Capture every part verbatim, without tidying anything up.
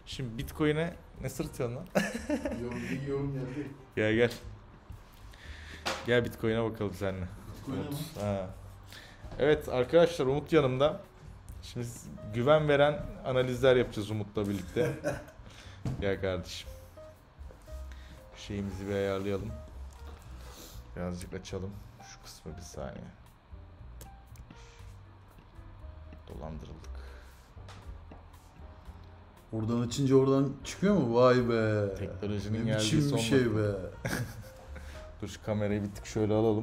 Şimdi Bitcoin'e ne sırtıyorsun lan? Yorum, yorum geldi. Gel gel. Gel Bitcoin'e bakalım seninle. Bitcoin'e mi? Ha. Evet arkadaşlar, Umut yanımda. Şimdi güven veren analizler yapacağız Umut'la birlikte. Gel kardeşim. Şeyimizi bir ayarlayalım. Birazcık açalım. Şu kısmı bir saniye. Dolandırıldık. Oradan açınca oradan çıkıyor mu? Vay be. Teknolojinin ne geldiği biçim son bir şey nokta. be. Dur şu kamerayı bir tık şöyle alalım.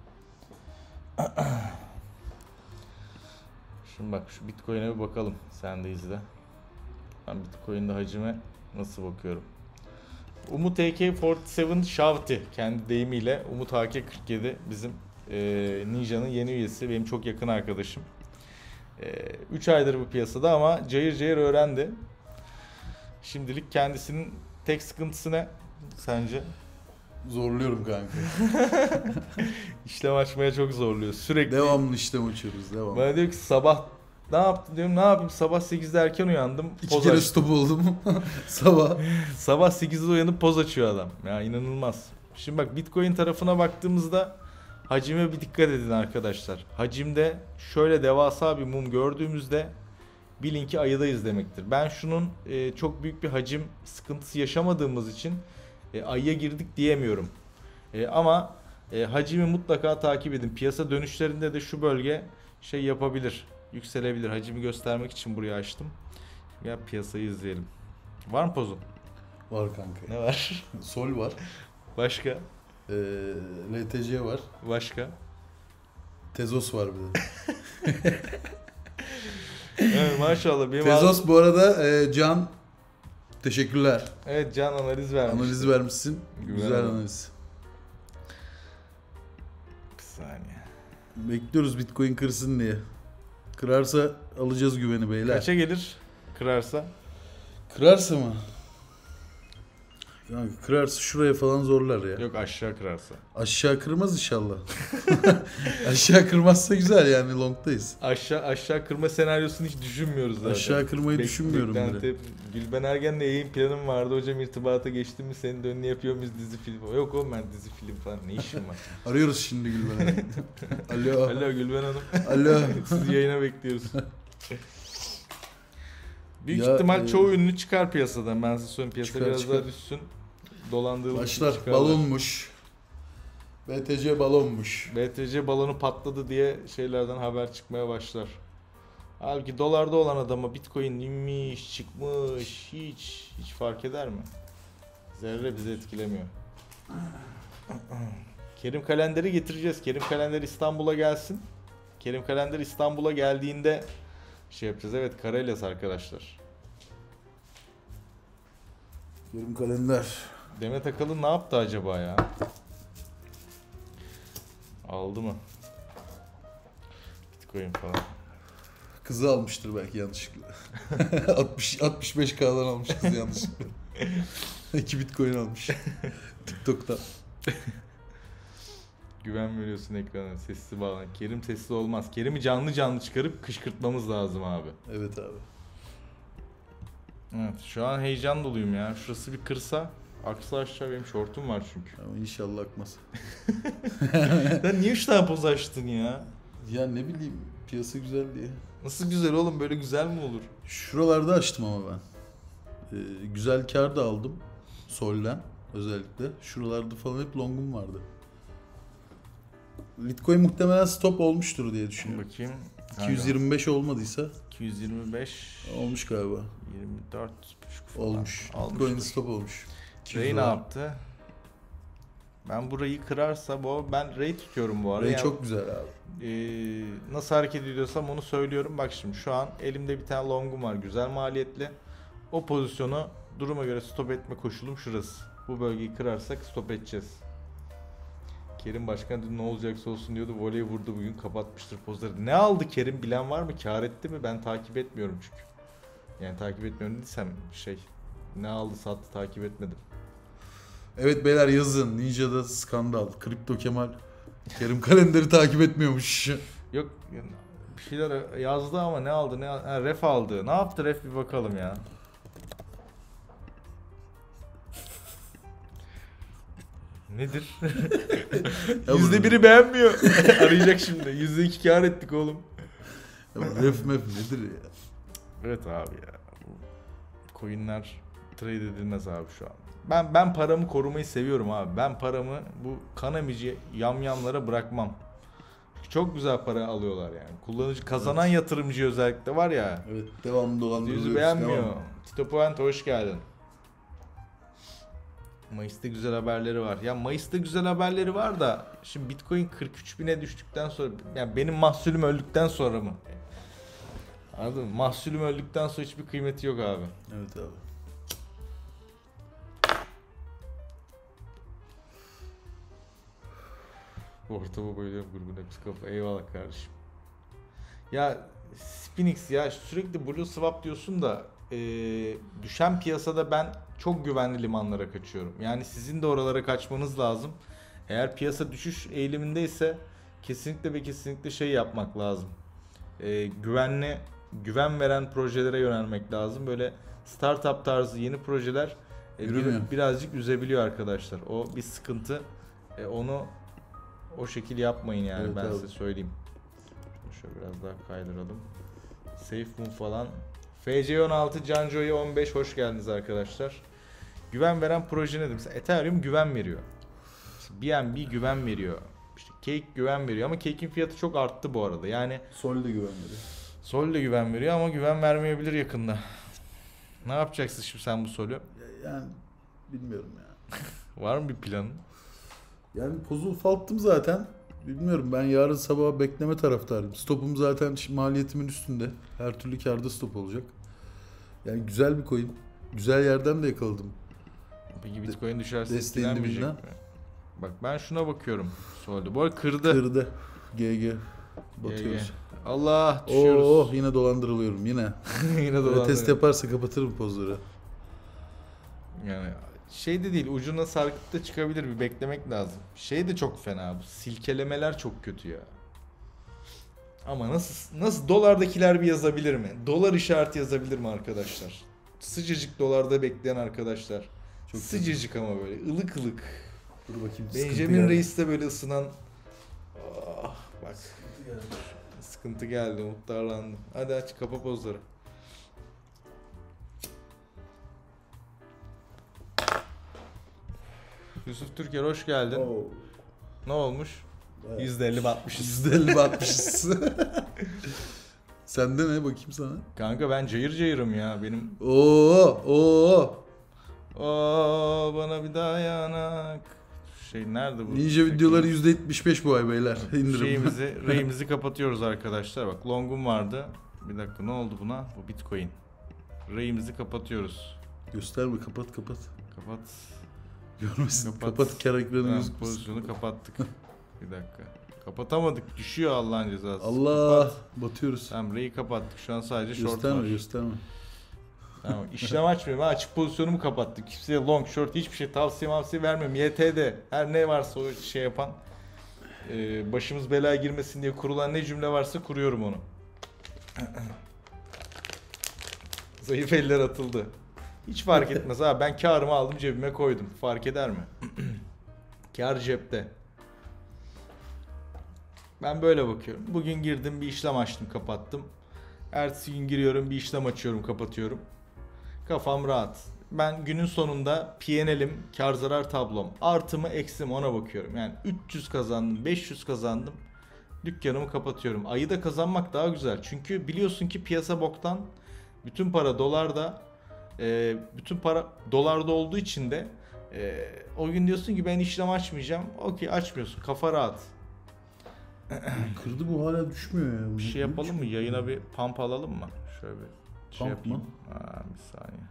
Şimdi bak şu Bitcoin'e bir bakalım. Sen de izle. Ben Bitcoin'de hacime nasıl bakıyorum. Umut A K kırk yedi Şavti kendi deyimiyle. Umut A K kırk yedi bizim e, Ninja'nın yeni üyesi. Benim çok yakın arkadaşım. üç e, aydır bu piyasada ama cayır cayır öğrendi. Şimdilik kendisinin tek sıkıntısı ne sence? Zorluyorum kanka. İşlem açmaya çok zorluyor. Sürekli. Devamlı işlem açıyoruz. Devam. Bana diyor ki sabah ne yaptın diyorum, ne yapayım, sabah sekizde erken uyandım. İki poz kere açtım. stop oldum. Sabah. Sabah sekizde uyanıp poz açıyor adam. Ya inanılmaz. Şimdi bak Bitcoin tarafına baktığımızda hacime bir dikkat edin arkadaşlar. Hacimde şöyle devasa bir mum gördüğümüzde bilin ki ayıdayız demektir. Ben şunun e, çok büyük bir hacim sıkıntısı yaşamadığımız için e, ayıya girdik diyemiyorum. E, ama e, hacimi mutlaka takip edin. Piyasa dönüşlerinde de şu bölge şey yapabilir, yükselebilir. Hacimi göstermek için buraya açtım. Ya piyasayı izleyelim. Var mı pozun? Var kanka. Ne var? Sol var. Başka? Ee, L T C var. Başka? Tezos var bir de. Evet, maşallah. Benim Tezos ağzım... bu arada e, Can teşekkürler. Evet, Can analiz vermiş. Analiz vermişsin. Güven Güzel abi. analiz. Bir saniye. Bekliyoruz Bitcoin kırsın diye. Kırarsa alacağız güveni beyler. Kaça gelir kırarsa? Kırarsa mı? Yani kırarsa şuraya falan zorlar ya. Yok, aşağı kırarsa. Aşağı kırmaz inşallah. Aşağı kırmazsa güzel yani long'dayız. Aşağı aşağı kırma senaryosunu hiç düşünmüyoruz zaten. Aşağı kırmayı Bek- düşünmüyorum beklenti- bile. Gülben Ergen'le yayın planım vardı. Hocam irtibata geçtim mi senin de önüne yapıyor muyuz dizi film? Yok oğlum, ben dizi film falan ne işim var? Arıyoruz şimdi Gülben'i. Alo. Alo Gülben Hanım. Alo. Sizi yayına bekliyoruz. Büyük Ya, ihtimal e, çoğu ünlü çıkar piyasadan. Ben size söyleyeyim, piyasa çıkar, biraz çıkar. daha düşsün. Dolandırılmış Başlar çıkarlar. balonmuş. B T C balonmuş. B T C balonu patladı diye şeylerden haber çıkmaya başlar. Halbuki dolarda olan adama Bitcoin inmiş, çıkmış, hiç hiç fark eder mi? Zerre bizi etkilemiyor. Kerim Kalender'i getireceğiz. Kerim Kalender İstanbul'a gelsin. Kerim Kalender İstanbul'a geldiğinde şey yapacağız. Evet, Karaylas arkadaşlar. Kerim Kalender. Demet Akalın ne yaptı acaba ya? Aldı mı? Bitcoin falan. Kızı almıştır belki yanlışlıkla. altmış altmış beş K'dan almış kızı yanlışlıkla. iki Bitcoin almış. TikTok'tan. Güven veriyorsun ekrana. Sessiz bağlan. Kerim sessiz olmaz. Kerim'i canlı canlı çıkarıp kışkırtmamız lazım abi. Evet abi. Evet, şu an heyecan doluyum ya. Şurası bir kırsa. Aksa aşağı, benim şortum var çünkü. Ama inşallah akmaz. Sen niye üç tane poz açtın ya? Ya ne bileyim piyasa güzel diye. Nasıl güzel oğlum, böyle güzel mi olur? Şuralarda açtım ama ben. Ee, güzel kar da aldım. Sol'den özellikle. Şuralarda falan hep long'um vardı. Bitcoin muhtemelen stop olmuştur diye düşünüyorum. Bakayım. iki yüz yirmi beş olmadıysa iki yüz yirmi beş olmuş galiba. yirmi dört buçuk falan. Olmuş. Almıştır. Bitcoin stop olmuş. Ray ne yaptı? Ben burayı kırarsa bu, ben Ray tutuyorum bu arada. Ray Yani, çok güzel abi. e, nasıl hareket ediyorsam onu söylüyorum. Bak şimdi şu an elimde bir tane longum var, güzel maliyetli. O pozisyonu duruma göre stop etme koşulum şurası. Bu bölgeyi kırarsak stop edeceğiz. Kerim Başkan dün ne olacaksa olsun diyordu. Voley vurdu bugün, kapatmıştır pozları. Ne aldı Kerim, bilen var mı? Kâr etti mi? Ben takip etmiyorum çünkü. Yani takip etmiyorum dediysem şey, ne aldı sattı takip etmedim. Evet beyler yazın. Ninja'da skandal. Kripto Kemal Kerim Kalender'i takip etmiyormuş. Yok bir şeyler yazdı ama ne aldı, ne ha, ref aldı. Ne yaptı ref, bir bakalım ya. Nedir? Ya Yüzde bu- biri beğenmiyor. Arayacak şimdi. Yüzde iki kâr ettik oğlum. Ya bu ref mef nedir ya? Evet abi ya. Bu coinler trade edilmez abi şu an. Ben ben paramı korumayı seviyorum abi. Ben paramı bu kanamici yamyamlara bırakmam. Çok güzel para alıyorlar yani. Kullanıcı kazanan Evet. yatırımcı özellikle var ya. Evet devamlı dolandırılıyoruz. Yüzü beğenmiyor. devam. Tito Puente hoş geldin. Mayıs'ta güzel haberleri var. Ya Mayıs'ta güzel haberleri var da şimdi Bitcoin kırk üç bine düştükten sonra, yani benim mahsulüm öldükten sonra mı? Anladın mı? Mahsulüm öldükten sonra hiçbir kıymeti yok abi. Evet abi. Ortama bayılıyorum grubun hepsi kafa. Eyvallah kardeşim. Ya Spinix ya sürekli Blue Swap diyorsun da e, düşen piyasada ben çok güvenli limanlara kaçıyorum. Yani sizin de oralara kaçmanız lazım. Eğer piyasa düşüş eğilimindeyse kesinlikle ve kesinlikle şey yapmak lazım. E, güvenli, güven veren projelere yönelmek lazım. Böyle startup tarzı yeni projeler e, bir- Yürümüyor. birazcık üzebiliyor arkadaşlar. O bir sıkıntı. E, onu o şekil yapmayın yani, Evet ben abi. size söyleyeyim. Şöyle biraz daha kaydıralım. Safe Move falan. F C on altı, Canjo'ya on beş hoş geldiniz arkadaşlar. Güven veren proje nedir? Mesela Ethereum güven veriyor. B N B güven veriyor. İşte Cake güven veriyor ama Cake'in fiyatı çok arttı bu arada. Yani Sol de güvenmedi. Sol de güven veriyor ama güven vermeyebilir yakında. Ne yapacaksın şimdi sen bu Sol'ü? Ya- Yani bilmiyorum ya. Var mı bir planın? Yani pozu ufalttım zaten. Bilmiyorum, ben yarın sabah bekleme taraftarıyım. Stopum zaten şimdi maliyetimin üstünde. Her türlü kârda stop olacak. Yani güzel bir coin. Güzel yerden de yakaladım. Peki Bitcoin düşerse desteğin etkilenmeyecek mi? dibinden. Bak ben şuna bakıyorum. Sol'de. Bu arada kırdı. Kırdı. G G. Batıyoruz. G G. Allah düşüyoruz. Oo, yine dolandırılıyorum yine. Yine Böyle dolandı. test yaparsa kapatırım pozları. Yani şey de değil, ucuna sarkıp da çıkabilir, bir beklemek lazım. Şey de çok fena bu. Silkelemeler çok kötü ya. Ama nasıl nasıl dolardakiler bir yazabilir mi? Dolar işareti yazabilir mi arkadaşlar? Sıcacık dolarda bekleyen arkadaşlar. Çok Sıcacık ama böyle ılık ılık. Dur bakayım. sıkıntı Benjamin geldi. Reis de böyle ısınan. Ah, bak sıkıntı geldi, umutlarlandım. Hadi aç, kapa pozları. Yusuf Türker hoş geldin. Oo. Ne olmuş? Evet. yüzde elli batmışız. yüzde elli batmışız. Sende ne bakayım sana? Kanka ben cayır cayırım ya benim. Oo, oo. Oo bana bir daha yanak. Şey nerede bu? Ninja videoları yüzde yetmiş beş bu ay beyler. İndirim. Şeyimizi, reyimizi kapatıyoruz arkadaşlar. Bak longum vardı. Bir dakika, ne oldu buna? Bu Bitcoin. Reyimizi kapatıyoruz. Gösterme, kapat kapat. Kapat. Görmesin. Kapat. Kapat, kar ekranı Tamam, gözükmesin. pozisyonu kapattık. Bir dakika. Kapatamadık. Düşüyor Allah'ın cezası. Allah, Kapat. batıyoruz. Tamam, reyi kapattık. Şu an sadece short Gösterme var. gösterme. Tamam, işlem açmıyorum. Ben açık pozisyonumu kapattık. Kimseye long, short hiçbir şey tavsiye mavsiye vermiyorum. Y T'de her ne varsa o şey yapan, e, başımız belaya girmesin diye kurulan ne cümle varsa kuruyorum onu. Zayıf eller atıldı. Hiç fark etmez abi. Ben karımı aldım, cebime koydum. Fark eder mi? Kar cepte. Ben böyle bakıyorum. Bugün girdim, bir işlem açtım, kapattım. Ertesi gün giriyorum, bir işlem açıyorum, kapatıyorum. Kafam rahat. Ben günün sonunda P and L'im, kar zarar tablom, artı mı eksi mi ona bakıyorum. Yani üç yüz kazandım, beş yüz kazandım. Dükkanımı kapatıyorum. Ayı da kazanmak daha güzel. Çünkü biliyorsun ki piyasa boktan. Bütün para dolarda. E, bütün para dolarda olduğu için de e, o gün diyorsun ki ben işlem açmayacağım. Okey, açmıyorsun. Kafa rahat. Kırdı bu, hala düşmüyor ya. Bir şey yapalım mı? Yayına bir pump alalım mı? Şöyle bir şey Pump yapayım. mı? Aa, bir saniye.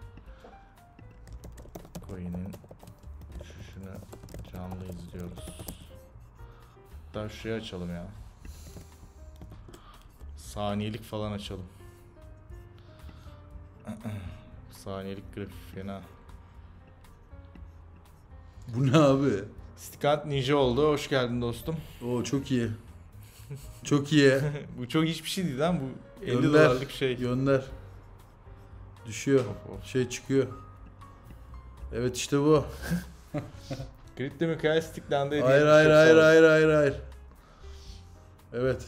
Coin'in düşüşünü canlı izliyoruz. Hatta şey açalım ya. Saniyelik falan açalım. Saniyelik grafik fena. Bu ne abi? Stikant Ninja oldu. Hoş geldin dostum. Oo, çok iyi. Çok iyi. Bu çok hiçbir şey değil lan. Bu elli Gönder. dolarlık şey. Gönder. Düşüyor. Of, of. Şey çıkıyor. Evet işte bu. Kripto Mikael Stickland'a hediye Hayır etmiş, hayır çok hayır sağ ol. hayır hayır hayır. Evet.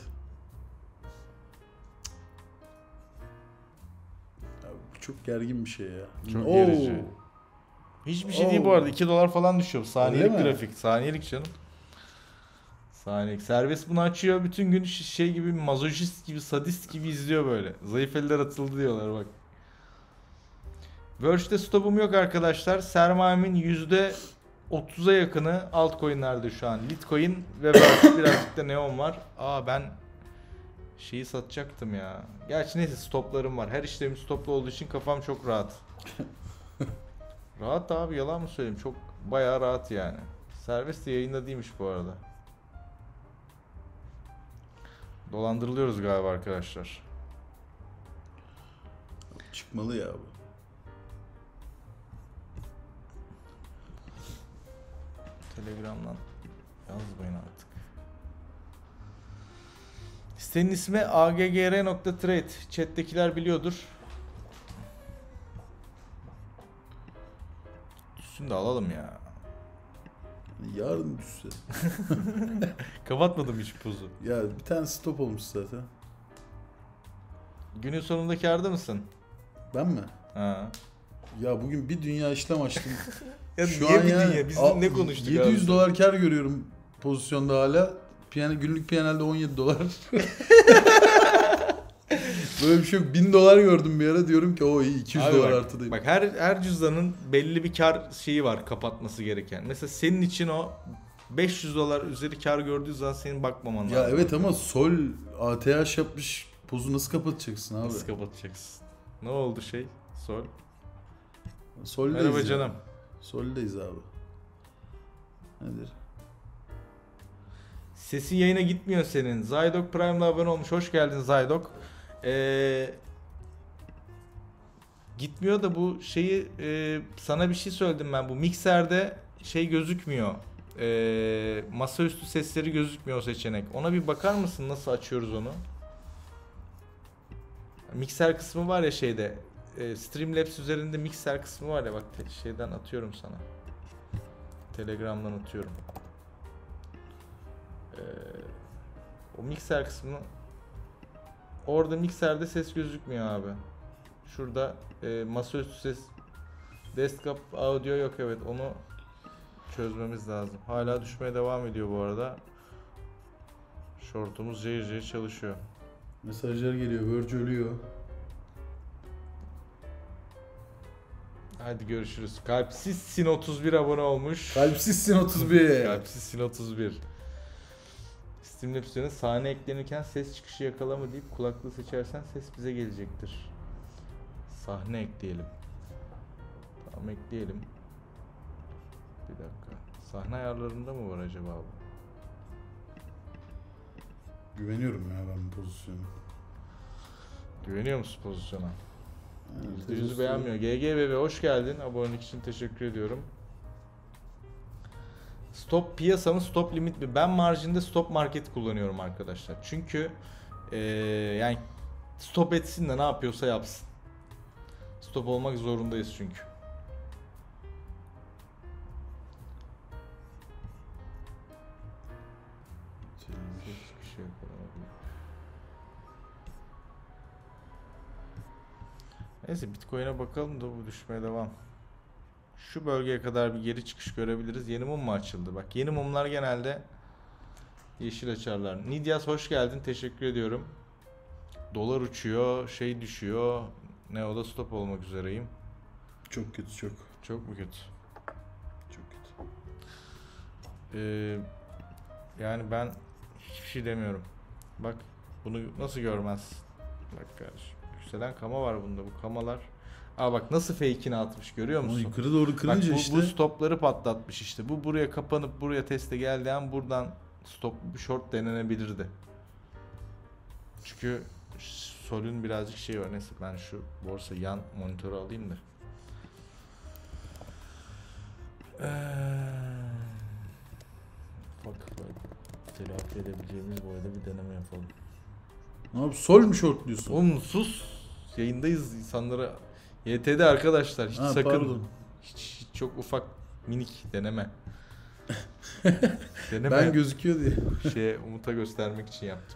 Ya bu çok gergin bir şey ya. Çok Oo. gerici. Hiçbir şey değil bu Oo. arada. iki dolar falan düşüyor. Saniyelik Öyle mi? grafik. Saniyelik canım. Saniyelik. Serbest bunu açıyor. Bütün gün şey gibi, mazoşist gibi, sadist gibi izliyor böyle. Zayıf eller atıldı diyorlar bak. Verge'de stopum yok arkadaşlar. Sermayemin yüzde otuza yakını altcoin'lerde şu an. Litecoin ve Verge, birazcık da Neon var. Aa ben şeyi satacaktım ya. Gerçi neyse stoplarım var. Her işlemim stoplu olduğu için kafam çok rahat. Rahat abi, yalan mı söyleyeyim? Çok bayağı rahat yani. Serbest de yayında değilmiş bu arada. Dolandırılıyoruz galiba arkadaşlar. Çıkmalı ya bu. Telegram'dan yazmayın artık. Sitenin ismi aggr nokta trade. Chat'tekiler biliyordur. Düşsün de alalım ya. Yarın düşse. Kapatmadım hiç pozu. Ya bir tane stop olmuş zaten. Günün sonunda kârda mısın? Ben mi? Ha. Ya bugün bir dünya işlem açtım. Ya Şu niye an bir yani dünya? Biz a- ne konuştuk yedi yüz abi? dolar kar görüyorum pozisyonda hala. P N L, günlük P N L'de on yedi dolar. Böyle bir şey yok. bin dolar gördüm bir ara, diyorum ki o iyi, iki yüz Abi dolar bak, artıdayım. bak her her cüzdanın belli bir kar şeyi var, kapatması gereken. Mesela senin için o beş yüz dolar üzeri kar gördüğü zaman senin bakmaman lazım. Ya evet ama Sol A T H yapmış, pozu nasıl kapatacaksın abi? Nasıl kapatacaksın? Ne oldu şey? Sol. Sol'deyiz Merhaba ya. canım. Sol'deyiz abi. Nedir? Sesin yayına gitmiyor senin. Zaydok Prime'la abone olmuş. Hoş geldin Zaydok. Ee, gitmiyor da bu şeyi e, sana bir şey söyledim ben. Bu mikserde şey gözükmüyor. Ee, masaüstü sesleri gözükmüyor o seçenek. Ona bir bakar mısın? Nasıl açıyoruz onu? Mikser kısmı var ya şeyde. E, Streamlabs üzerinde mikser kısmı var ya, bak te- şeyden atıyorum sana. Telegram'dan atıyorum. Ee, o mikser kısmını, orada mikserde ses gözükmüyor abi. Şurada e, masaüstü ses, desktop audio yok, evet, onu çözmemiz lazım. Hala düşmeye devam ediyor bu arada. Shortumuz cayır cayır çalışıyor. Mesajlar geliyor. Verge ölüyor. Hadi görüşürüz. Kalpsiz Sin otuz bir abone olmuş. Kalpsizsin otuz bir. Kalpsiz Sin otuz bir. Streamlabs üzerine sahne eklenirken ses çıkışı yakalama deyip kulaklığı seçersen ses bize gelecektir. Sahne ekleyelim. Tamam, ekleyelim. Bir dakika. Sahne ayarlarında mı var acaba bu? Güveniyorum ya ben bu pozisyona. Güveniyor musun pozisyona? Yani yüzde yüzü pozisyon- beğenmiyor. G G B B hoş geldin. Abonelik için teşekkür ediyorum. Stop piyasa mı, stop limit mi? Ben marjinde stop market kullanıyorum arkadaşlar. Çünkü eee, yani stop etsin de ne yapıyorsa yapsın. Stop olmak zorundayız çünkü. Hiçbir şey yok. Neyse Bitcoin'e bakalım da bu düşmeye devam. Şu bölgeye kadar bir geri çıkış görebiliriz. Yeni mum mu açıldı? Bak yeni mumlar genelde yeşil açarlar. Nidyas hoş geldin. Teşekkür ediyorum. Dolar uçuyor. Şey düşüyor. Neo'da stop olmak üzereyim. Çok kötü, çok. Çok mu kötü? Çok kötü. Ee, yani ben hiçbir şey demiyorum. Bak bunu nasıl görmez? Bak kardeşim. Yükselen kama var bunda. Bu kamalar. Aa bak nasıl fake'ini atmış, görüyor Ama musun? yukarı doğru Bak kırınca bu, işte. bu stopları patlatmış işte. Bu buraya kapanıp buraya teste geldiği an buradan stop bir short denenebilirdi. Çünkü Sol'ün birazcık şey var. Neyse ben şu borsa yan monitörü alayım da. Ee, bak bak telafi edebileceğimiz boyda bir deneme yapalım. Ne yap? Sol mu shortluyorsun? Oğlum sus. Yayındayız, insanlara. Y T'de arkadaşlar hiç Ha, sakın. pardon. Hiç, hiç çok ufak minik deneme. Deneme Ben yap- gözüküyor diye. şeye, Umut'a göstermek için yaptım.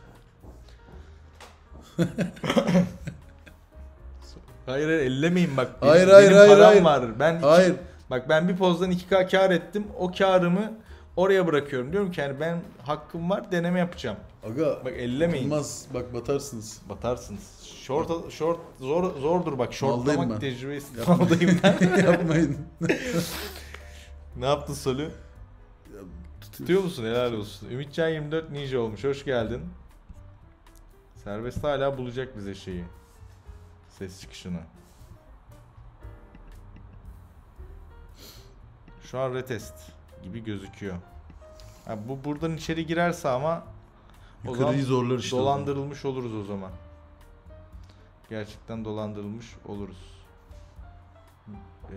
Hayır hayır ellemeyin bak. Benim, Hayır, hayır, benim hayır, param hayır. var. Ben iki- Hayır. bak ben bir pozdan iki K kar ettim. O karımı oraya bırakıyorum. Diyorum ki yani ben hakkım var, deneme yapacağım. Aga Bak ellemeyin. olmaz. Bak batarsınız. Batarsınız. Short short zor zordur bak. Maldayım Shortlamak ben. tecrübesi. Maldayım ben. Yapmayın. Ne yaptın Solü? Tutuyor musun? Helal olsun. Ümitcan yirmi dört Ninja olmuş. Hoş geldin. Serbest hala bulacak bize şeyi. Ses çıkışını. Şu an retest gibi gözüküyor. Ha, bu buradan içeri girerse ama o zaman Yukarıyı zorlar işte. dolandırılmış oluruz o zaman. Gerçekten dolandırılmış oluruz. Ee,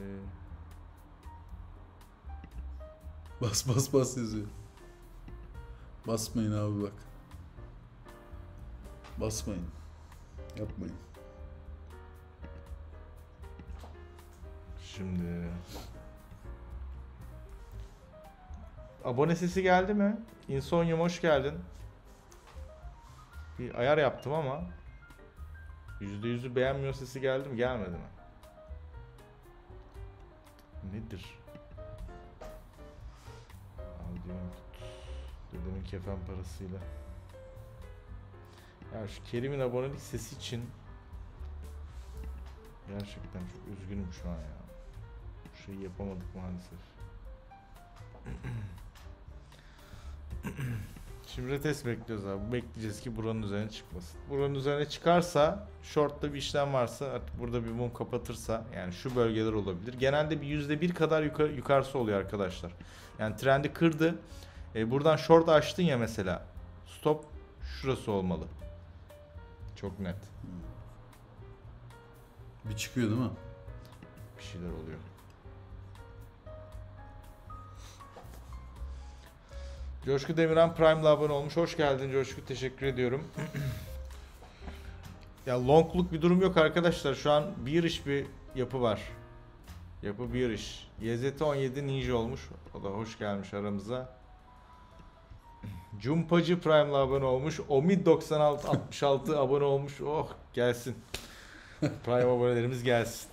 Bas bas bas yazıyor. Basmayın abi bak. Basmayın. Yapmayın. Şimdi abone sesi geldi mi? Insomnium hoş geldin. Bir ayar yaptım ama yüzde yüzü beğenmiyor sesi geldi mi? Gelmedi mi? Nedir? Al diyorum tut. Dedemin kefen parasıyla. Ya şu Kerim'in abonelik sesi için gerçekten çok üzgünüm şu an ya. Bu şeyi yapamadık maalesef. Şimdi retest bekliyoruz abi. Bekleyeceğiz ki buranın üzerine çıkmasın. Buranın üzerine çıkarsa, short'ta bir işlem varsa, artık burada bir mum kapatırsa, yani şu bölgeler olabilir. Genelde bir yüzde bir kadar yukarı, yukarısı oluyor arkadaşlar. Yani trendi kırdı. E, buradan short açtın ya mesela. Stop şurası olmalı. Çok net. Bir çıkıyor değil mi? Bir şeyler oluyor. Coşku Demirhan Prime'la abone olmuş. Hoş geldin Coşku. Teşekkür ediyorum. Ya longluk bir durum yok arkadaşlar. Şu an bir iş bir yapı var. Yapı bir iş. Y Z T on yedi Ninja olmuş. O da hoş gelmiş aramıza. Cumpacı Prime'la abone olmuş. Omid doksan altı altmış altı abone olmuş. Oh gelsin. Prime abonelerimiz gelsin.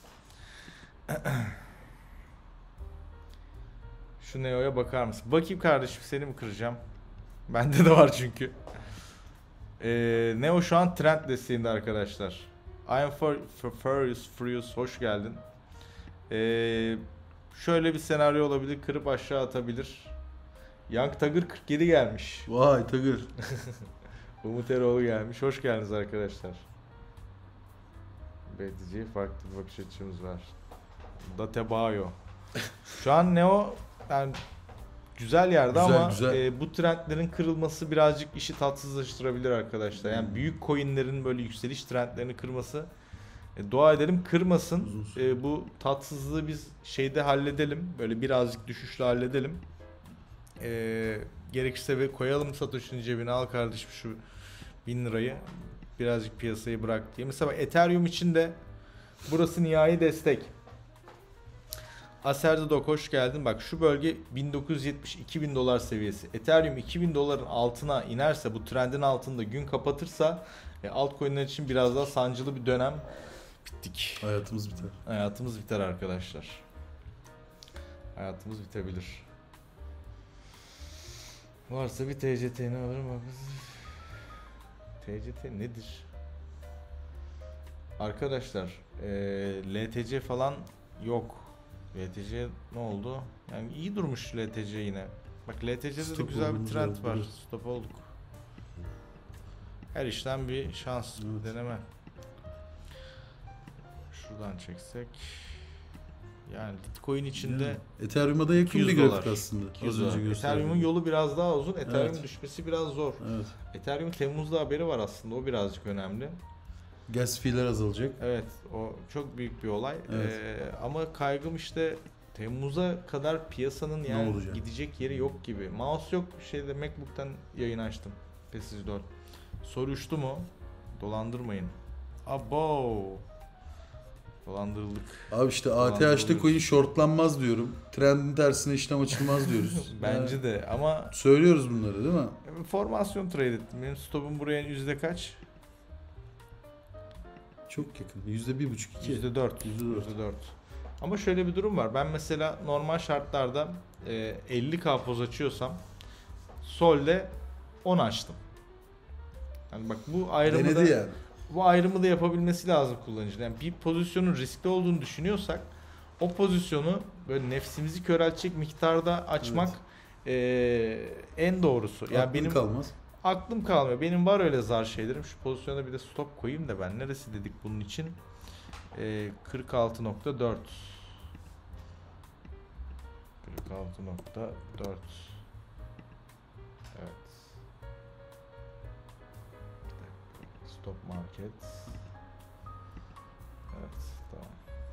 Şu Neo'ya bakar mısın? Bakayım kardeşim, seni mi kıracağım? Bende de var çünkü. Ee, Neo şu an trend desteğinde arkadaşlar. I am for, for Furious, Furious hoş geldin. Ee, şöyle bir senaryo olabilir. Kırıp aşağı atabilir. Young Tiger kırk yedi gelmiş. Vay Tagır. Umut Eroğlu gelmiş. Hoş geldiniz arkadaşlar. B T C'ye farklı bir bakış açımız var. Date Bayo. Şu an Neo yani güzel yerde Güzel, ama güzel. e, bu trendlerin kırılması birazcık işi tatsızlaştırabilir arkadaşlar. Yani Hmm. büyük coinlerin böyle yükseliş trendlerini kırması, e, dua edelim kırmasın. Uzun süre. E, bu tatsızlığı biz şeyde halledelim. Böyle birazcık düşüşle halledelim. E, gerekirse ve koyalım Satoshi'nin cebine, al kardeşim şu bin lirayı. Birazcık piyasayı bırak diye. Mesela Ethereum için de burası nihai destek. Aserdodok hoş geldin. Bak şu bölge bin dokuz yüz yetmiş iki bin dolar seviyesi. Ethereum iki bin doların altına inerse, bu trendin altında gün kapatırsa e, altcoin'ler için biraz daha sancılı bir dönem. Bittik. Hayatımız biter. Hayatımız biter arkadaşlar. Hayatımız bitebilir. Varsa bir T C T'ni alırım. Bak. T C T nedir? Arkadaşlar e, L T C falan yok. L T C ne oldu? Yani iyi durmuş L T C yine. Bak L T C'de de Stop güzel bir oldunuz trend abi, var. evet. Stop olduk. Her işten bir şans, Evet. deneme. Şuradan çeksek. Yani Bitcoin içinde Yani Ethereum'a da yakın iki yüz bir dolar. grafik aslında. iki yüz Az önce dolar. gösterdiğim. Ethereum'un yolu biraz daha uzun. Ethereum Evet. düşmesi biraz zor. Evet. Ethereum Temmuz'da haberi var aslında. O birazcık önemli. Gas fee'ler azalacak. Evet, o çok büyük bir olay. Evet. Ee, ama kaygım işte Temmuz'a kadar piyasanın Ne yani olacak? gidecek yeri yok gibi. Mouse yok, şeyde MacBook'tan yayın açtım. Passage dört. Soru uçtu mu? Dolandırmayın. Abo. Dolandırıldık. Abi işte A T H'te coin shortlanmaz diyorum. Trendin tersine işlem açılmaz diyoruz. Bence Yani de ama söylüyoruz bunları değil mi? formasyon trade ettim. Benim stopum buraya yüzde kaç? Çok yakın. Yüzde bir buçuk iki. yüzde dört. Yüzde dört. yüzde dört. Ama şöyle bir durum var. Ben mesela normal şartlarda e, elli K poz açıyorsam solde on açtım. Yani bak bu ayrımı da Denedi yani. bu ayrımı da yapabilmesi lazım kullanıcının. Yani bir pozisyonun riskli olduğunu düşünüyorsak o pozisyonu böyle nefsimizi köreltecek miktarda açmak e, en doğrusu. Yani Aklın benim kalmaz. aklım kalmıyor. Benim var öyle zar şeylerim. Şu pozisyona bir de stop koyayım da ben. Neresi dedik bunun için? Ee, kırk altı nokta dört. kırk altı nokta dört. Evet. Stop market. Evet, tamam.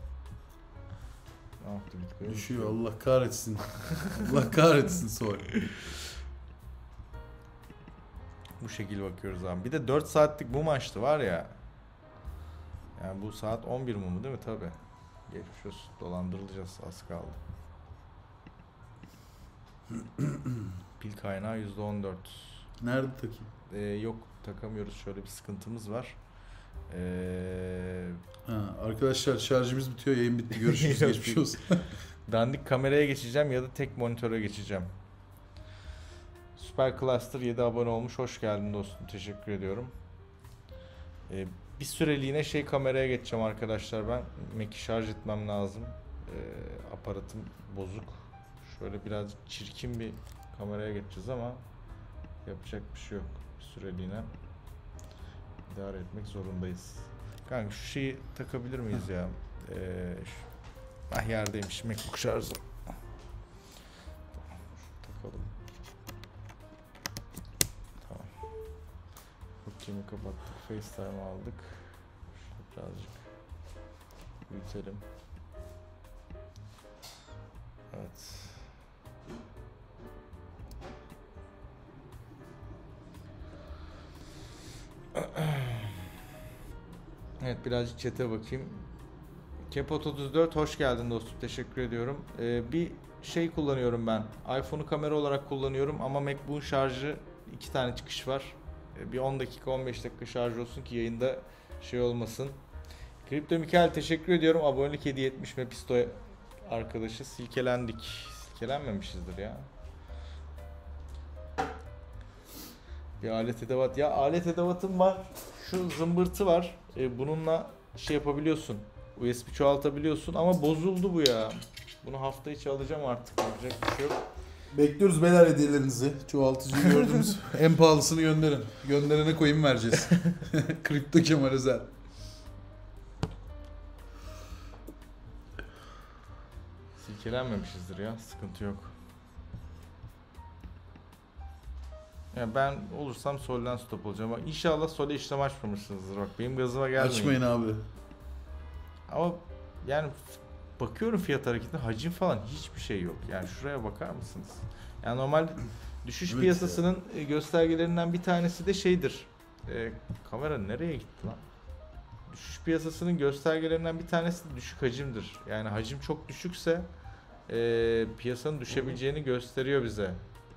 Ne yaptı Bitcoin? Düşüyor. Allah kahretsin. Allah kahretsin Sol. Bu şekil bakıyoruz abi. Bir de dört saatlik mum açtı var ya. Yani bu saat on bir mumu değil mi? Tabii. Geçmiş olsun. Dolandırılacağız. Az kaldı. Pil kaynağı yüzde on dört. Nerede takayım? Ee, yok takamıyoruz. Şöyle bir sıkıntımız var. Ee, Ha, arkadaşlar şarjımız bitiyor. Yayın bitti. Görüşürüz. Geçmiş olsun. dandik kameraya geçeceğim ya da tek monitöre geçeceğim. Super Cluster yedi abone olmuş. Hoş geldin dostum. Teşekkür ediyorum. Ee, bir süreliğine şey kameraya geçeceğim arkadaşlar ben. Mac'i şarj etmem lazım. Ee, aparatım bozuk. Şöyle biraz çirkin bir kameraya geçeceğiz ama yapacak bir şey yok. Bir süreliğine idare etmek zorundayız. Kanka şu şeyi takabilir miyiz ya? Ee, şu... Ah yerdeymiş MacBook şarjı. Takalım. Kimi kapattık, FaceTime aldık. Şunu birazcık büyütelim. Evet. Evet birazcık chat'e bakayım. Kepot otuz dört hoş geldin dostum. Teşekkür ediyorum. Ee, bir şey kullanıyorum ben. iPhone'u kamera olarak kullanıyorum ama MacBook'un şarjı iki tane çıkış var. Bir on dakika on beş dakika şarj olsun ki yayında şey olmasın. Kripto Mikael teşekkür ediyorum. Abonelik hediye etmiş Mepisto arkadaşı. Silkelendik. Silkelenmemişizdir ya. Bir alet edevat. Ya alet edevatım var. Şu zımbırtı var. Ee, bununla şey yapabiliyorsun. U S B çoğaltabiliyorsun ama bozuldu bu ya. Bunu hafta içi alacağım artık. Yapacak bir şey yok. Bekliyoruz beyler hediyelerinizi. Çoğaltıcıyı gördünüz. En pahalısını gönderin. Gönderene coin vereceğiz. Kripto Kemal özel. Silkelenmemişizdir ya. Sıkıntı yok. Ya ben olursam solden stop olacağım. Ama İnşallah sole işlem açmamışsınızdır. Bak benim gazıma gelmeyin. Açmayın abi. Ama yani bakıyorum fiyat hareketine hacim falan hiçbir şey yok. Yani şuraya bakar mısınız? Yani normal düşüş Evet piyasasının ya. göstergelerinden bir tanesi de şeydir. E, kamera nereye gitti lan? Düşüş piyasasının göstergelerinden bir tanesi de düşük hacimdir. Yani hacim çok düşükse e, piyasanın düşebileceğini gösteriyor bize.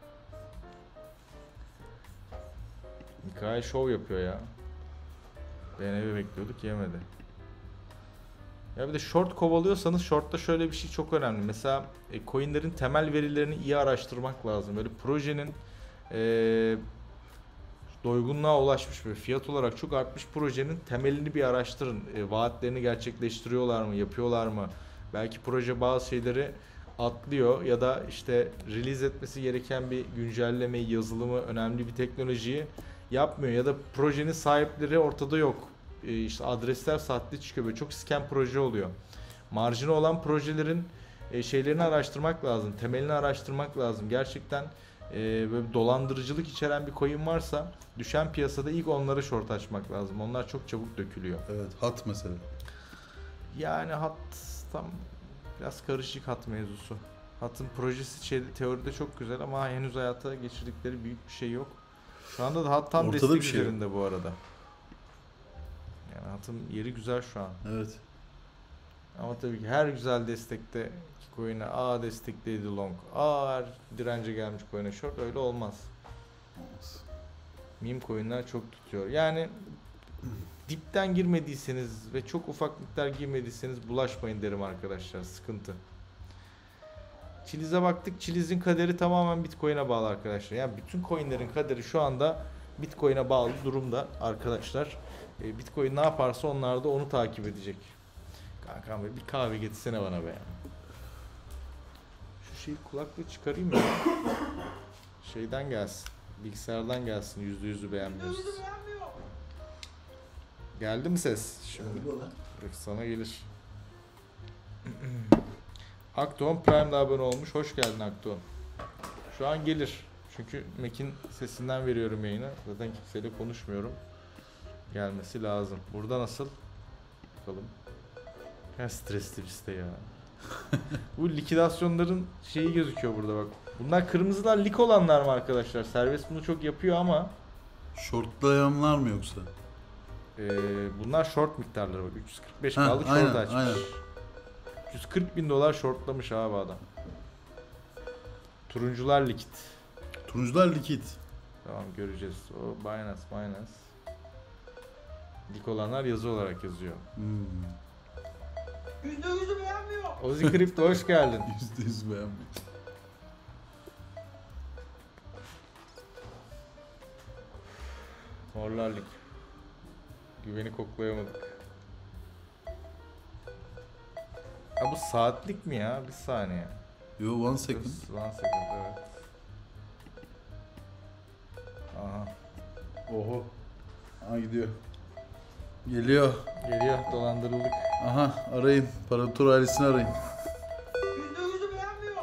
Mikael şov yapıyor ya. B N B bekliyorduk yemedi. Ya bir de short kovalıyorsanız shortta şöyle bir şey çok önemli. Mesela e, coinlerin temel verilerini iyi araştırmak lazım. Böyle projenin e, doygunluğa ulaşmış ve fiyat olarak çok artmış projenin temelini bir araştırın. E, vaatlerini gerçekleştiriyorlar mı, yapıyorlar mı? Belki proje bazı şeyleri atlıyor ya da işte release etmesi gereken bir güncellemeyi, yazılımı, önemli bir teknolojiyi yapmıyor ya da projenin sahipleri ortada yok. E, işte adresler sahte çıkıyor, böyle çok scam proje oluyor. Marjine olan projelerin e, şeylerini araştırmak lazım, temelini araştırmak lazım. Gerçekten e, böyle dolandırıcılık içeren bir coin varsa düşen piyasada ilk onlara short açmak lazım. Onlar çok çabuk dökülüyor. Evet, hat mesela. Yani hat tam biraz karışık hat mevzusu. Hat'ın projesi şey, teoride çok güzel ama henüz hayata geçirdikleri büyük bir şey yok. Şu anda da hat tam Ortada destek bir şey üzerinde bu arada. Yani Hat'ın yeri güzel şu an. Evet. Ama tabii ki her güzel destekte coin'e A destekleydi long. A her dirence gelmiş coin'e short, öyle olmaz. Olmaz. Meme coin'ler çok tutuyor. Yani dipten girmediyseniz ve çok ufak miktar girmediyseniz bulaşmayın derim arkadaşlar. Sıkıntı. Chiliz'e baktık. Chiliz'in kaderi tamamen Bitcoin'e bağlı arkadaşlar. Yani bütün coin'lerin kaderi şu anda Bitcoin'e bağlı durumda arkadaşlar. E, Bitcoin ne yaparsa onlar da onu takip edecek. Kankam bir kahve getirsene bana be. Şu şeyi kulaklığı çıkarayım mı? Şeyden gelsin. Bilgisayardan gelsin. Yüzde yüzü beğenmiyoruz. Geldi mi ses? Şimdi bak sana gelir. Akdoğan Prime'da abone olmuş. Hoş geldin Akdoğan. Şu an gelir. Çünkü Mac'in sesinden veriyorum yayını. Zaten kimseyle konuşmuyorum. Gelmesi lazım. Burada nasıl? Bakalım. Ya stresli bir site ya. Bu likidasyonların şeyi gözüküyor burada bak. Bunlar kırmızılar lik olanlar mı arkadaşlar? Serbest bunu çok yapıyor ama. Shortlayanlar mı yoksa? Ee, bunlar short miktarları bak. üç yüz kırk beş Ha, kaldı short aynen, açmış. aynen. üç yüz kırk bin dolar shortlamış abi adam. Turuncular likit. Turuncular likit. Tamam göreceğiz. O Binance, Binance. Lik olanlar yazı olarak yazıyor. Hmm. yüzde yüzü beğenmiyor. Ozi Crypto hoş geldin. yüzde yüz beğenmiyor. Morlar lig. Güveni koklayamadık. Ha bu saatlik mi ya? Bir saniye. Yo one second. Dur, One second evet. Aha. Oho. Aha gidiyor. Geliyor. Geliyor dolandırıldık. Aha arayın. Parator ailesini arayın. yüzde yüzü beğenmiyor.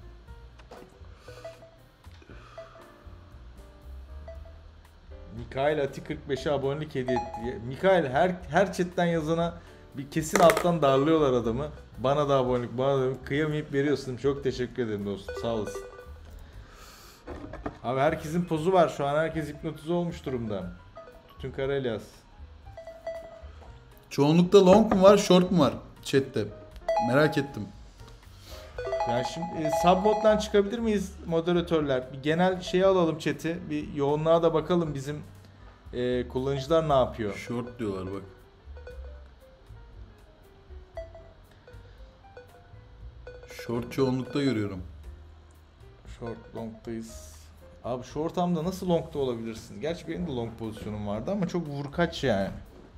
Mikail Ati kırk beşe abonelik hediye etti. Mikail her her chatten yazana bir kesin alttan darlıyorlar adamı. Bana da abonelik, bana da kıyamayıp veriyorsun. Çok teşekkür ederim dostum. Sağ olasın. Abi herkesin pozu var. Şu an herkes hipnotize olmuş durumda. Tutun Karelyas. Çoğunlukta long mu var, short mu var chatte? Merak ettim. Yani şimdi e, submod'dan çıkabilir miyiz moderatörler? Bir genel şeyi alalım chat'i. Bir yoğunluğa da bakalım bizim e, kullanıcılar ne yapıyor. Short diyorlar bak. Short çoğunlukta görüyorum. Short long'dayız. Abi şu ortamda nasıl long'da olabilirsin? Gerçi benim de long pozisyonum vardı ama çok vurkaç yani.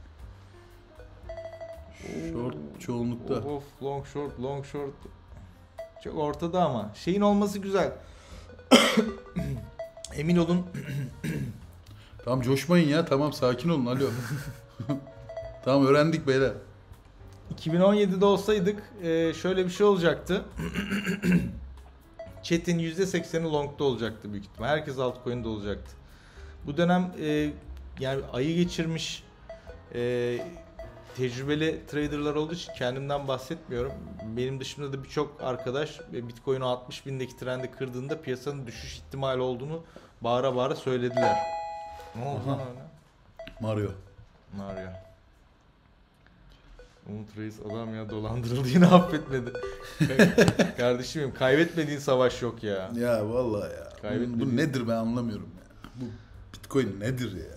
Short çoğunlukta. Of, of long short long short. Çok ortada ama. Şeyin olması güzel. Emin olun. Tamam coşmayın ya. Tamam sakin olun. Alo. Tamam öğrendik beyler. iki bin on yedide olsaydık e, şöyle bir şey olacaktı. Chat'in yüzde sekseni long'da olacaktı büyük ihtimal. Herkes altcoin'de olacaktı. Bu dönem e, yani ayı geçirmiş e, tecrübeli traderlar olduğu için kendimden bahsetmiyorum. Benim dışımda da birçok arkadaş Bitcoin'i altmış bindeki trendi kırdığında piyasanın düşüş ihtimali olduğunu bağıra bağıra söylediler. Ne oldu lan öyle? Mario. Mario. Umut Reis adam ya dolandırıldı yine affetmedi. Kardeşim benim kaybetmediğin savaş yok ya. Ya vallahi ya. Bu, Kaybetmediğin- bu nedir ben anlamıyorum ya. Bu Bitcoin nedir ya?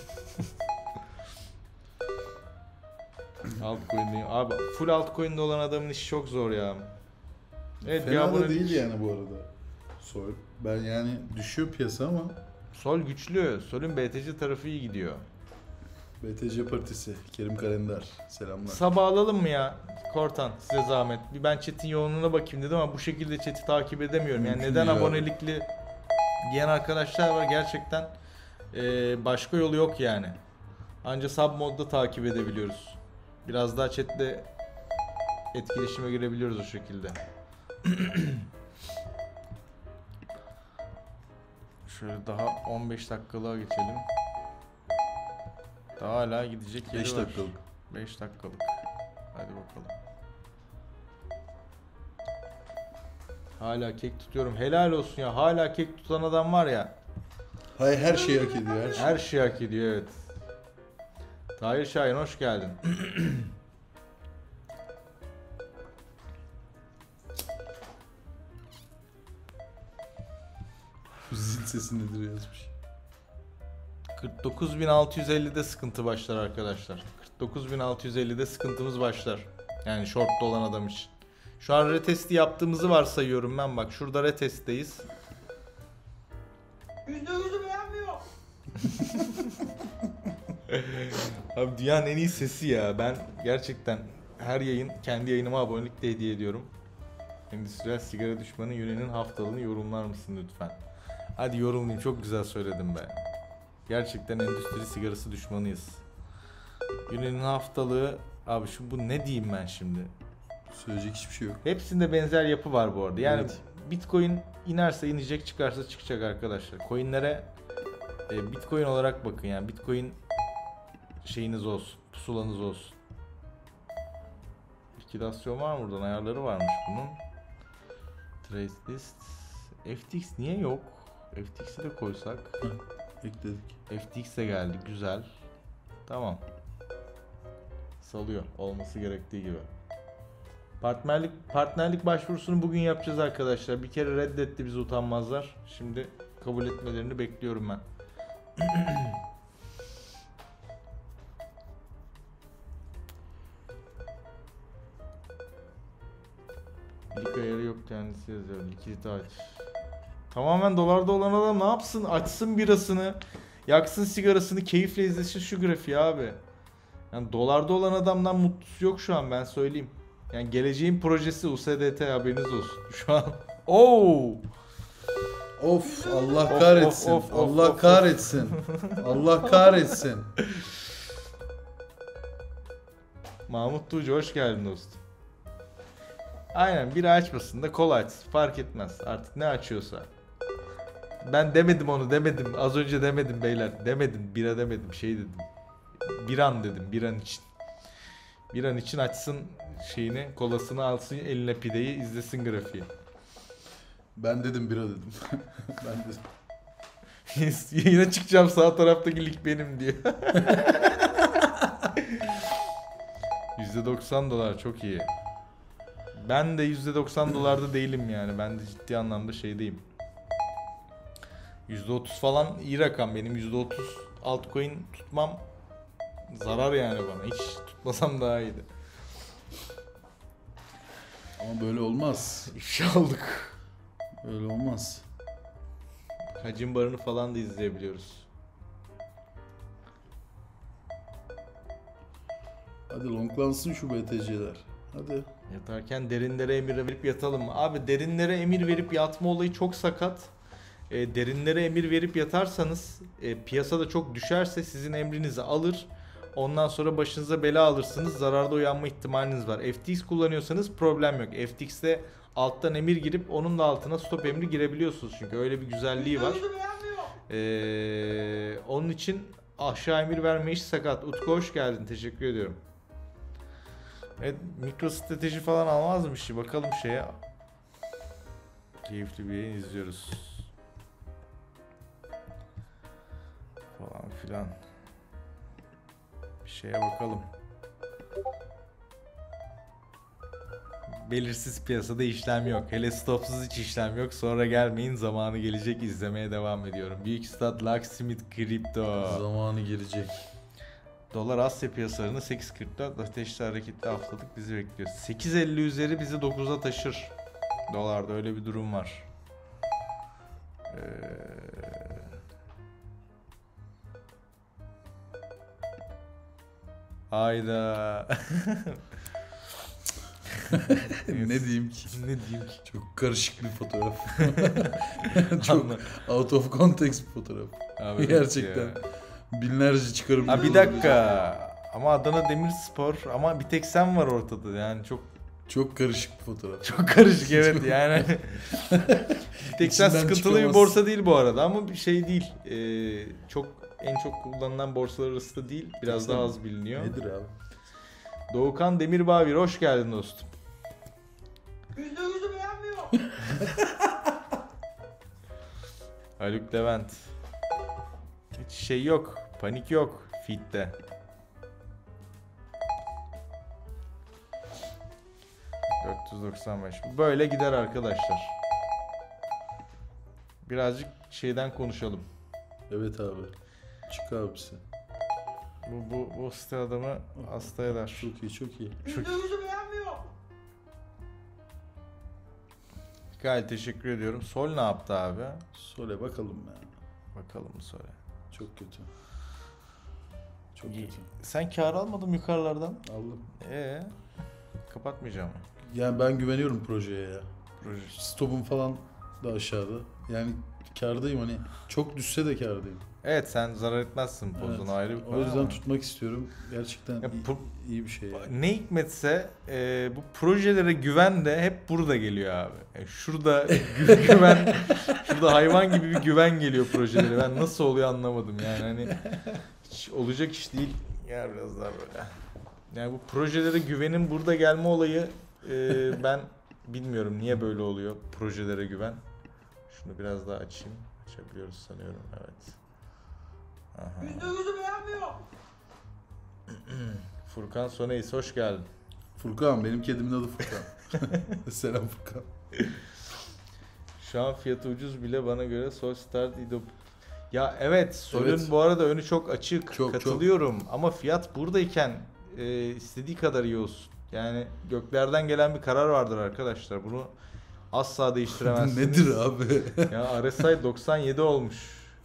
Altcoin'deyim. Abi full altcoin'de olan adamın işi çok zor ya. Evet bir Fena da abonelik. değil yani bu arada. Sol. Ben yani düşüyor piyasa ama Sol güçlü. Sol'ün B T C tarafı iyi gidiyor. B T C partisi. Kerim Kalender. Selamlar. Sabah alalım mı ya Kortan size zahmet. Bir ben chat'in yoğunluğuna bakayım dedim ama bu şekilde chat'i takip edemiyorum. Yani Mümkün neden değil abi. abonelikli diyen arkadaşlar var gerçekten ee, başka yolu yok yani. Anca sub modda takip edebiliyoruz. Biraz daha chat'le etkileşime girebiliyoruz o şekilde. Şöyle daha on beş dakikalığa geçelim. Daha hala gidecek yeri beş var. dakikalık. beş dakikalık. Hadi bakalım. Hala kek tutuyorum. Helal olsun ya. Hala kek tutan adam var ya. Hayır her şeyi hak ediyor her şey. Her şeyi hak ediyor evet. Tahir Şahin hoş geldin. Bu zil sesi nedir yazmış. kırk dokuz bin altı yüz ellide sıkıntı başlar arkadaşlar. kırk dokuz bin altı yüz ellide sıkıntımız başlar. Yani short'ta olan adam için. Şu an retesti yaptığımızı varsayıyorum ben, bak şurada retestteyiz. Yüzde yüzü beğenmiyor. Abi dünyanın en iyi sesi ya. Ben gerçekten her yayın kendi yayınıma abonelik de hediye ediyorum. Endüstriyel sigara düşmanı Yune'nin haftalığını yorumlar mısın lütfen? Hadi yorumlayayım, çok güzel söyledim be. Gerçekten endüstri sigarası düşmanıyız. Yune'nin haftalığı, abi şu bu ne diyeyim ben şimdi? Söyleyecek hiçbir şey yok. Hepsinde benzer yapı var bu arada. Yani Evet. Bitcoin inerse inecek, çıkarsa çıkacak arkadaşlar. Coinlere e, Bitcoin olarak bakın yani. Bitcoin şeyiniz olsun, pusulanız olsun. Likidasyon var mı buradan? Ayarları varmış bunun. Trace list. F T X niye yok? F T X'i de koysak. Ekledik. F T X de geldi, güzel. Tamam. Salıyor olması gerektiği gibi. Partnerlik partnerlik başvurusunu bugün yapacağız arkadaşlar. Bir kere reddetti bizi utanmazlar. Şimdi kabul etmelerini bekliyorum ben. Lik ayarı yok, kendisi yazıyor. Likidite aç. Tamamen dolarda olan adam ne yapsın? Açsın birasını, yaksın sigarasını, keyifle izlesin şu grafiği abi. Yani dolarda olan adamdan mutlusu yok şu an, ben söyleyeyim. Yani geleceğin projesi U S D T, haberiniz olsun. Şu an. Oo! Of Allah Of, kahretsin. of, of, Allah of, of. kahretsin. Allah kahretsin. Mahmut Tuğcu hoş geldin dostum. Aynen, biri açmasın da kola açsın, fark etmez artık ne açıyorsa. Ben demedim onu, demedim az önce, demedim beyler, demedim, bira demedim, şey dedim. Bir an dedim, bir an için. Bir an için açsın şeyini, kolasını alsın eline, pideyi izlesin grafiği. Ben dedim bira dedim. Ben dedim. Yine çıkacağım, sağ taraftaki lig benim diye. yüzde doksan dolar çok iyi. Ben de yüzde doksan dolarda değilim yani. Ben de ciddi anlamda şeydeyim. yüzde otuz falan iyi rakam. Benim yüzde otuz altcoin tutmam zarar yani bana. Hiç tutmasam daha iyiydi. Ama böyle olmaz. İfşa olduk. Öyle olmaz. Hacim barını falan da izleyebiliyoruz. Hadi longlansın şu B T C'ler. Hadi. Yatarken derinlere emir verip yatalım mı? Abi derinlere emir verip yatma olayı çok sakat. E, derinlere emir verip yatarsanız e, piyasada çok düşerse sizin emrinizi alır. Ondan sonra başınıza bela alırsınız. Zararda uyanma ihtimaliniz var. F T X kullanıyorsanız problem yok. F T X'te alttan emir girip onun da altına stop emri girebiliyorsunuz. Çünkü öyle bir güzelliği Yüzde var. yüzü beğenmiyor. Ee, onun için aşağı emir verme iş sakat. Utku hoş geldin. Teşekkür ediyorum. Evet, mikro strateji falan almazmış ki. Bakalım şeye. Keyifli bir yayın izliyoruz. Falan filan. Bir şeye bakalım. Belirsiz piyasada işlem yok. Hele stopsuz hiç işlem yok. Sonra gelmeyin, zamanı gelecek, izlemeye devam ediyorum. Büyük Üstad Locksmith Kripto. Zamanı gelecek. Dolar Asya piyasalarını sekiz kırk dört ateşli hareketli haftalık bizi bekliyor. sekiz elli üzeri bizi dokuza taşır. Dolarda öyle bir durum var. Ee... Hayda. Ne diyeyim ki? Ne diyeyim ki? Çok karışık bir fotoğraf. Çok out of context bir fotoğraf. Abi Gerçekten. ya. Binlerce çıkarım. Ha bir dakika. Ama Adana Demirspor, ama bir tek sen var ortada yani, çok Çok karışık bir fotoğraf. çok karışık evet yani. Bir tek sen İçinden sıkıntılı çıkamaz. bir borsa değil bu arada, ama bir şey değil. Ee, çok en çok kullanılan borsalar arasında değil. Biraz daha az biliniyor. Nedir abi? Doğukan Demirbağır hoş geldin dostum. Yüzde yüzü beğenmiyor. Haluk Levent. Hiç şey yok. Panik yok Fit'te. dört yüz doksan beş. Böyle gider arkadaşlar. Birazcık şeyden konuşalım. Evet abi. Çık abisi. Bu bu bu site adamı hasta eder. Çok iyi, çok iyi. Yüzde yüzü beğenmiyor. Gayet teşekkür ediyorum. Sol ne yaptı abi? Sole bakalım ya. Bakalım Sol'e. Çok kötü. Çok İyi. kötü. Sen kar almadın mı yukarılardan? Aldım. Ee, kapatmayacağım. Yani ben güveniyorum projeye ya. Proje. Stopum falan da aşağıda. Yani kârdayım, hani çok düşse de kârdayım. Evet, sen zarar etmezsin pozunu, Evet. ayrı bir konu O yüzden ama tutmak istiyorum. Gerçekten Ya iyi, pro- iyi bir şey yani. ne hikmetse e, bu projelere güven de hep burada geliyor abi. Yani şurada gü- güven, şurada hayvan gibi bir güven geliyor projelere. Ben nasıl oluyor anlamadım yani, hani hiç olacak iş değil. Gel biraz daha böyle. Yani bu projelere güvenin burada gelme olayı, e, ben bilmiyorum niye böyle oluyor projelere güven. Şunu biraz daha açayım. Açabiliyoruz sanıyorum, evet. Aha. Yüzde yüzü beğenmiyor. Furkan Soneis, hoş geldin. Furkan, benim kedimin adı Furkan. Selam Furkan. Şu an fiyatı ucuz bile bana göre Sol Start İdop. Ya evet, Sol'ün Evet. bu arada önü çok açık. Çok, Katılıyorum ama fiyat buradayken e, istediği kadar iyi olsun. Yani göklerden gelen bir karar vardır arkadaşlar. Bunu asla Bu değiştiremezsiniz. nedir abi? Ya R S I doksan yedi olmuş.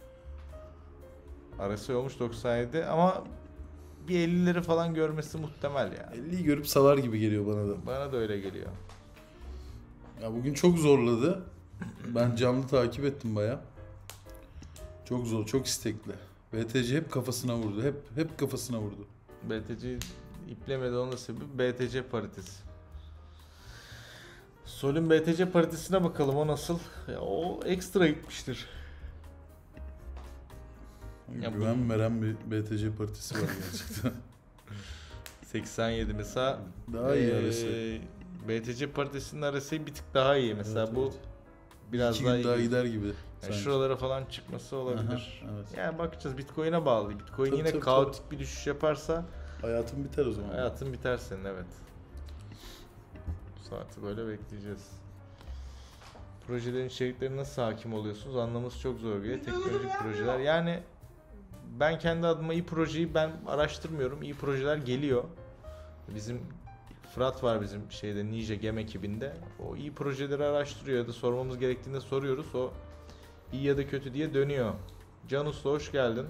R S I olmuş doksan yedi ama bir ellileri falan görmesi muhtemel ya. elliyi görüp salar gibi geliyor bana da. Bana da öyle geliyor. Ya bugün çok zorladı. Ben canlı takip ettim baya. Çok zor, çok istekli. B T C hep kafasına vurdu. Hep hep kafasına vurdu. B T C iplemedi, onun da sebebi B T C paritesi. Sol'ün B T C paritesine bakalım, o nasıl? Ya, o ekstra gitmiştir. Ya bu- Güven veren bir B T C partisi var gerçekten. seksen yedi mesela. Daha iyi eee, R S I. B T C paritesinin R S I bir tık daha iyi. Mesela Evet, bu evet. biraz İki daha gün iyi. daha gider gibi. Yani sanki. şuralara falan çıkması olabilir. Aha, evet. Yani bakacağız, Bitcoin'e bağlı. Bitcoin Tabii, yine tabii, kaotik bir düşüş yaparsa Hayatım biter o zaman. hayatın biter senin, evet. Bu saati böyle bekleyeceğiz. Projelerin içeriklerine nasıl hakim oluyorsunuz? Anlaması çok zor diye. Teknolojik projeler. Yani ben kendi adıma iyi projeyi ben araştırmıyorum. İyi projeler geliyor. Bizim Fırat var bizim şeyde, Ninja Gem ekibinde. O iyi projeleri araştırıyor ya da sormamız gerektiğinde soruyoruz. O iyi ya da kötü diye dönüyor. Can Usta, hoş geldin.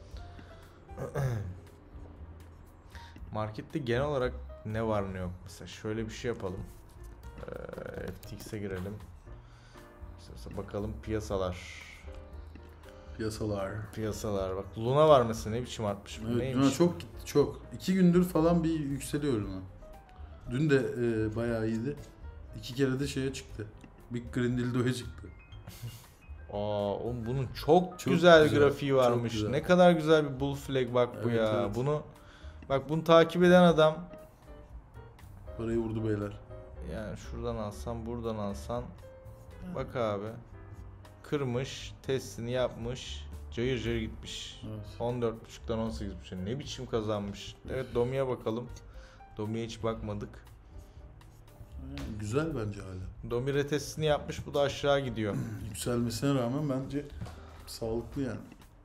Markette genel olarak ne var ne yok? Mesela şöyle bir şey yapalım. Ee, F T X'e girelim. İşte bakalım piyasalar. Piyasalar. Piyasalar bak, Luna var mesela, ne biçim artmış bu, Evet, neymiş? Luna çok gitti, çok. İki gündür falan bir yükseliyor Luna. Dün de e, bayağı iyiydi. İki kere de şeye çıktı. Big Green Dildo'ya çıktı. Aa, oğlum bunun çok, Çok güzel, güzel, grafiği çok varmış. güzel. Ne kadar güzel bir bull flag bak bu Evet, ya. evet. Bunu bak, bunu takip eden adam, Parayı vurdu beyler. yani şuradan alsan, buradan alsan, bak abi. Kırmış, testini yapmış, cayır cayır gitmiş. Evet. on dört buçuktan on sekiz buçuk. Ne biçim kazanmış. Evet, Domi'ye bakalım. Domi'ye hiç bakmadık. Yani güzel bence hala. Domi retestini yapmış, bu da aşağı gidiyor. Yükselmesine rağmen bence sağlıklı yani.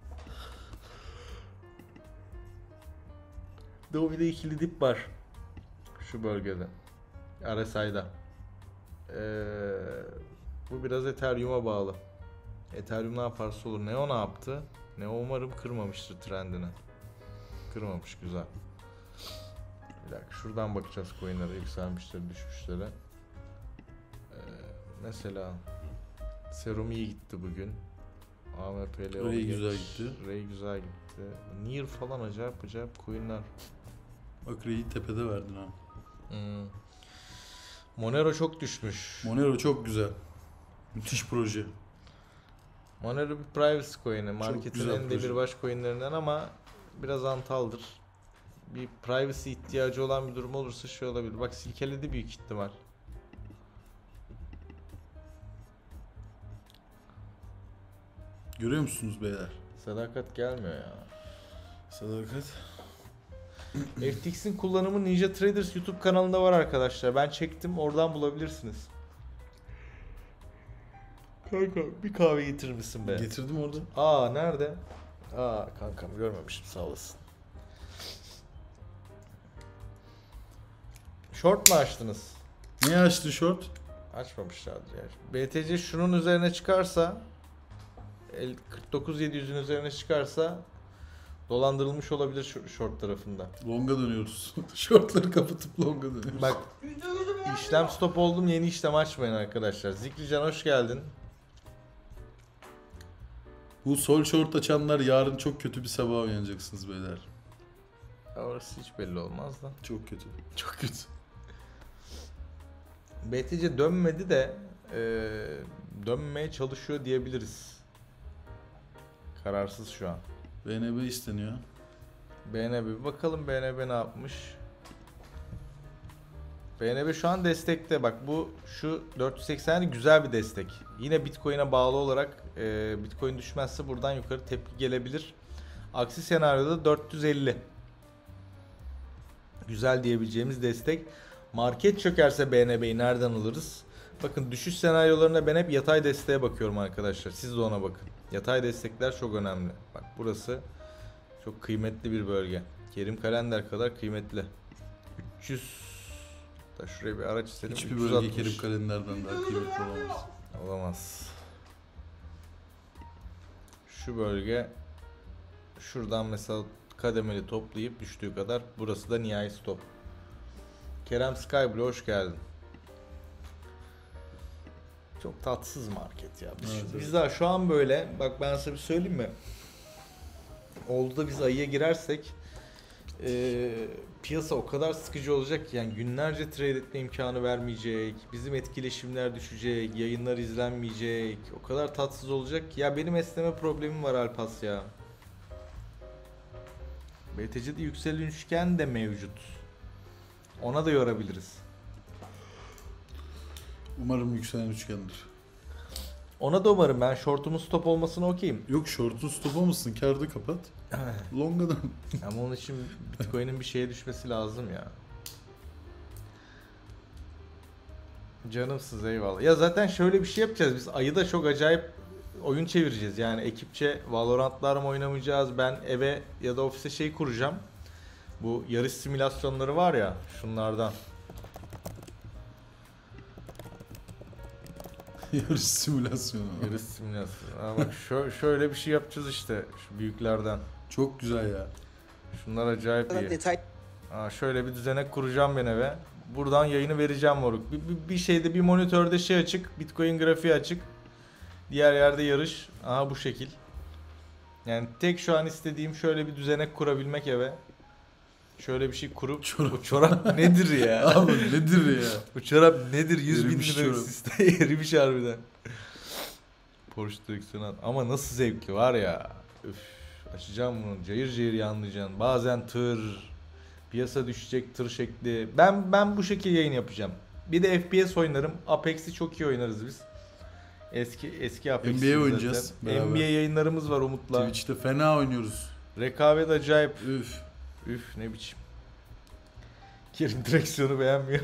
Domi'de ikili dip var. Şu bölgede. R S I'da. Ee, bu biraz Ethereum'a bağlı. Ethereum ne yaparsa olur. Neo ne yaptı? Neo umarım kırmamıştır trendini. Kırmamış, güzel. Bir dakika, şuradan bakacağız coinlere, yükselmişleri, düşmüşlere. Ee, mesela Serum iyi gitti bugün. A M P L Ray güzel gitti. Ray güzel gitti. Near falan acayip acayip coinler. Bak Ray'i tepede verdin ha. Hmm. Monero çok düşmüş. Monero çok güzel. Müthiş proje. Monero bir privacy coin'i. Marketin güzel en proje. demirbaş coin'lerinden ama biraz antaldır. Bir privacy ihtiyacı olan bir durum olursa şey olabilir. Bak, silkeledi büyük ihtimal. Görüyor musunuz beyler? Sadakat gelmiyor ya. Sadakat. F T X'in kullanımı Ninja Traders YouTube kanalında var arkadaşlar. Ben çektim, oradan bulabilirsiniz. Kanka bir kahve getirir misin be? Getirdim orada. Aa nerede? Aa kankam görmemişim, sağ olasın. Short mu açtınız? Niye açtın short? Açmamışlardır yani. B T C şunun üzerine çıkarsa kırk dokuz yedi yüzün üzerine çıkarsa dolandırılmış olabilir şu short tarafında. Longa dönüyoruz. Shortları kapatıp longa dönüyoruz. Bak Yüzünüzü beğenmiyorum. işlem stop oldum, yeni işlem açmayın arkadaşlar. Zikrican hoş geldin. Bu sol short açanlar yarın çok kötü bir sabah uyanacaksınız beyler. Ya orası hiç belli olmaz da. Çok kötü. Çok kötü. B T C dönmedi de e, dönmeye çalışıyor diyebiliriz. Kararsız şu an. B N B isteniyor. B N B bir bakalım, B N B ne yapmış? B N B şu an destekte. Bak bu şu dört yüz seksen güzel bir destek. Yine Bitcoin'e bağlı olarak e, Bitcoin düşmezse buradan yukarı tepki gelebilir. Aksi senaryoda dört yüz elli. Güzel diyebileceğimiz destek. Market çökerse B N B'yi nereden alırız? Bakın düşüş senaryolarına ben hep yatay desteğe bakıyorum arkadaşlar. Siz de ona bakın. Yatay destekler çok önemli. Bak burası çok kıymetli bir bölge. Kerim Kalender kadar kıymetli. üç yüz da şuraya bir araç istedim. Hiçbir üç yüz bölge altmış. Kerim Kalender'den daha kıymetli olamaz. Olamaz. Şu bölge şuradan mesela kademeli toplayıp düştüğü kadar, burası da nihai stop. Kerem Skyblue hoş geldin. Çok tatsız market ya. Biz, Evet, biz evet. daha şu an böyle, bak ben size bir söyleyeyim mi? Oldu da biz ayıya girersek e, piyasa o kadar sıkıcı olacak ki, yani günlerce trade etme imkanı vermeyecek. Bizim etkileşimler düşecek, yayınlar izlenmeyecek. O kadar tatsız olacak ki. Ya benim esneme problemim var Alpas ya. B T C'de yükselen üçgen de mevcut. Ona da yorabiliriz. Umarım yükselen üçgendir. Ona da umarım, ben shortumun stop olmasına okeyim. Yok short'un stop olmasın. Kârda kapat. Longa dön. Ama onun için Bitcoin'in bir şeye düşmesi lazım ya. Canımsız, eyvallah. Ya zaten şöyle bir şey yapacağız. Biz ayıda çok acayip oyun çevireceğiz. Yani ekipçe Valorant'lar mı oynamayacağız? Ben eve ya da ofise şey kuracağım. Bu yarış simülasyonları var ya, şunlardan. Yarış simülasyonu. Yarış simülasyonu. Ha bak şö- şöyle bir şey yapacağız işte, şu büyüklerden. Çok güzel ya. Şunlar acayip iyi. Detay Ha, şöyle bir düzenek kuracağım ben eve. Buradan yayını vereceğim moruk. Bir, bir, bir şeyde, bir monitörde şey açık. Bitcoin grafiği açık. Diğer yerde yarış. Aha bu şekil. Yani tek şu an istediğim şöyle bir düzenek kurabilmek eve. Şöyle bir şey kurup Çorap. bu çorap nedir ya? Abi nedir ya? Bu çorap nedir? yüz bin Erimiş lira çorap. sistem erimiş harbiden. Porsche direksiyon at. Ama nasıl zevkli var ya. Üf, açacağım bunu. Cayır cayır yanlayacaksın. Bazen tır. Piyasa düşecek tır şekli. Ben ben bu şekilde yayın yapacağım. Bir de F P S oynarım. Apex'i çok iyi oynarız biz. Eski eski Apex'i N B A zaten. oynayacağız beraber. N B A yayınlarımız var Umut'la. Twitch'te fena oynuyoruz. Rekabet acayip. Üf. Üf ne biçim. Kerim direksiyonu beğenmiyor.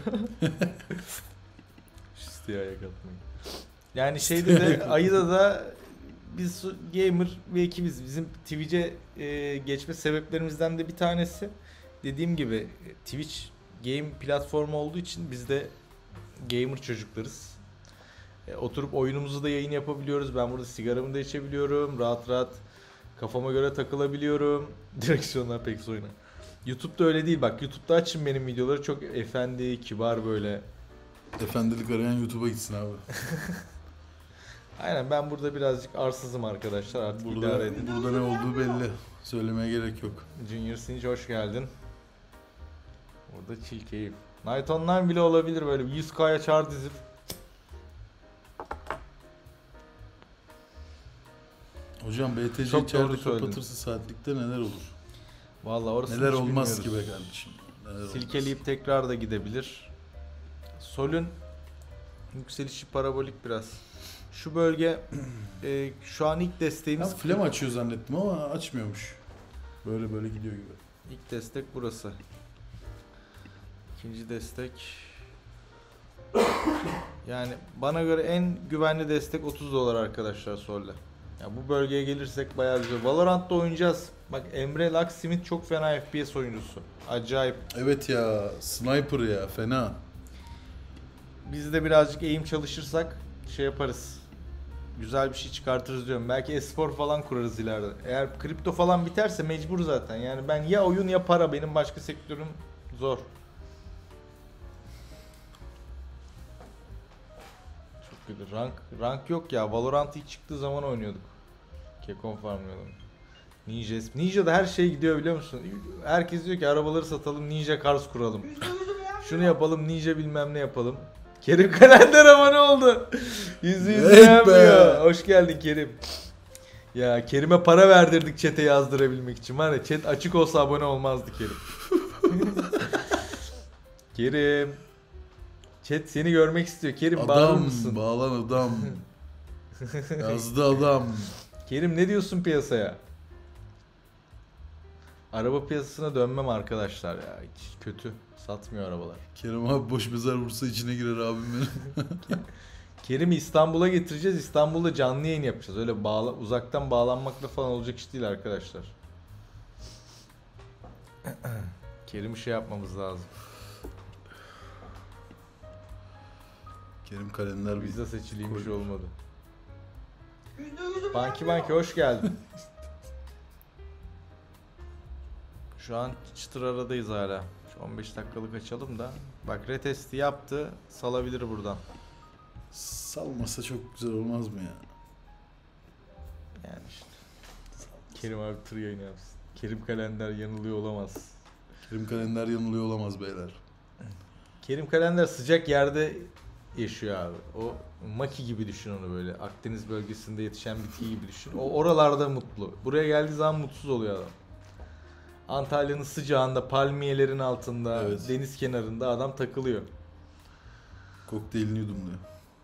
Şu istihaya katmayın. Yani şeyde de Ayı'da da biz gamer bir ekibiz. Bizim Twitch'e e, geçme sebeplerimizden de bir tanesi, dediğim gibi Twitch game platformu olduğu için biz de gamer çocuklarız. E, oturup oyunumuzu da yayın yapabiliyoruz. Ben burada sigaramı da içebiliyorum. Rahat rahat kafama göre takılabiliyorum. Direksiyonlar pek oyna. YouTube'da öyle değil bak. YouTube'da açın benim videoları, çok efendi, kibar böyle. Efendilik arayan YouTube'a gitsin abi. Aynen, ben burada birazcık arsızım arkadaşlar, artık idare Burada, edin. burada ne olduğu belli. Söylemeye gerek yok. Junior Singe hoş geldin. Burada chill keyif. Night Online bile olabilir, böyle yüz K'ya çağır dizip. Hocam B T C Çok doğru içeride söyledin. kapatırsa saatlikte neler olur? Vallahi orası Neler hiç olmaz ki bilmiyoruz. be kardeşim. Neler olmaz. Silkeleyip tekrar da gidebilir. Sol'ün yükselişi parabolik biraz. Şu bölge e, şu an ilk Ben desteğimiz. flame açıyor zannettim ama açmıyormuş. Böyle böyle gidiyor gibi. İlk destek burası. İkinci destek Yani bana göre en güvenli destek otuz dolar arkadaşlar Sol'le. Ya bu bölgeye gelirsek bayağı güzel. Valorant'ta oynayacağız. Bak Emre Locksmith çok fena F P S oyuncusu. Acayip. Evet ya, sniper ya, fena. Biz de birazcık eğim çalışırsak şey yaparız. Güzel bir şey çıkartırız diyorum. Belki espor falan kurarız ileride. Eğer kripto falan biterse mecbur zaten. Yani ben ya oyun ya para, benim başka sektörüm zor. Çok kötü. Rank, rank yok ya. Valorant ilk çıktığı zaman oynuyorduk. Kekon farmlıyordum. Ninja, Ninja'da her şey gidiyor biliyor musun? Herkes diyor ki arabaları satalım, Ninja Cars kuralım. Yüzde yüzü beğenmiyor. Şunu yapalım, Ninja bilmem ne yapalım. Kerim Kalender abone oldu. Yüzü yüzü Evet beğenmiyor. be. Hoş geldin Kerim. Ya Kerim'e para verdirdik chat'e yazdırabilmek için. Var ya chat açık olsa abone olmazdı Kerim. Kerim. Chat seni görmek istiyor. Kerim bağırır Adam, mısın? bağlan adam. Yazdı adam. Kerim ne diyorsun piyasaya? Araba piyasasına dönmem arkadaşlar ya. Hiç kötü. Satmıyor arabalar. Kerem abi boş mezar vursa içine girer abim benim. Kerim'i İstanbul'a getireceğiz. İstanbul'da canlı yayın yapacağız. Öyle bağla, uzaktan bağlanmakla falan olacak iş değil arkadaşlar. Kerim'i şey yapmamız lazım. Kerim Kalender Bizde bizde. seçiliymiş Koy. olmadı. Yüzde yüzü Banki beğenmiyor. Banki hoş geldin. Şu an çıtır aradayız hala. Şu on beş dakikalık açalım da. Bak retesti yaptı. Salabilir buradan. Salmasa çok güzel olmaz mı ya? Yani işte. Kerim abi tır yayını yapsın. Kerim Kalender yanılıyor olamaz. Kerim Kalender yanılıyor olamaz beyler. Kerim Kalender sıcak yerde yaşıyor abi. O maki gibi düşün onu böyle. Akdeniz bölgesinde yetişen bitki gibi düşün. O oralarda mutlu. Buraya geldiği zaman mutsuz oluyor adam. Antalya'nın sıcağında, palmiyelerin altında, Evet. deniz kenarında adam takılıyor. Kokteylini yudumluyor.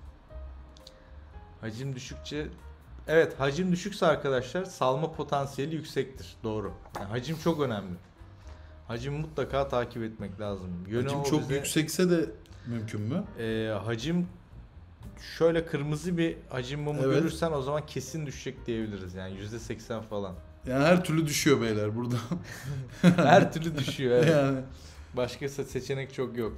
Hacim düşükçe... Evet, hacim düşükse arkadaşlar salma potansiyeli yüksektir. Doğru. Yani hacim çok önemli. Hacimi mutlaka takip etmek lazım. Yönü Hacim o çok bize- yüksekse de mümkün mü? Ee, hacim şöyle kırmızı bir hacim mumu Evet. görürsen o zaman kesin düşecek diyebiliriz. Yani yüzde seksen falan. Yani her türlü düşüyor beyler burada. Her türlü düşüyor. Evet. Yani Başka se- seçenek çok yok.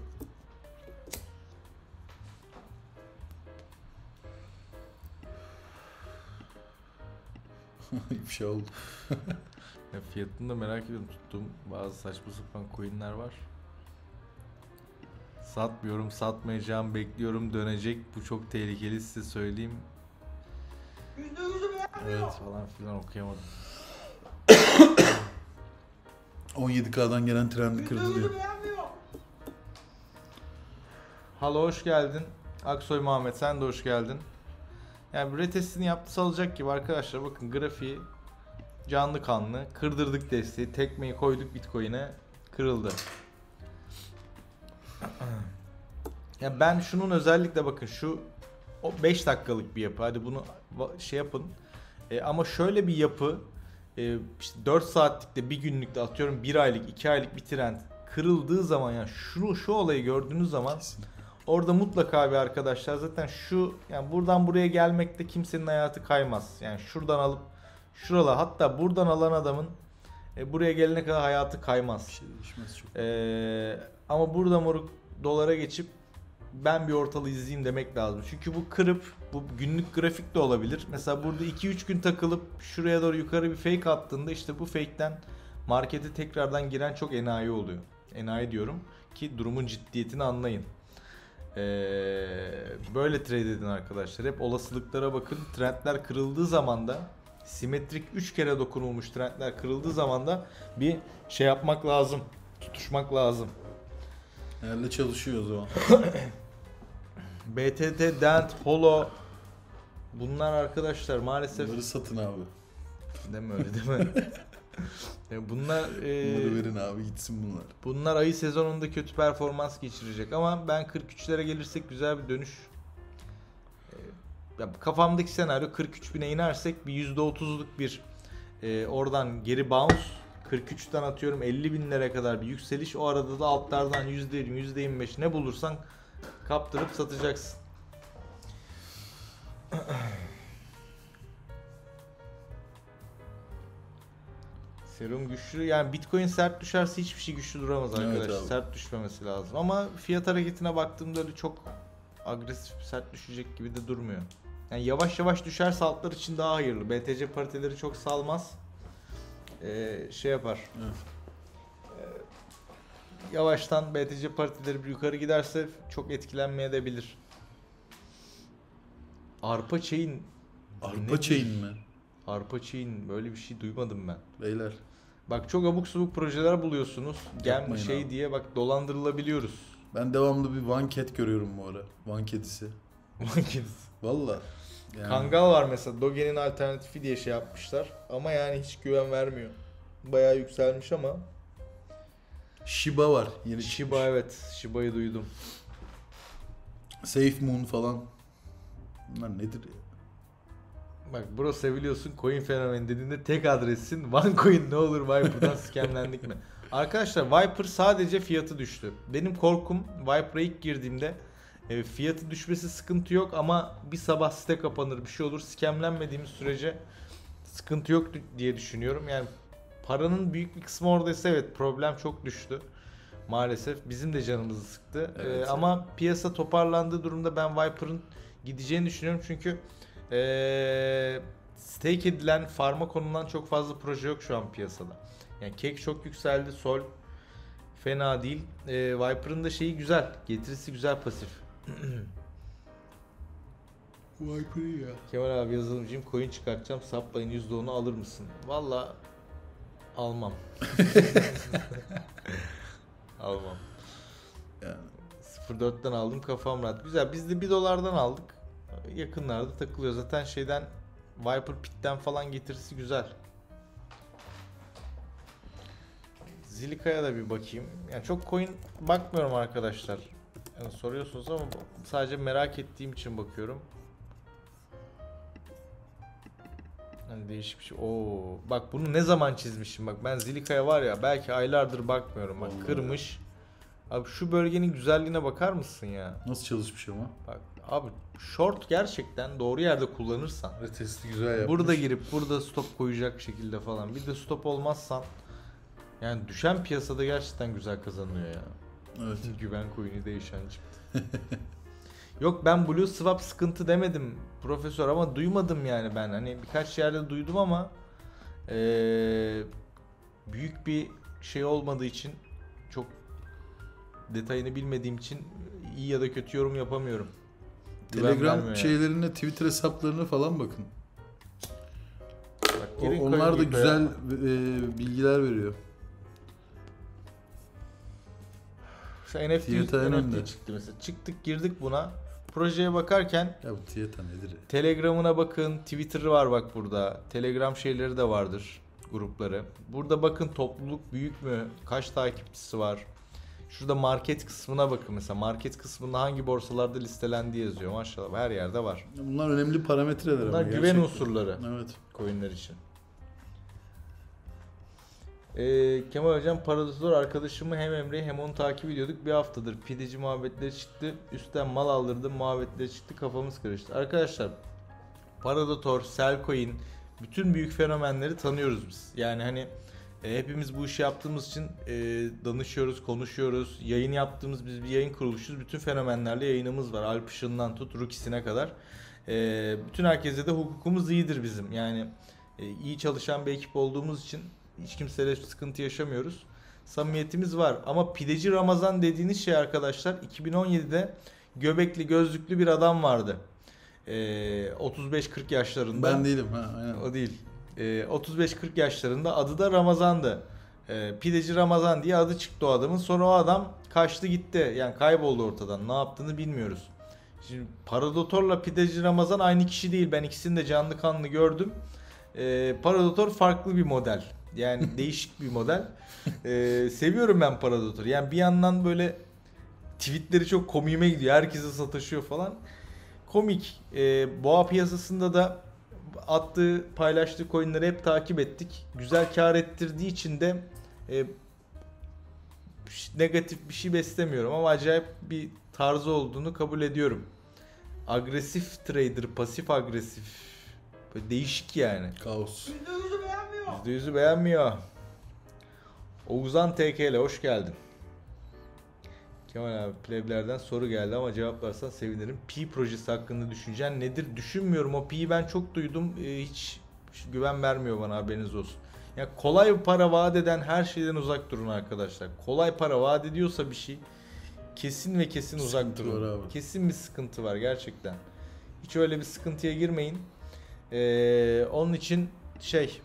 bir şey oldu. Ya fiyatını da merak ediyorum. Tuttuğum bazı saçma sapan coinler var. Satmıyorum, satmayacağım, bekliyorum, dönecek. Bu çok tehlikeli, size söyleyeyim. Yüzde yüzü beğenmiyor. Evet falan filan okuyamadım. on yedi K'dan gelen trendi Yüzde kırdı yüzü diyor. beğenmiyor. Halo hoş geldin. Aksoy Muhammed sen de hoş geldin. Yani bir retestini yaptı salacak gibi arkadaşlar. Bakın grafiği canlı kanlı. Kırdırdık desteği. Tekmeyi koyduk Bitcoin'e. Kırıldı. Ya ben şunun özellikle bakın şu o beş dakikalık bir yapı. Hadi bunu va- şey yapın. E, ama şöyle bir yapı e, işte dört saatlikte bir günlükte atıyorum bir aylık iki aylık bir trend kırıldığı zaman yani şunu şu olayı gördüğünüz zaman Kesin. orada mutlaka bir arkadaşlar zaten şu yani buradan buraya gelmekte kimsenin hayatı kaymaz. Yani şuradan alıp şuralar hatta buradan alan adamın e, buraya gelene kadar hayatı kaymaz. Bir şey değişmez çok. Ee, ama burada moruk dolara geçip ben bir ortalığı izleyeyim demek lazım. Çünkü bu kırıp bu günlük grafik de olabilir. Mesela burada iki üç gün takılıp şuraya doğru yukarı bir fake attığında işte bu fake'ten markete tekrardan giren çok enayi oluyor. Enayi diyorum ki durumun ciddiyetini anlayın. Ee, böyle trade edin arkadaşlar. Hep olasılıklara bakın. Trendler kırıldığı zaman da simetrik üç kere dokunulmuş trendler kırıldığı zaman da bir şey yapmak lazım. Tutuşmak lazım. Herhalde çalışıyor o zaman. B T T, Dent, Holo bunlar arkadaşlar maalesef Bunları satın abi. deme öyle deme. Yani bunlar e, Bunları verin abi, gitsin bunlar. bunlar ayı sezonunda kötü performans geçirecek ama ben kırk üçlere gelirsek güzel bir dönüş. E, ya kafamdaki senaryo kırk üç bine inersek bir yüzde otuzluk bir e, oradan geri bounce, kırk üçten atıyorum elli binlere kadar bir yükseliş, o arada da altlardan yüzde yirmi yüzde yirmi beş ne bulursan kaptırıp satacaksın. Ethereum güçlü. Yani Bitcoin sert düşerse hiçbir şey güçlü duramaz Evet arkadaşlar. abi. Sert düşmemesi lazım. Ama fiyat hareketine baktığımda öyle çok agresif sert düşecek gibi de durmuyor. Yani yavaş yavaş düşerse altlar için daha hayırlı. B T C pariteleri çok salmaz. Ee, şey yapar. Evet. Ee, yavaştan B T C pariteleri bir yukarı giderse çok etkilenmeyebilir. Arpa chain. Arpa Nedir? chain mi? Arpa chain böyle bir şey duymadım ben. Beyler. Bak çok abuk subuk projeler buluyorsunuz. Gem Yapmayın şey abi. diye bak dolandırılabiliyoruz. Ben devamlı bir Van Cat görüyorum bu ara. Van kedisi. Valla. Yani Kangal var mesela Doge'nin alternatifi diye şey yapmışlar. Ama yani hiç güven vermiyor. Bayağı yükselmiş ama. Shiba var. Yeni Shiba çıkmış. evet. Shiba'yı duydum. Safe Moon falan. Bunlar nedir ya? Bak bro seviliyorsun coin fenomeni dediğinde tek adressin OneCoin ne olur Viper'dan scamlendik mi? Arkadaşlar Viper sadece fiyatı düştü. Benim korkum Viper'a ilk girdiğimde e, fiyatı düşmesi sıkıntı yok ama bir sabah site kapanır bir şey olur scamlenmediğimiz sürece sıkıntı yok diye düşünüyorum. Yani paranın büyük bir kısmı oradaysa evet problem çok düştü. Maalesef bizim de canımızı sıktı. Evet. E, ama piyasa toparlandığı durumda ben Viper'ın gideceğini düşünüyorum çünkü Ee, stake edilen, farma konulan çok fazla proje yok şu an piyasada. Yani Cake çok yükseldi, Sol fena değil. Ee, Viper'ın da şeyi güzel, getirisi güzel pasif. Viper ya. Kemal abi yazılımcıyım, coin çıkartacağım, saplayın yüzde onu alır mısın? Valla almam. Almam. Yani. sıfır nokta dörtten aldım kafam rahat. Güzel biz de bir dolardan aldık. Yakınlarda takılıyor. Zaten şeyden Viper Pit'ten falan getirisi güzel. Zilika'ya da bir bakayım. Yani çok coin bakmıyorum arkadaşlar. Yani soruyorsunuz ama sadece merak ettiğim için bakıyorum. Hani değişik bir şey. Oo, bak bunu ne zaman çizmişim bak. Ben Zilika'ya var ya belki aylardır bakmıyorum. Bak Vallahi. kırmış. Abi şu bölgenin güzelliğine bakar mısın ya? Nasıl çalışmış ama? Bak abi short gerçekten doğru yerde kullanırsan Retesti güzel yapmış. burada girip burada stop koyacak şekilde falan bir de stop olmazsan yani düşen piyasada gerçekten güzel kazanıyor ya. Evet. Güven coin'i değişen çıktı. Yok ben Blue Swap sıkıntı demedim profesör ama duymadım yani ben hani birkaç yerde duydum ama ee, büyük bir şey olmadığı için çok detayını bilmediğim için iyi ya da kötü yorum yapamıyorum. Güven vermiyor Telegram yani. şeylerine, Twitter hesaplarına falan bakın. Bak, O- girin onlar da CoinGecko'ya. güzel e, bilgiler veriyor. Şu N F T, Fiyatı en N F önde. T çıktı mesela. Çıktık girdik buna. Projeye bakarken Ya bu Tiyata nedir ya? Telegram'ına bakın. Twitter'ı var bak burada. Telegram şeyleri de vardır. Grupları. Burada bakın topluluk büyük mü? Kaç takipçisi var? Şurada market kısmına bakın mesela. Market kısmında hangi borsalarda listelendi yazıyor. Maşallah her yerde var. Bunlar önemli parametreler Bunlar ama güven gerçekten. unsurları. Evet. Coinler için. Ee, Kemal hocam Paradosor arkadaşımı hem Emre'yi hem onu takip ediyorduk. Bir haftadır pideci muhabbetleri çıktı. Üstten mal aldırdım muhabbetleri çıktı. Kafamız karıştı. Arkadaşlar Paradotor, Selcoin bütün büyük fenomenleri tanıyoruz biz. Yani hani e, hepimiz bu işi yaptığımız için e, danışıyoruz, konuşuyoruz. Yayın yaptığımız biz bir yayın kuruluşuz. Bütün fenomenlerle yayınımız var. Alp Işın'dan tut Ruki'sine kadar. E, bütün herkese de hukukumuz iyidir bizim. Yani e, iyi çalışan bir ekip olduğumuz için hiç kimseyle sıkıntı yaşamıyoruz. Samimiyetimiz var. Ama pideci Ramazan dediğiniz şey arkadaşlar iki bin on yedide göbekli gözlüklü bir adam vardı. Ee, otuz beş kırk yaşlarında. Ben değilim ha aynen. O değil. Ee, otuz beş kırk yaşlarında adı da Ramazan'dı. Ee, pideci Ramazan diye adı çıktı o adamın. Sonra o adam kaçtı gitti. Yani kayboldu ortadan. Ne yaptığını bilmiyoruz. Şimdi Paradotor'la pideci Ramazan aynı kişi değil. Ben ikisini de canlı kanlı gördüm. Ee, Paradotor farklı bir model. Yani değişik bir model. Ee, seviyorum ben Paradotor. Yani bir yandan böyle tweetleri çok komiğime gidiyor. Herkese sataşıyor falan. Komik. Ee, boğa piyasasında da attığı, paylaştığı coinleri hep takip ettik. Güzel kar ettirdiği için de e, negatif bir şey beslemiyorum ama acayip bir tarzı olduğunu kabul ediyorum. Agresif trader, pasif agresif. Böyle değişik yani. Kaos. Yüzde yüzü beğenmiyor. yüzde yüzü beğenmiyor. Oğuzhan T K ile hoş geldin. Kemal abi pleblerden soru geldi ama cevaplarsan sevinirim. Pi projesi hakkında düşüncen nedir? Düşünmüyorum. O Pi'yi ben çok duydum. Ee, hiç güven vermiyor bana, haberiniz olsun. Ya kolay para vaat eden her şeyden uzak durun arkadaşlar. Kolay para vaat ediyorsa bir şey kesin ve kesin uzak Sıkıntı durun. var abi. Kesin bir sıkıntı var gerçekten. Hiç öyle bir sıkıntıya girmeyin. Ee, onun için şey,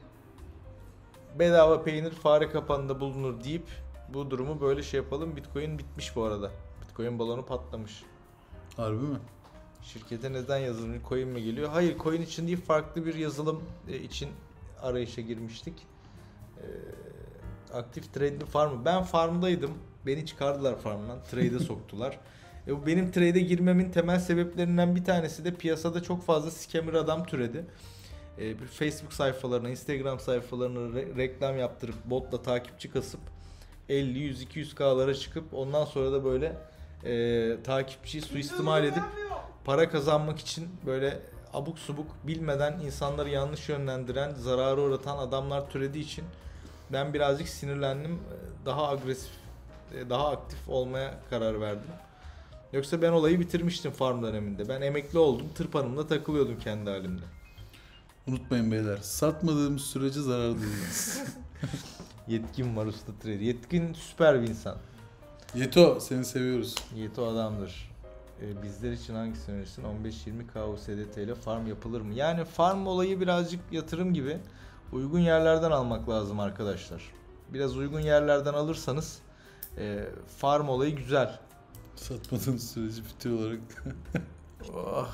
bedava peynir fare kapanında bulunur deyip bu durumu böyle şey yapalım. Bitcoin bitmiş bu arada. Bitcoin balonu patlamış. Harbi mi? Şirkete neden yazılım coin mi geliyor? Hayır, coin için değil, farklı bir yazılım için arayışa girmiştik. Ee, aktif trade'li farm. Ben farmdaydım. Beni çıkardılar farmdan. Trade'e soktular. E bu benim trade'e girmemin temel sebeplerinden bir tanesi de piyasada çok fazla scammer adam türedi. E, bir Facebook sayfalarına, Instagram sayfalarına re- reklam yaptırıp botla takipçi kasıp elli, yüz, iki yüz K'lara çıkıp ondan sonra da böyle e, takipçiyi suistimal edip para kazanmak için böyle abuk subuk, bilmeden insanları yanlış yönlendiren, zarara uğratan adamlar türediği için ben birazcık sinirlendim. Daha agresif, daha aktif olmaya karar verdim. Yoksa ben olayı bitirmiştim farm döneminde. Ben emekli oldum, tırpanımla takılıyordum kendi halimde. Unutmayın beyler. Satmadığımız sürece zarar değiliz. Yetkin var usta trader. Yetkin süper bir insan. Yeto seni seviyoruz. Yeto adamdır. Ee, bizler için hangisi önerirsin? on beş yirmi K U S D T ile farm yapılır mı? Yani farm olayı birazcık yatırım gibi. Uygun yerlerden almak lazım arkadaşlar. Biraz uygun yerlerden alırsanız e, farm olayı güzel. Satmadığımız sürece bitiyor olarak. Oh.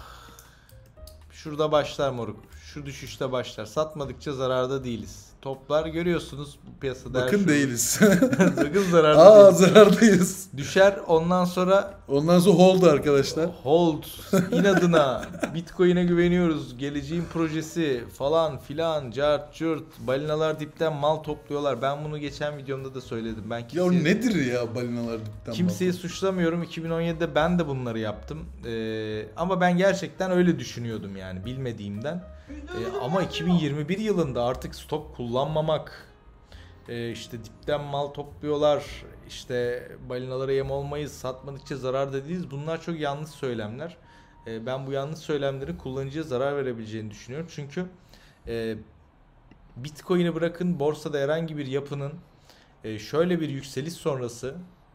Şurada başlar moruk. Şu düşüşte başlar. Satmadıkça zararda değiliz. Toplar görüyorsunuz bu piyasada. Bakın her şey- değiliz. Sakın zararda Aa değiliz. zarardayız. Düşer, ondan sonra Ondan sonra hold arkadaşlar. hold, inadına Bitcoin'e güveniyoruz, geleceğin projesi falan filan, cart curt, balinalar dipten mal topluyorlar. Ben bunu geçen videomda da söyledim. Ben Ya o kimseye, nedir ya balinalar dipten kimseyi bakıyor? suçlamıyorum. iki bin on yedide ben de bunları yaptım. Ee, ama ben gerçekten öyle düşünüyordum yani, bilmediğimden. Ee, ama iki bin yirmi bir yılında artık stok kullanmamak, Ee, işte dipten mal topluyorlar, işte balinalara yem olmayız, satmadıkça zararda değiliz. Bunlar çok yanlış söylemler. Ee, ben bu yanlış söylemlerin kullanıcıya zarar verebileceğini düşünüyorum. Çünkü e, Bitcoin'i bırakın, borsada herhangi bir yapının e, şöyle bir yükseliş sonrası,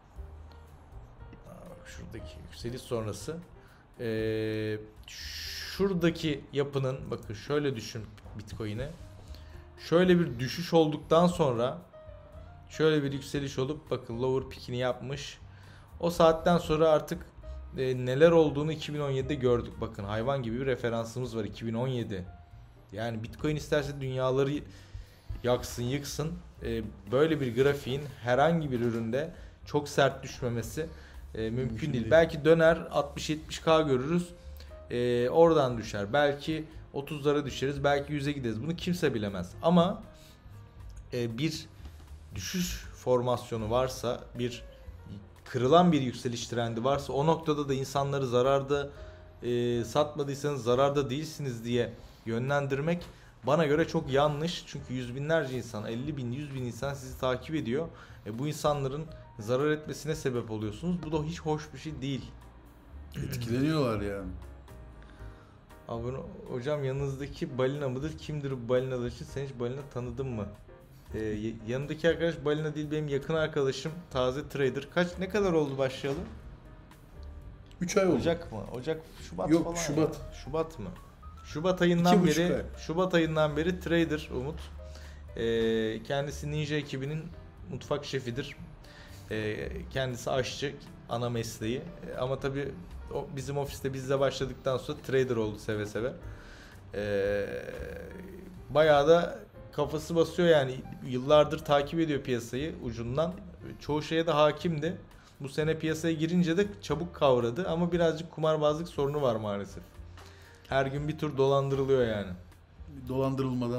şuradaki yükseliş sonrası e, şuradaki yapının, bakın şöyle düşün Bitcoin'e. Şöyle bir düşüş olduktan sonra şöyle bir yükseliş olup bakın lower peak'ini yapmış. O saatten sonra artık e, neler olduğunu iki bin on yedide gördük. Bakın hayvan gibi bir referansımız var iki bin on yedi. Yani Bitcoin isterse dünyaları yaksın yıksın. E, böyle bir grafiğin herhangi bir üründe çok sert düşmemesi e, mümkün, Mümkün değil. değil. Belki döner altmış yetmiş K görürüz. E, oradan düşer. Belki otuzlara düşeriz, belki yüze gideriz. Bunu kimse bilemez. Ama e, bir düşüş formasyonu varsa, bir kırılan bir yükseliş trendi varsa, o noktada da insanları zararda e, satmadıysanız zararda değilsiniz diye yönlendirmek bana göre çok yanlış. Çünkü yüz binlerce insan, elli bin, yüz bin insan sizi takip ediyor. E, bu insanların zarar etmesine sebep oluyorsunuz. Bu da hiç hoş bir şey değil. Etkileniyorlar yani. Abi hocam, yanınızdaki balina mıdır? Kimdir bu balinalar için? Sen hiç balina tanıdın mı? Ee, yanındaki arkadaş balina değil, benim yakın arkadaşım, taze trader. Kaç, ne kadar oldu başlayalı? üç ay oldu. Ocak mı? Ocak, Şubat Yok, falan. Şubat. ya. Şubat mı? Şubat ayından İki buçuk beri ay. Şubat ayından beri trader Umut. Ee, kendisi Ninja ekibinin mutfak şefidir. Ee, kendisi aşçı, ana mesleği. Ee, ama tabii o bizim ofiste bizle başladıktan sonra trader oldu seve seve. Ee, bayağı da kafası basıyor yani, yıllardır takip ediyor piyasayı ucundan. Çoğu şeye de hakimdi. Bu sene piyasaya girince de çabuk kavradı ama birazcık kumarbazlık sorunu var maalesef. Her gün bir tur dolandırılıyor yani. Dolandırılmadan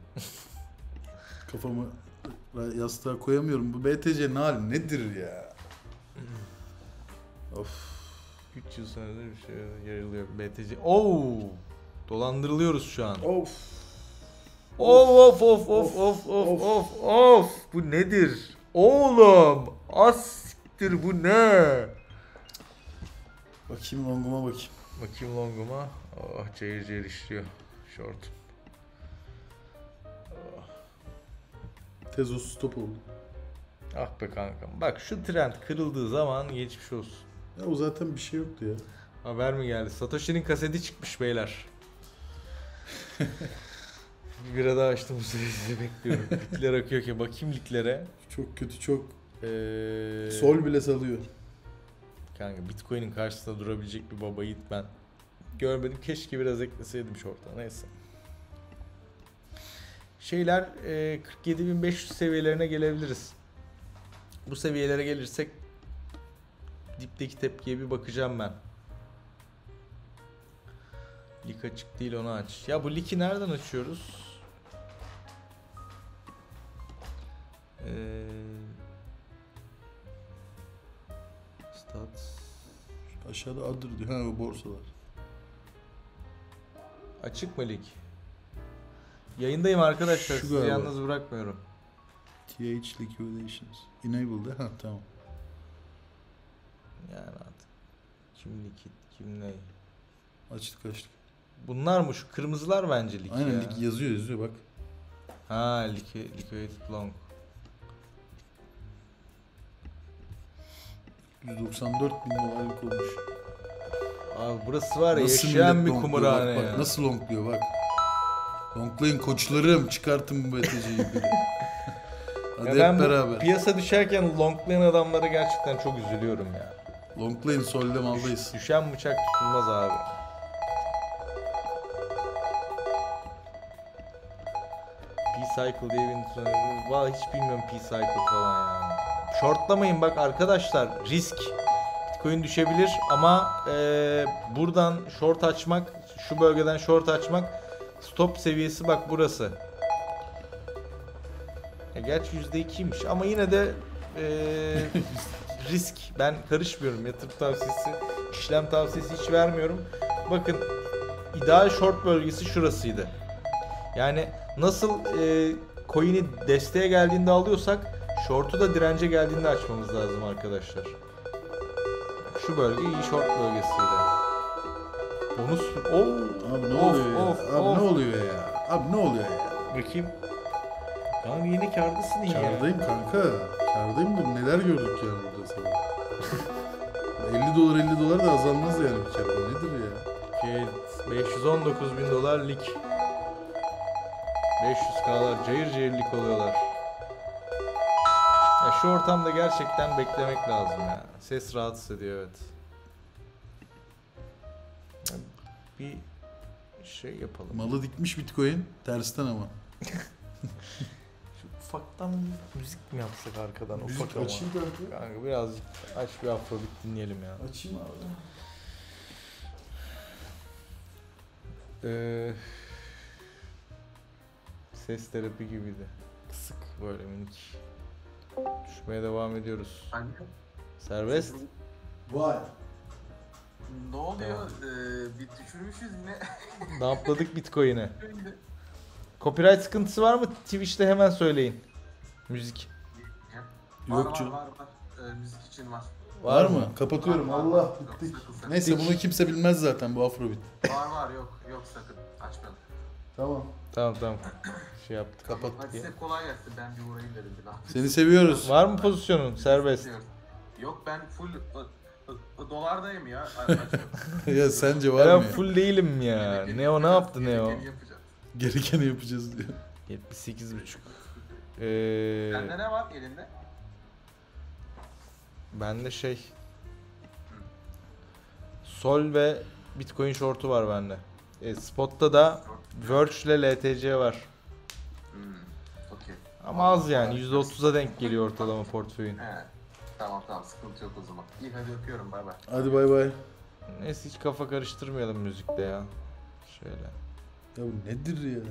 kafamı yastığa koyamıyorum. Bu B T C'nin hali nedir ya? Of. üç yıl sonra da bir şey yayılıyor B T C. Oo! Dolandırılıyoruz şu an. Of. Of of of of of of of of. Bu nedir? Oğlum asiktir bu ne? Bakayım longuma bakayım. Bakayım longuma. Oh cayır cayır işliyor. Short. Tezos stop oldu. Ah be kankam. Bak şu trend kırıldığı zaman geçmiş olsun. Ya o zaten bir şey yoktu ya. Haber mi geldi? Satoshi'nin kaseti çıkmış beyler. Bir bira daha açtım bu sefer sizi bekliyorum. Likler akıyor ki bakayım liklere. Çok kötü çok. Ee, Sol bile salıyor. Kanka Bitcoin'in karşısında durabilecek bir baba yiğit ben görmedim. Keşke biraz ekleseydim şorta. Neyse. Şeyler e, kırk yedi bin beş yüz seviyelerine gelebiliriz. Bu seviyelere gelirsek dipteki tepkiye bir bakacağım ben. Lik açık değil, onu aç. Ya bu liki nereden açıyoruz? Ee, Stats. Aşağıda adır diyor. Ha o borsalar. Açık mı lig? Yayındayım arkadaşlar. Şu Sizi galiba. yalnız bırakmıyorum. T H liquidations. Enable'da. Ha tamam. Yani artık kim likit, kim ne? Açtık açtık. Bunlar mı? Şu kırmızılar bence lik Aynen ya. lig yazıyor yazıyor bak. Ha, liqui- liquidated long. yüz doksan dört bin dolarlık olmuş. Abi burası var ya, Nasıl yaşayan millet bir longluyor, kumarhane bak, ya. bak, nasıl longluyor bak. Longlayın koçlarım, çıkartın bu B T C'yi yukarı. Hadi Ya hep ben bu beraber. piyasa düşerken longlayan adamlara gerçekten çok üzülüyorum ya. Longlayın solde maldayız. Düşen bıçak tutulmaz abi. P-Cycle diye bir insanı. Vallahi hiç bilmiyorum P-Cycle falan ya. Shortlamayın bak arkadaşlar, risk. Bitcoin düşebilir ama eee, buradan short açmak, şu bölgeden short açmak, stop seviyesi bak burası. Ya gerçi yüzde ikiymiş ama yine de eee, risk. Ben karışmıyorum. Yatırım tavsiyesi, işlem tavsiyesi hiç vermiyorum. Bakın, ideal short bölgesi şurasıydı. Yani nasıl eee coin'i desteğe geldiğinde alıyorsak, short'u da dirence geldiğinde açmamız lazım arkadaşlar. Şu bölge iyi short bölgesiydi. Bonus. Oo. Abi ne Of, oluyor ya? of, Abi of. ne oluyor ya? Abi ne oluyor ya? Bakayım. Kanka yine kârdasın iyi ya. Kârdayım kanka. Kârdayım da neler gördük ya burada sana. elli dolar elli dolar da azalmaz yani bir kere. Bu nedir ya? Evet, beş yüz on dokuz bin dolar lik. beş yüz k'lar cayır cayır lik oluyorlar. Ya şu ortamda gerçekten beklemek lazım ya. Ses rahatsız ediyor, evet. Ya bir şey yapalım. Malı dikmiş Bitcoin. Tersten ama. Şu ufaktan bir müzik mi yapsak arkadan? Müzik Ufak ama. açayım kanka. Kanka birazcık aç, bir afrobeat dinleyelim ya. Açayım abi. Ee, ses terapi gibiydi. Kısık böyle minik. Düşmeye devam ediyoruz. Anne. Serbest. Vay. Ne oluyor? Ee, bir düşürmüşüz yine. Dumpladık Bitcoin'e. Copyright sıkıntısı var mı? Twitch'te hemen söyleyin. Müzik. Yok var, canım. var var var. Ee, müzik için var. Var mı? Kapatıyorum. Var, var. Allah. Yok, Bittik. sakın, sakın. Neyse bunu kimse bilmez zaten bu Afrobeat. Var var yok yok sakın açmayalım. Tamam. Tamam tamam. Şey yaptık. Kapattık Hadi ya. size kolay gelsin, ben bir uğrayayım dedim bir daha. Seni seviyoruz. Var mı pozisyonun? Serbest. Yok ben full ı, ı, ı, dolardayım ya. Açmıyorum. Ya sence var Ben mı? full değilim ya. Gerekeni Neo ne yapacağız, yaptı Neo? gerekeni yapacağız. Gerekeni yapacağız diyor. yetmiş sekiz buçuk. Ee, Sende ne var elinde? bende şey. Sol ve Bitcoin short'u var bende. E, spot'ta da Verge ile L T C var. Hmm, okey. Ama az yani. yüzde otuza denk geliyor ortalama portföyün. He. Tamam tamam sıkıntı yok o zaman. İyi hadi öpüyorum bay bay. Hadi bay bay. Neyse hiç kafa karıştırmayalım müzikte ya. Şöyle. Ya bu nedir ya?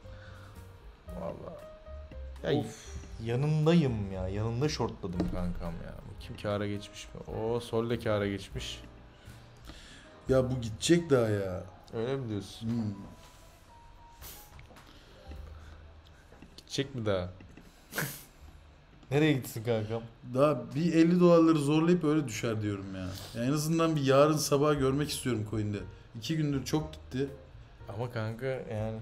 Vallahi. Ya yanındayım ya. Yanında shortladım kankam ya. Bu kim kâra geçmiş mi? Oo, Sol de kâra geçmiş. Ya bu gidecek daha ya. Öyle mi diyorsun? Hmm. Gidecek mi daha? Nereye gitsin kankam? Daha bir elli dolarları zorlayıp öyle düşer diyorum ya. Yani en azından bir yarın sabah görmek istiyorum coin'de. İki gündür çok gitti. Ama kanka yani.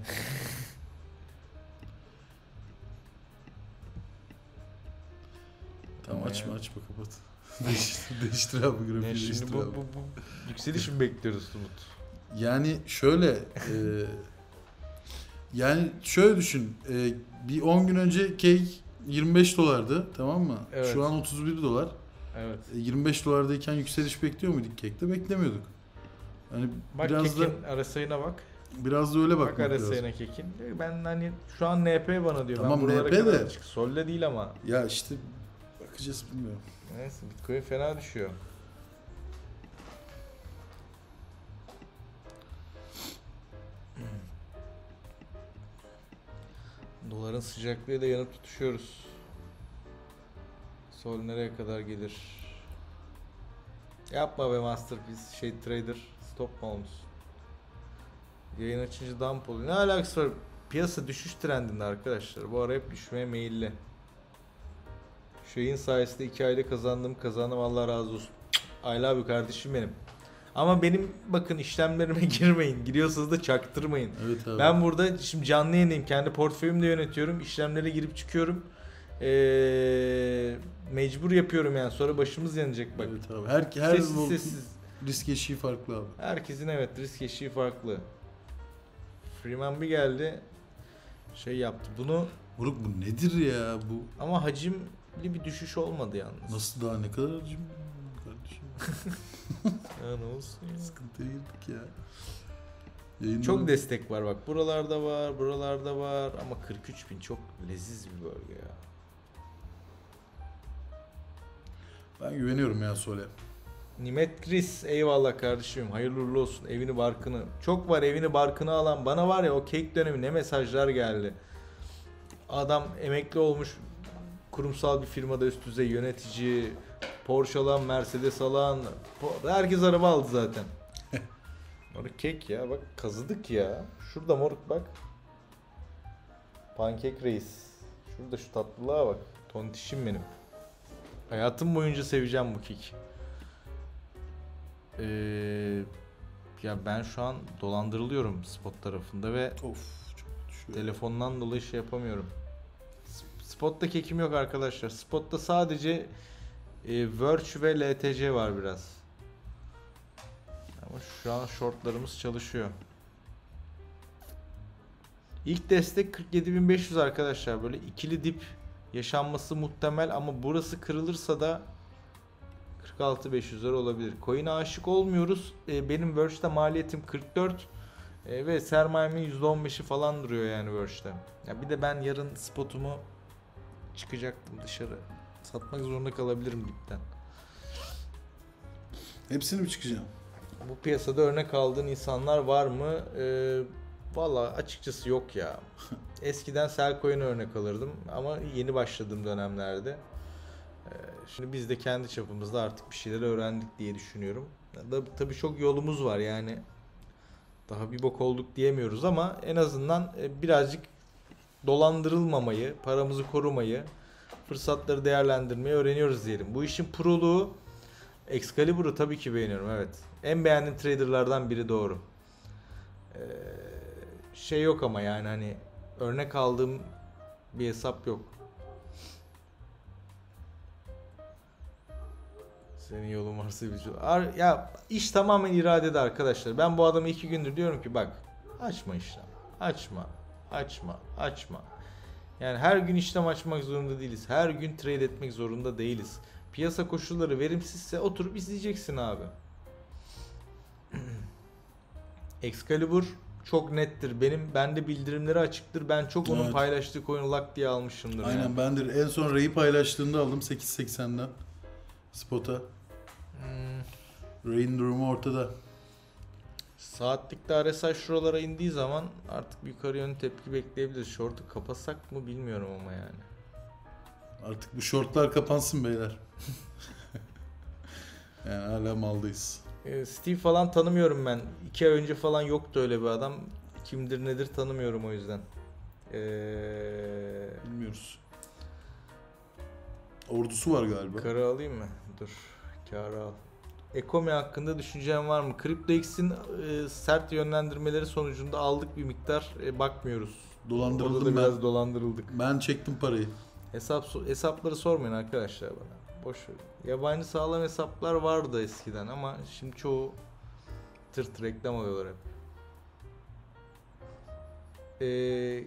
Tamam Ama açma yani. açma kapat. değiştir, değiştir abi grafiği Ne değiştir şimdi bu, abi. bu, bu yükseliş mi bekliyoruz Umut? Yani şöyle e, yani şöyle düşün. E, bir on gün önce cake yirmi beş dolardı, tamam mı? Evet. Şu an otuz bir dolar. Evet. E, yirmi beş dolardayken yükseliş bekliyor muyduk cake'te? Beklemiyorduk. Hani Bak biraz da kekin ara sayına bak. biraz da öyle Bak bakmak ara lazım. sayına kekin. Ben hani şu an N P bana diyor. Tamam, ben buralara N P kadar de. açık. Sol'le değil ama. Ya işte bakacağız, bilmiyorum. Neyse Bitcoin fena düşüyor. Doların sıcaklığıyla yanıp tutuşuyoruz. Sol nereye kadar gelir? Yapma be Masterpiece, şey trader, stop mu olmuş? Yayın açınca dump oluyor. Ne alakası var? Piyasa düşüş trendinde arkadaşlar. Bu ara hep düşmeye meyilli. Şu yayın sayesinde iki ayda kazandığım kazandım, Allah razı olsun. Ayla abi kardeşim benim. Ama benim bakın işlemlerime girmeyin. Giriyorsanız da çaktırmayın. Evet abi. Ben burada şimdi canlı yayındayım. Kendi portföyümü de yönetiyorum. İşlemlere girip çıkıyorum. Ee, mecbur yapıyorum yani. Sonra başımız yanacak bak. Evet abi. Her her Sessiz bu sessiz. risk eşiği farklı abi. Herkesin evet risk eşiği farklı. Freeman bir geldi. Şey yaptı. Bunu Moruk bu nedir ya bu? ama hacimli bir düşüş olmadı yalnız. Nasıl daha ne kadar acım kardeşim? Ya ne olsun ya. Sıkıntıya girdik ya. Yayında Çok destek var bak. Buralarda var, buralarda var ama kırk üç bin çok leziz bir bölge ya. Ben güveniyorum ya Sol'e. Nimet Chris eyvallah kardeşim. Hayırlı uğurlu olsun. Evini barkını. Çok var evini barkını alan. Bana var ya o cake dönemi ne mesajlar geldi. Adam emekli olmuş. Kurumsal bir firmada üst düzey yönetici. Porsche alan, Mercedes alan. Po- Herkes araba aldı zaten. Moruk kek ya bak kazıdık ya. Şurada moruk bak. Pankek reis. Şurada şu tatlılığa bak. Tontişim benim. Hayatım boyunca seveceğim bu kek. Ee, ya ben şu an dolandırılıyorum spot tarafında ve Of çok düşüyor. telefondan dolayı şey yapamıyorum. S- Spot'ta kekim yok arkadaşlar. Spot'ta sadece e, Verge ve L T C var biraz. Ama şu an shortlarımız çalışıyor. İlk destek kırk yedi bin beş yüz arkadaşlar. Böyle ikili dip yaşanması muhtemel ama burası kırılırsa da kırk altı bin beş yüzler olabilir. Coin'e aşık olmuyoruz. E, benim Verge'de maliyetim kırk dört e, ve sermayemin yüzde on beşi falan duruyor yani Verge'de. Ya bir de ben yarın spotumu çıkacaktım dışarı. Satmak zorunda kalabilirim dipten. Hepsini mi çıkacağım? Bu piyasada örnek aldığın insanlar var mı? Ee, Valla açıkçası yok ya. Eskiden Selcoin'e örnek alırdım ama yeni başladığım dönemlerde. Ee, şimdi biz de kendi çapımızda artık bir şeyler öğrendik diye düşünüyorum. Da, tabii çok yolumuz var yani. Daha bir bok olduk diyemiyoruz ama en azından birazcık dolandırılmamayı, paramızı korumayı, fırsatları değerlendirmeyi öğreniyoruz diyelim. Bu işin proluğu Excalibur'u tabii ki beğeniyorum evet. En beğendiğim traderlardan biri doğru. Ee, şey yok ama yani hani örnek aldığım bir hesap yok. Senin yolun varsa bir şey. Ar- Ya iş tamamen iradede arkadaşlar. Ben bu adama iki gündür diyorum ki bak açma işlem. Açma. Açma. Açma. Yani her gün işlem açmak zorunda değiliz. Her gün trade etmek zorunda değiliz. Piyasa koşulları verimsizse oturup izleyeceksin abi. Excalibur çok nettir. Benim bende bildirimleri açıktır. Ben çok onun Evet. paylaştığı coin'i lak diye almışımdır. Aynen yani. bendir. En son Ray'i paylaştığında aldım sekiz seksenden spota. Hmm, Ray'in durumu ortada. saatlikte R S I şuralara indiği zaman artık yukarı yönlü tepki bekleyebiliriz. Short'u kapasak mı bilmiyorum ama yani. Artık bu shortlar kapansın beyler. Yani hala maldayız. Ee, Steve falan tanımıyorum ben. İki ay önce falan yoktu öyle bir adam. Kimdir nedir tanımıyorum o yüzden. Ee, Bilmiyoruz. ordusu var galiba. Karı alayım mı? Dur. Karı al. Ekonomi hakkında düşüncen var mı? CryptoX'in e, sert yönlendirmeleri sonucunda aldık bir miktar. E, bakmıyoruz. Dolandırıldım Orada da ben. biraz dolandırıldık. Ben çektim parayı. Hesap hesapları sormayın arkadaşlar bana. Boş ver. Yabancı sağlam hesaplar vardı eskiden ama şimdi çoğu tırt reklam alıyorlar hep. Ee,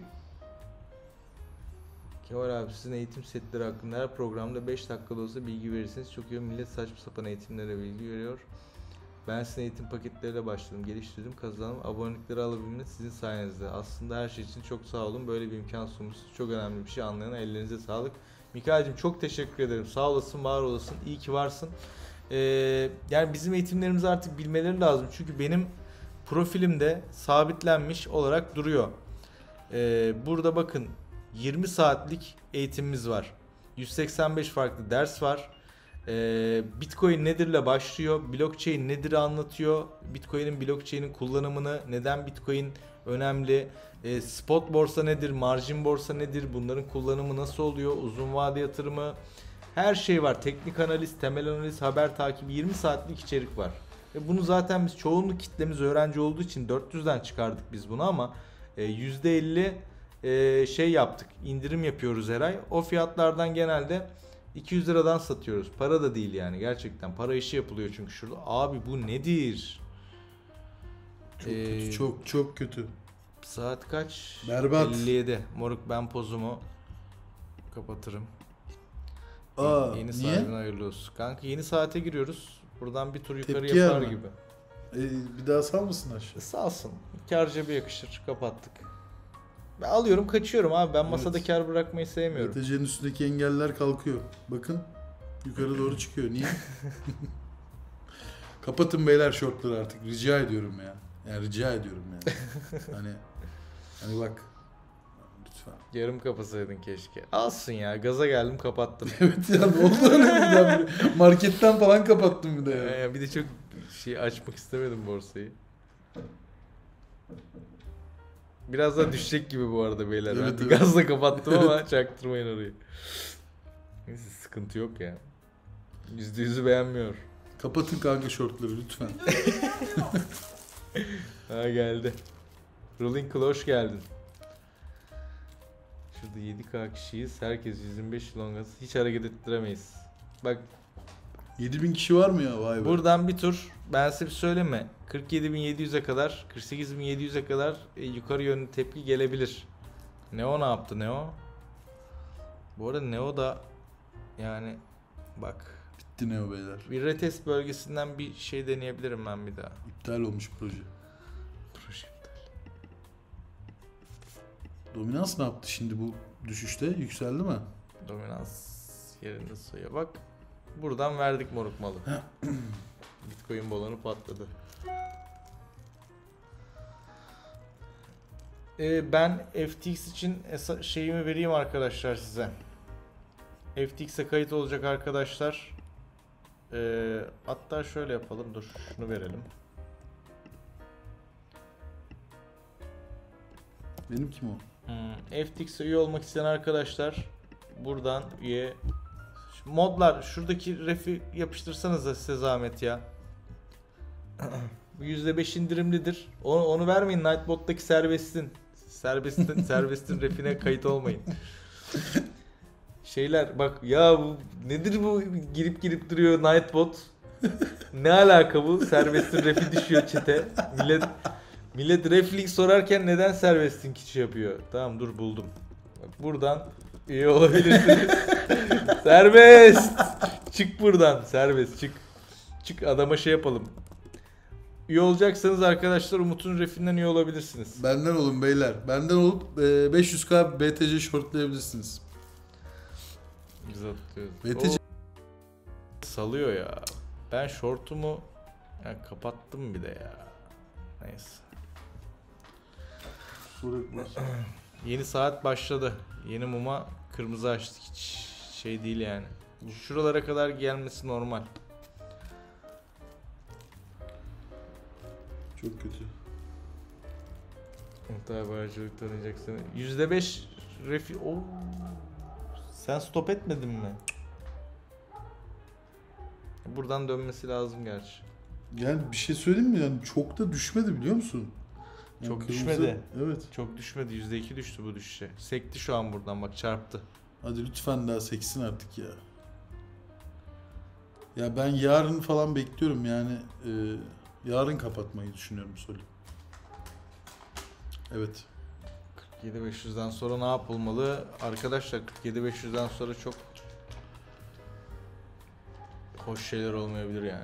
Kemal abi sizin eğitim setleri hakkında her programda beş dakikada olsa bilgi verirseniz çok iyi. Millet saçma sapan eğitimlere bilgi veriyor. Ben sizin eğitim paketleriyle başladım, geliştirdim, kazandım. Abonelikleri alabilmek sizin sayenizde. Aslında her şey için çok sağ olun. Böyle bir imkan sunmuşsunuz. Çok önemli bir şey. Anlayana ellerinize sağlık. Mikail'cim çok teşekkür ederim. Sağ olasın, var olasın. İyi ki varsın. Ee, yani bizim eğitimlerimizi artık bilmeleri lazım. Çünkü benim profilimde sabitlenmiş olarak duruyor. Ee, burada bakın yirmi saatlik eğitimimiz var. yüz seksen beş farklı ders var. Ee, Bitcoin nedirle başlıyor, blockchain nedir anlatıyor, Bitcoin'in blockchain'in kullanımını, neden Bitcoin önemli, e, spot borsa nedir, margin borsa nedir, bunların kullanımı nasıl oluyor, uzun vade yatırımı, her şey var. Teknik analiz, temel analiz, haber takibi, yirmi saatlik içerik var. Ve bunu zaten biz çoğunluk kitlemiz öğrenci olduğu için dört yüzden çıkardık biz bunu ama e, yüzde elli e, şey yaptık, indirim yapıyoruz her ay. O fiyatlardan genelde iki yüz liradan satıyoruz. Para da değil yani gerçekten. Para işi yapılıyor çünkü şurada. Abi bu nedir? Çok Ee, kötü, çok çok kötü. Saat kaç? Berbat. elli yedi. Moruk ben pozumu kapatırım. Aa, Yeni niye? sahibine hayırlı olsun. Kanka yeni saate giriyoruz. Buradan bir tur yukarı Tepki yapar yer mi? gibi. Ee, bir daha sal mısın aşağı? Salsın. Kârca bir yakışır. Kapattık. Ben alıyorum kaçıyorum abi. Ben Evet. masada kâr bırakmayı sevmiyorum. B T C'nin üstündeki engeller kalkıyor. Bakın yukarı doğru çıkıyor. Niye? Kapatın beyler şortları artık. Rica ediyorum ya. Yani rica ediyorum yani. hani hani bak. Lütfen. Yarım kapasaydın keşke. Alsın ya. Gaza geldim kapattım. Evet ya ne oldu öyle birden bir- Marketten falan kapattım bir de ya. Ee, bir de çok şey açmak istemedim borsayı. Biraz daha düşecek gibi bu arada beyler. Evet, ben bir evet. gazla kapattım ama çaktırmayın orayı. Neyse sıkıntı yok ya. Yüzde yüzü beğenmiyor. Kapatın kanka şortları lütfen. Ha geldi. Rolling Claw hoş geldin. Şurada yedi K kişiyiz. Herkes yüz yirmi beş longas. Hiç hareket ettiremeyiz. Bak yedi bin kişi var mı ya? Vay be. buradan bir tur. Ben size bir söyleyeyim mi? kırk yedi bin yedi yüze kadar, kırk sekiz bin yedi yüze kadar e, yukarı yönlü tepki gelebilir. Neo ne yaptı Neo? Bu arada Neo da yani bak Bitti ne o beyler? bir retest bölgesinden bir şey deneyebilirim ben bir daha. İptal olmuş proje. Proje iptal. Dominans ne yaptı şimdi bu düşüşte? Yükseldi mi? Dominans yerinde sayıyor. Bak buradan verdik moruk malı. Bitcoin balonu patladı. Ee, ben F T X için esa- şeyimi vereyim arkadaşlar size. F T X'e kayıt olacak arkadaşlar. Ee, hatta şöyle yapalım. Dur şunu verelim. Benim kim o? Hmm, F T X'e üye olmak isteyen arkadaşlar buradan üye. Şu modlar şuradaki refi yapıştırsanız da size zahmet ya. yüzde beş indirimlidir. Onu, onu vermeyin. Nightbot'taki serbestin. Serbestin, serbestin refine kayıt olmayın. Şeyler bak ya bu nedir bu girip girip duruyor Nightbot. Ne alaka bu? Serbestin refi düşüyor çete. Millet millet reflik sorarken neden serbestin kiç yapıyor? Tamam dur buldum. Bak buradan üye olabilirsiniz. Serbest. Çık buradan. Serbest çık. Çık adama şey yapalım. Üye olacaksanız arkadaşlar Umut'un refinden üye olabilirsiniz. Benden olun beyler. Benden olup e, beş yüz K B T C shortlayabilirsiniz. Biz atıyoruz. B T C O salıyor ya. Ben şortumu ya kapattım bir de ya. Neyse. Yeni saat başladı. Yeni muma kırmızı açtık. Hiç şey değil yani. Şuralara kadar gelmesi normal. Çok kötü. Muhtar barajcılık tanıyacaksın. yüzde beş refi... Oo. Sen stop etmedin mi? Buradan dönmesi lazım gerçi. Yani bir şey söyleyeyim mi? Yani çok da düşmedi biliyor musun? Yani Çok kırmızı- düşmedi. Evet. Çok düşmedi. yüzde iki düştü bu düşüşe. Sekti şu an buradan bak, çarptı. Hadi lütfen daha seksin artık ya. Ya ben yarın falan bekliyorum yani. E, yarın kapatmayı düşünüyorum Sol'i. Evet. kırk yedi bin beş yüzden sonra ne yapılmalı? Arkadaşlar kırk yedi bin beş yüzden sonra çok hoş şeyler olmayabilir yani.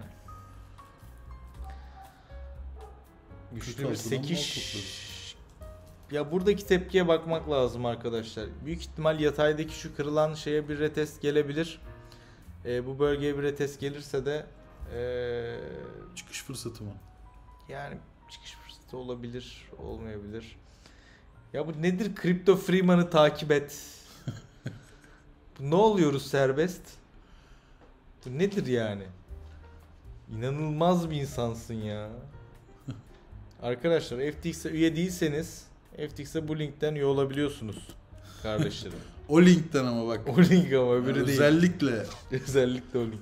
Güçlü bir Kötü arkadan mal sekiş. Ya buradaki tepkiye bakmak lazım arkadaşlar. Büyük ihtimal yataydaki şu kırılan şeye bir retest gelebilir. Ee, bu bölgeye bir retest gelirse de ee, Çıkış fırsatı mı? yani çıkış fırsatı olabilir, olmayabilir. Ya bu nedir? Crypto Freeman'ı takip et. Bu ne oluyoruz serbest? Bu nedir yani? İnanılmaz bir insansın ya. Arkadaşlar F T X'e üye değilseniz F T X'e bu linkten üye olabiliyorsunuz kardeşlerim. O linkten ama bak. O link ama öbürü Yani değil. özellikle. Özellikle o link.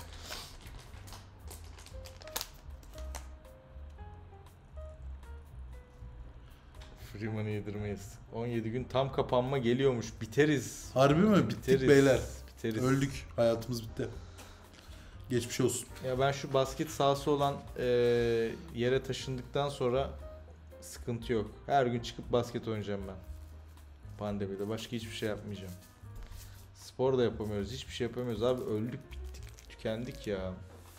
Freeman'ı yedirmeyiz. on yedi gün tam kapanma geliyormuş. Biteriz. Harbi mi? Bittik Biteriz. beyler. Biteriz. Öldük. Hayatımız bitti. Geçmiş olsun. Ya ben şu basket sahası olan e, yere taşındıktan sonra sıkıntı yok. Her gün çıkıp basket oynayacağım ben. Pandemide. Başka hiçbir şey yapmayacağım. Spor da yapamıyoruz. Hiçbir şey yapamıyoruz abi. Öldük, bittik, tükendik ya.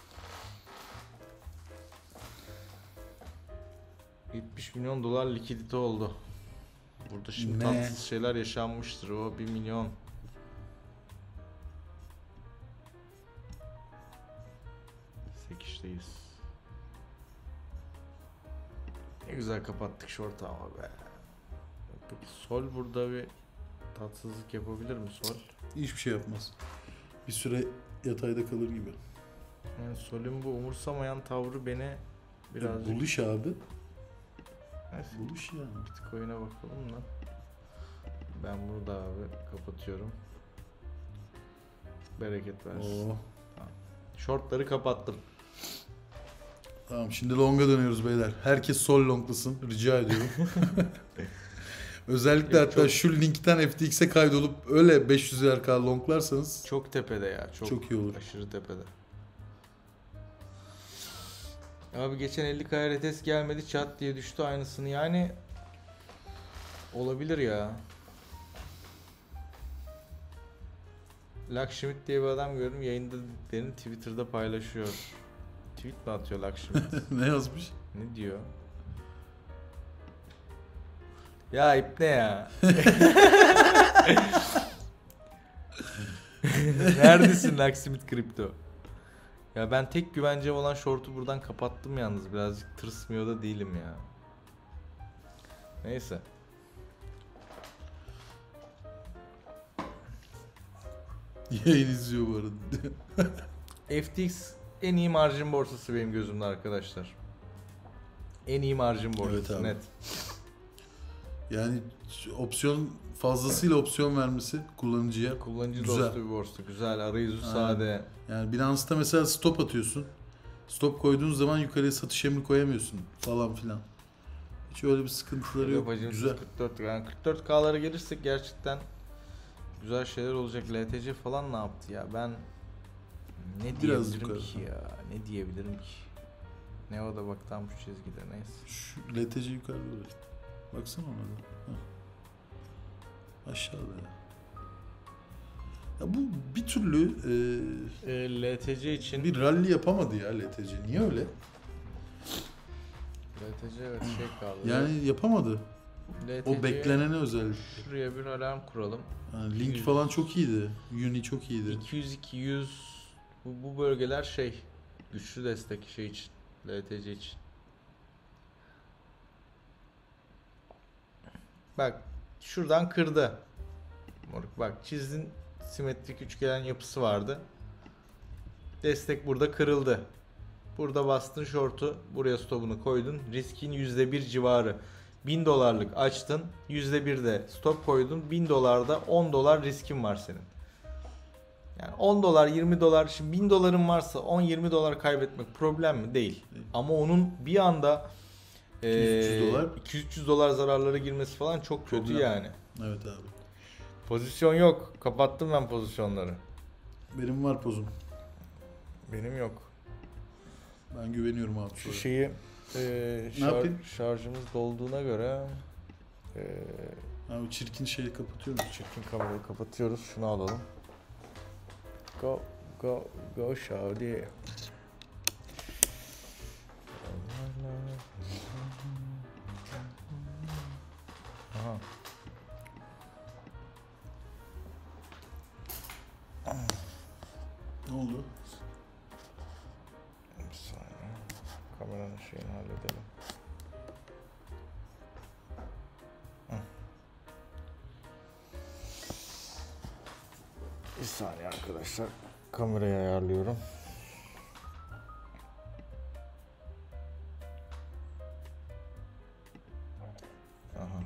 yetmiş milyon dolar likidite oldu. Burada şimdi Ne? tatsız şeyler yaşanmıştır. O bir milyon. sekizdeyiz. Ne güzel kapattık short ama be. Peki Sol burada bir tatsızlık yapabilir mi Sol? Hiçbir şey yapmaz. Bir süre yatayda kalır gibi. Yani Sol'ün bu umursamayan tavrı beni birazcık... Buluş abi. Neyse, Buluş yani. Bitcoin'e bakalım da. Ben bunu da abi kapatıyorum. Bereket versin. Oo. Shortları kapattım. Tamam şimdi longa dönüyoruz beyler. Herkes sol longlasın. Rica ediyorum. Özellikle Yok, hatta çok- şu linkten F T X'e kaydolup öyle beş yüz R K longlarsanız Çok tepede ya. Çok, çok iyi olur. aşırı tepede. Abi geçen elli K retest gelmedi, çat diye düştü aynısını. Yani olabilir ya. Lakshmit diye bir adam gördüm, yayında dediklerini Twitter'da paylaşıyor. Tweet mi atıyor Lakshmit? Ne yazmış? Ne diyor? Ya ipne ya. Neredesin Lakshmit Kripto? Ya ben tek güvencem olan short'u buradan kapattım yalnız. Birazcık tırsmıyor da değilim ya. Neyse. Yayın izliyor bu arada. F T X en iyi marjin borsası benim gözümde arkadaşlar. En iyi marjin borsası Evet abi. net. Yani opsiyon fazlasıyla opsiyon vermesi kullanıcıya. Kullanıcı Güzel. dostu bir borsa. Güzel, arayüzü Aynen. sade. Yani Binance'da mesela stop atıyorsun. Stop koyduğun zaman yukarıya satış emri koyamıyorsun falan filan. Hiç öyle bir sıkıntıları yok. Bacım, Güzel. kırk dört yani kırk dört K'lara gelirsek gerçekten güzel şeyler olacak. L T C falan ne yaptı ya? Ben ne Biraz diyebilirim yukarı. ki ya? Ne diyebilirim ki? Ne o da bak tam şu çizgide, neyse. Şu L T C yukarıda öyle. Baksana ona da. Heh. Aşağıda ya. Ya bu bir türlü e, E, L T C için bir rally yapamadı ya L T C. Niye öyle? L T C evet şey kaldı. Yani yapamadı. L T O C'ye beklenene özel. şuraya bir alarm kuralım. Yani link falan çok iyiydi. Uni çok iyiydi. iki yüz iki yüz bu, bu bölgeler şey güçlü destek şey için, L T C için. Bak şuradan kırdı. Moruk bak çizdin, simetrik üçgen yapısı vardı. Destek burada kırıldı. Burada bastın short'u, buraya stopunu koydun. Riskin yüzde bir civarı. bin dolarlık açtın. yüzde bir de stop koydun. bin dolarda on dolar riskin var senin. Yani on dolar, yirmi dolar, şimdi bin doların varsa on yirmi dolar kaybetmek problem mi? Değil. Değil. Ama onun bir anda iki yüz üç yüz dolar. iki yüz üç yüz dolar zararlara girmesi falan çok kötü Problem. yani. Evet abi. Pozisyon yok. Kapattım ben pozisyonları. Benim var pozum. Benim yok. Ben güveniyorum abi. Şu sonra. şeyi e, Ne şar- yapayım? şarjımız dolduğuna göre e, Abi çirkin şeyi kapatıyor musun? çirkin kamerayı kapatıyoruz. Şunu alalım. Go go go Şadi. Aha. Ne oldu? Bir saniye. Kameranın şeyini halledelim. Hı. Bir saniye arkadaşlar. Kamerayı ayarlıyorum. Aha.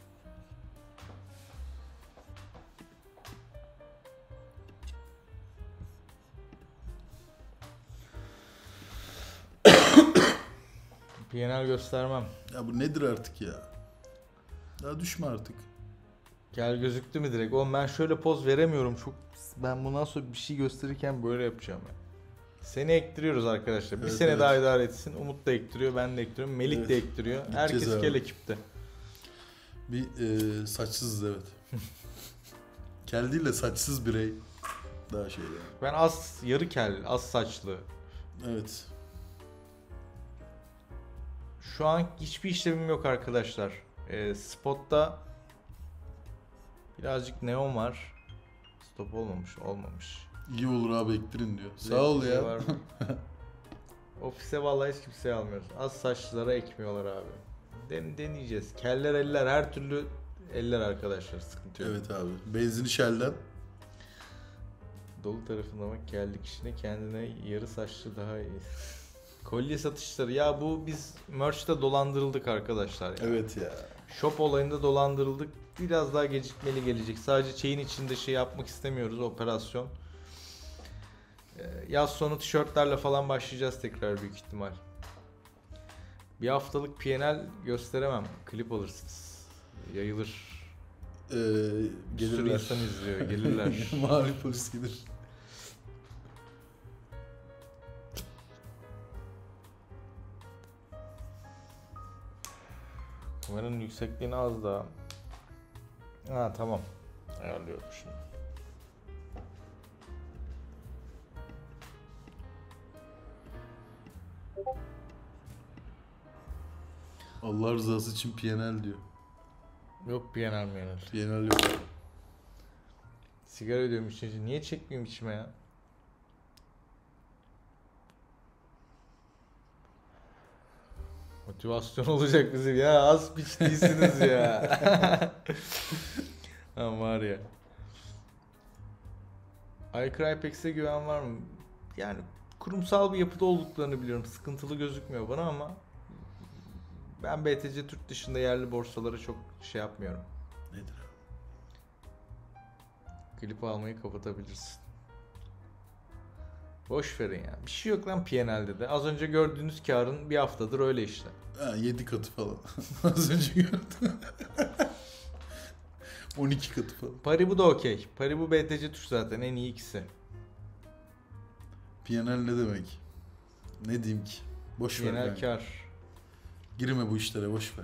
P and L göstermem. Ya bu nedir artık ya? Daha düşme artık. Gel gözüktü mü direkt? Oğlum ben şöyle poz veremiyorum. Çok ben bundan sonra bir şey gösterirken böyle yapacağım ya. Seni ektiriyoruz arkadaşlar. Bir Evet, sene evet. daha idare etsin. Umut da ektiriyor, ben de ektiriyorum. Melih Evet. de ektiriyor. Gideceğiz Herkes abi. kel ekipte. Bir e, saçsız evet. Kel değil de saçsız birey. Daha şey yani. Ben az yarı kel, az saçlı. Evet. Şu an hiçbir işlemim yok arkadaşlar. Ee, spotta birazcık neon var. Stop olmamış, olmamış. İyi olur abi ektirin diyor. Zevkli Sağ ol şey ya. var mı? Ofise vallahi hiç kimseyi almıyoruz. Az saçlılara ekmiyorlar abi. Den deneyeceğiz. Keller eller her türlü eller arkadaşlar, sıkıntı yok. Evet abi. Benzini Shell'den. Dolu tarafına bak, geldik işine, kendine yarı saçlı daha iyi. Kolye satışları ya, bu biz merch'te dolandırıldık arkadaşlar ya. Evet ya. Shop olayında dolandırıldık. Biraz daha gecikmeli gelecek. Sadece chain içinde şey yapmak istemiyoruz, operasyon. Ee, Yaz sonu tişörtlerle falan başlayacağız tekrar büyük ihtimal. Bir haftalık P and L gösteremem. Klip alırsınız. Yayılır. Ee, Bir sürü gelirler. insan izliyor. Gelirler. Mavi polis gelir. Kameranın yüksekliğini az daha. Ha tamam. Ayarlıyorum şimdi. Allah rızası için P and L diyor. Yok P and L mi yanır? P and L yok. Sigara ödüyorum içince. Niye çekmiyorum içime ya? Motivasyon olacak bizim ya. Az piç değilsiniz ya. Ha var ya. iCrypex'e güven var mı? Yani kurumsal bir yapıda olduklarını biliyorum. Sıkıntılı gözükmüyor bana ama ben B T C Türk dışında yerli borsalara çok şey yapmıyorum. Nedir abi? Klip almayı kapatabilirsin. Boş verin ya. Bir şey yok lan P and L'de de. Az önce gördüğünüz karın bir haftadır öyle işte. Ha, yedi katı falan. Az önce gördüm. on iki katı falan. Paribu da okey. Paribu B T C Türk zaten en iyi ikisi. P and L ne demek? Ne diyeyim ki? Boş ver. Genel kanka. kar. Girme bu işlere, boş ver.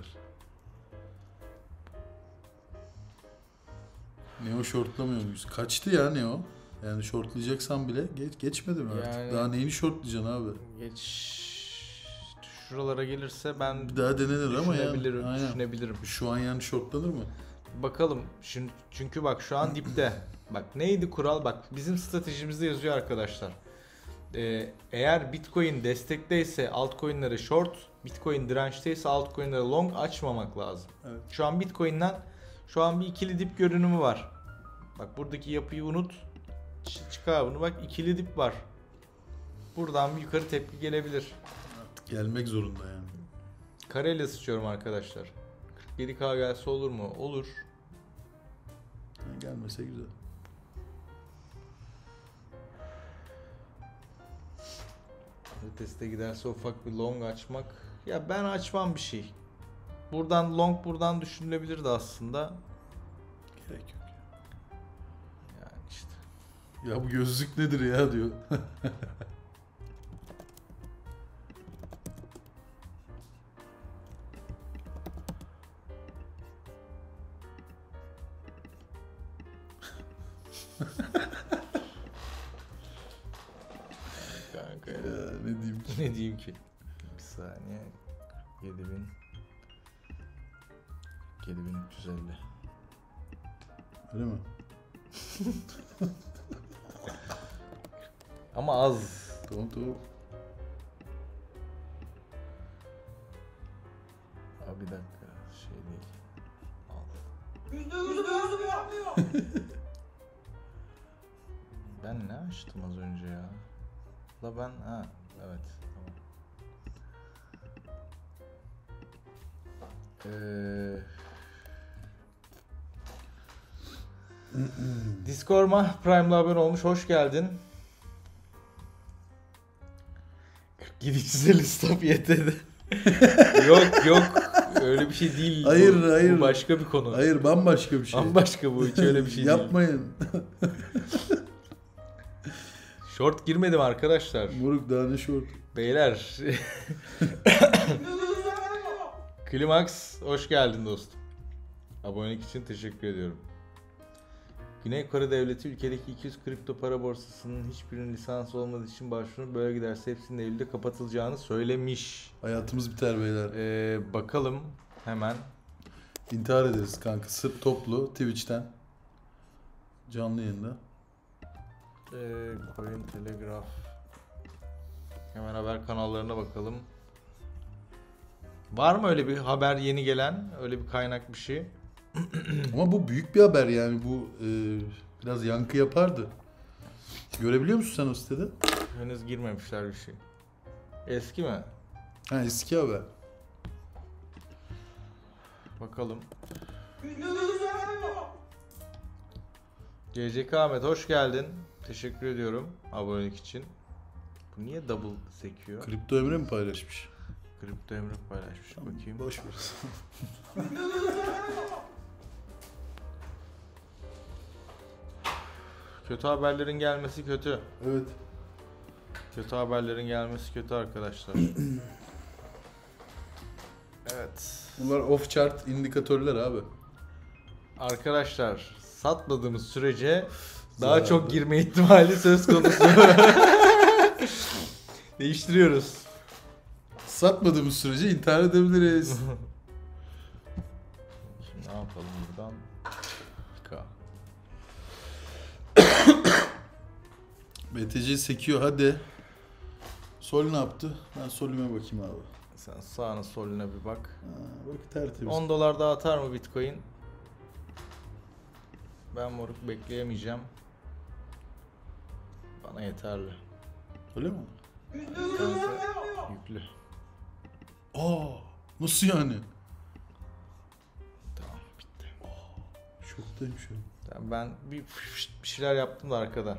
Neo shortlamıyor muyuz? Kaçtı ya Neo. Yani shortlayacaksan bile geç, geçmedi mi artık? Yani- Daha neyini shortlayacaksın abi? Geç şuralara gelirse ben Bir daha denenir ama ya. düşünebilirim. Aynen. Düşünebilirim. Şu an yani shortlanır mı? Bakalım. Şimdi çünkü bak şu an dipte. Bak neydi kural? Bak bizim stratejimizde yazıyor arkadaşlar. Ee, eğer Bitcoin destekteyse altcoin'lere short, Bitcoin dirençteyse altcoin'lere long açmamak lazım. Evet. Şu an Bitcoin'den şu an bir ikili dip görünümü var. Bak buradaki yapıyı unut. Ç- çıkar bunu, bak ikili dip var. Buradan bir yukarı tepki gelebilir. Artık gelmek zorunda yani. Kareyle sıçıyorum arkadaşlar. kırk yedi K gelse olur mu? Olur. Yani gelmese güzel. Teste giderse ufak bir long açmak. Ya ben açmam bir şey. Buradan long buradan düşünülebilirdi aslında. Gerek yok. Yani işte. Ya bu gözlük nedir ya diyor. Kanka Ya ne diyeyim ki? ne diyeyim ki? Bir saniye. yedi bin yedi bin üç yüz elli. Öyle mi? Ama az. Tamam tamam. Abi bir dakika. Şey değil. Al. Yüzde yüzüm yapmıyor. Ben ne açtım az önce ya? La ben ha evet tamam. Ee, Discord'ma Prime'la abone olmuş. Hoş geldin. kırk yedi yüz elli stop yeterli. Yok yok öyle bir şey değil. Hayır, bu, hayır. Bu başka bir konu. Hayır bambaşka bir şey. Bambaşka bu hiç öyle bir şey değil. Yapmayın. Short girmedim arkadaşlar. Moruk daha ne şort. Beyler. Yüzde yüzüm yapmıyor. Klimax hoş geldin dostum. Abonelik için teşekkür ediyorum. Güney Kore Devleti ülkedeki iki yüz kripto para borsasının hiçbirinin lisansı olmadığı için başvurun böyle giderse hepsinin Eylül'de kapatılacağını söylemiş. Hayatımız biter beyler. Ee, bakalım hemen. İntihar ederiz kanka. Sırf toplu Twitch'ten. Canlı yayında. Ee, Coin Telegraph. Hemen haber kanallarına bakalım. Var mı öyle bir haber yeni gelen? Öyle bir kaynak bir şey? Ama bu büyük bir haber yani. Bu e, biraz yankı yapardı. Görebiliyor musun sen o sitede? Henüz girmemişler bir şey. Eski mi? Ha eski haber. Bakalım. Yüzde yüzüm yapmıyor. C C K Ahmet hoş geldin. Teşekkür ediyorum abonelik için. Bu niye double sekiyor? Kripto Emre mi paylaşmış? Kripto Emre paylaşmış. Bakayım. Boş ver. Yüzde yüzüm yapmıyor. Kötü haberlerin gelmesi kötü. Evet. Kötü haberlerin gelmesi kötü arkadaşlar. Evet. Bunlar off chart indikatörler abi. Arkadaşlar satmadığımız sürece daha Zararlı. çok girme ihtimali söz konusu. Değiştiriyoruz. Satmadığımız sürece intihar edebiliriz. Şimdi ne yapalım buradan? K. B T C sekiyor hadi. Sol ne yaptı? Ben solüme bakayım abi. Sen sağına soluna bir bak. Ha, bak tertemiz. on dolar daha atar mı Bitcoin? Ben moruk bekleyemeyeceğim. Bana yeterli. Öyle mi? Yüzde yüzüm yapmıyor. Yüklü. Aa, nasıl yani? Tamam bitti. Şoktayım şu an. Tamam, ben bir, bir şeyler yaptım da arkada.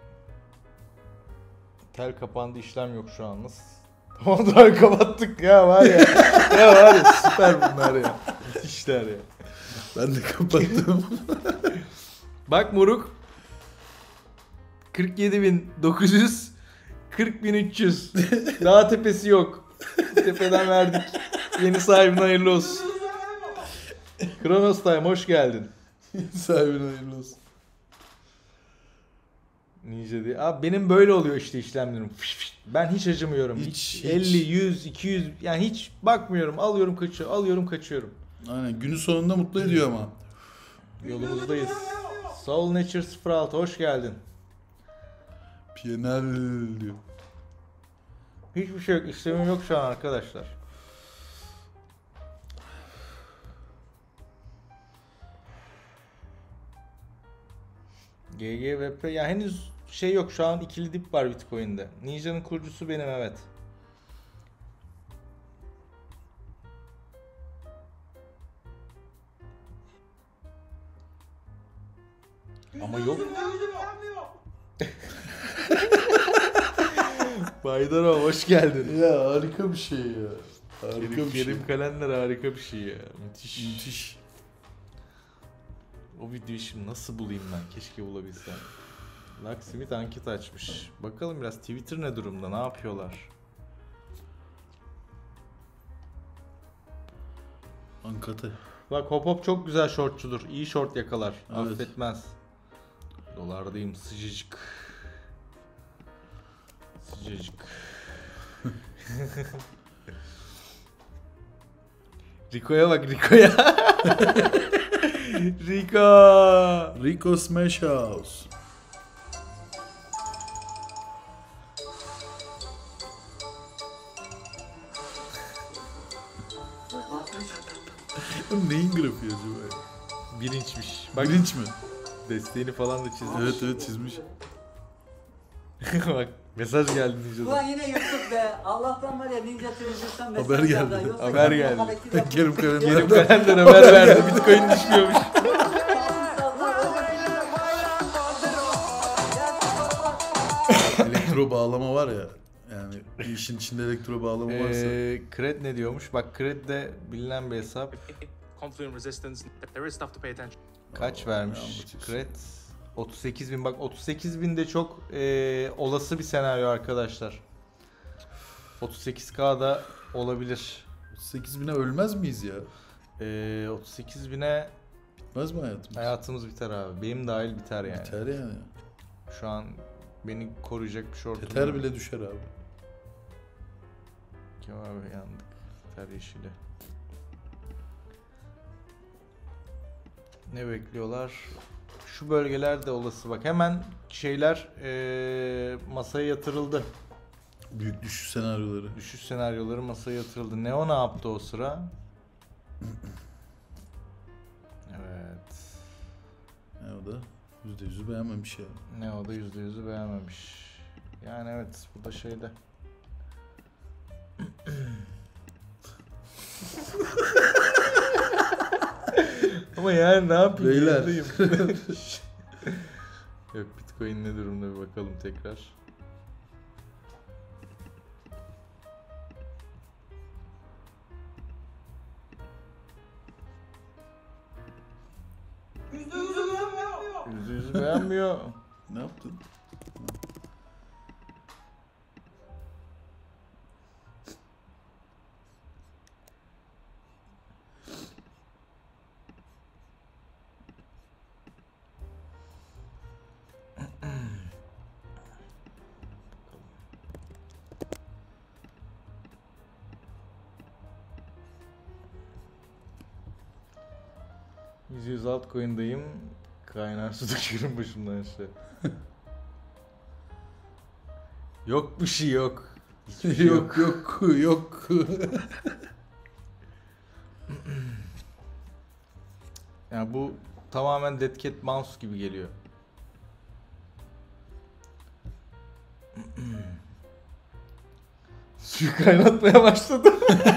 Tel kapandı, işlem yok şu an. Nasıl? Tamam da kapattık ya var ya. Ya var ya süper bunlar ya. İşler ya. Ben de kapattım. Bak moruk. kırk yedi bin dokuz yüz, kırk bin üç yüz. Daha tepesi yok. Tepeden verdik. Yeni sahibine hayırlı olsun. Yüzde yüzüm yapmıyor. Kronos Time hoş geldin. Sahibine hayırlı olsun. Ninja diye. Abi benim böyle oluyor işte işlemlerim. Fış fış. Ben hiç acımıyorum. Hiç, Hiç, hiç. elli, yüz, iki yüz yani hiç bakmıyorum. Alıyorum kaçıyorum. Alıyorum kaçıyorum. Aynen günün sonunda mutlu ediyor ama. Yolumuzdayız. Soul Nature sıfır altı hoş geldin. P N L diyor. Hiçbir şey yok. İşlemim yok şu an arkadaşlar. G G V P ya henüz şey yok şu an ikili dip var Bitcoin'de. Ninja'nın kurucusu benim evet. Ama yok. Yüzde yüzüm yapmıyor. Baydaro hoş geldin. Ya harika bir şey ya. Harika Kerim, bir şey. Kerim Kalender harika bir şey ya. Müthiş. Müthiş. O videoyu şimdi nasıl bulayım ben? Keşke bulabilsem. Locksmith anket açmış. Bakalım biraz Twitter ne durumda? Ne yapıyorlar? Ankatı. Bak Hop Hop çok güzel shortçudur. İyi short yakalar. Evet. Affetmez. Dolardayım sıcacık. Sıcacık. Rico'ya bak Rico'ya. Rico. Rico Smash House. Bu neyin grafiği acaba ya? Bir inçmiş. Bak Bilinç mi? desteğini falan da çizmiş. Evet evet çizmiş. Bak mesaj geldi Ninja'dan. Ulan yine YouTube be. Allah'tan var ya Ninja Treasure'dan mesaj Haber geldi. geldi. Yoksa Haber kendi geldi. hareket yapıyor. Kerim Kalender. Kerim Kalender haber verdi. Bitcoin düşmüyormuş. Elektro bağlama var ya. Yani bir işin içinde elektro bağlama varsa. Eee Kred ne diyormuş? Bak Kred de bilinen bir hesap. Confluent resistance. There is stuff to pay attention. Kaç Aa, vermiş ne anlatıyorsun? Kred? otuz sekiz bin. Bak otuz sekiz bin de çok eee, olası bir senaryo arkadaşlar. otuz sekiz K'da olabilir. sekiz bine ölmez miyiz ya? Eee otuz sekiz bine Bitmez mi hayatımız? hayatımız biter abi. Benim dahil biter yani. Biter yani. Şu an beni koruyacak bir şortum Teter yok. bile düşer abi. Kim abi yandık. Ter yeşili. Ne bekliyorlar? Şu bölgeler de olası bak. Hemen şeyler eee, masaya yatırıldı. Büyük düşüş senaryoları. Düşüş senaryoları masaya yatırıldı. Neo ne yaptı o sıra? Evet. Ne o da? yüzde yüzü beğenmemiş ya. Neo da yüzde yüzü beğenmemiş. Yani evet bu da şeyde. Ama yani ne yapayım? Beyler. Yanındayım. Yok Bitcoin ne durumda bir bakalım tekrar. Yüzde yüzü beğenmiyor. Yüzde yüzü beğenmiyor. Ne yaptın? yüz yüz altcoin'dayım. Kaynar su döküyorum başımdan aşağı. Yok bir şey yok. Hiçbir şey yok yok yok. Yani bu tamamen Dead Cat Bounce gibi geliyor. Suyu kaynatmaya başladım.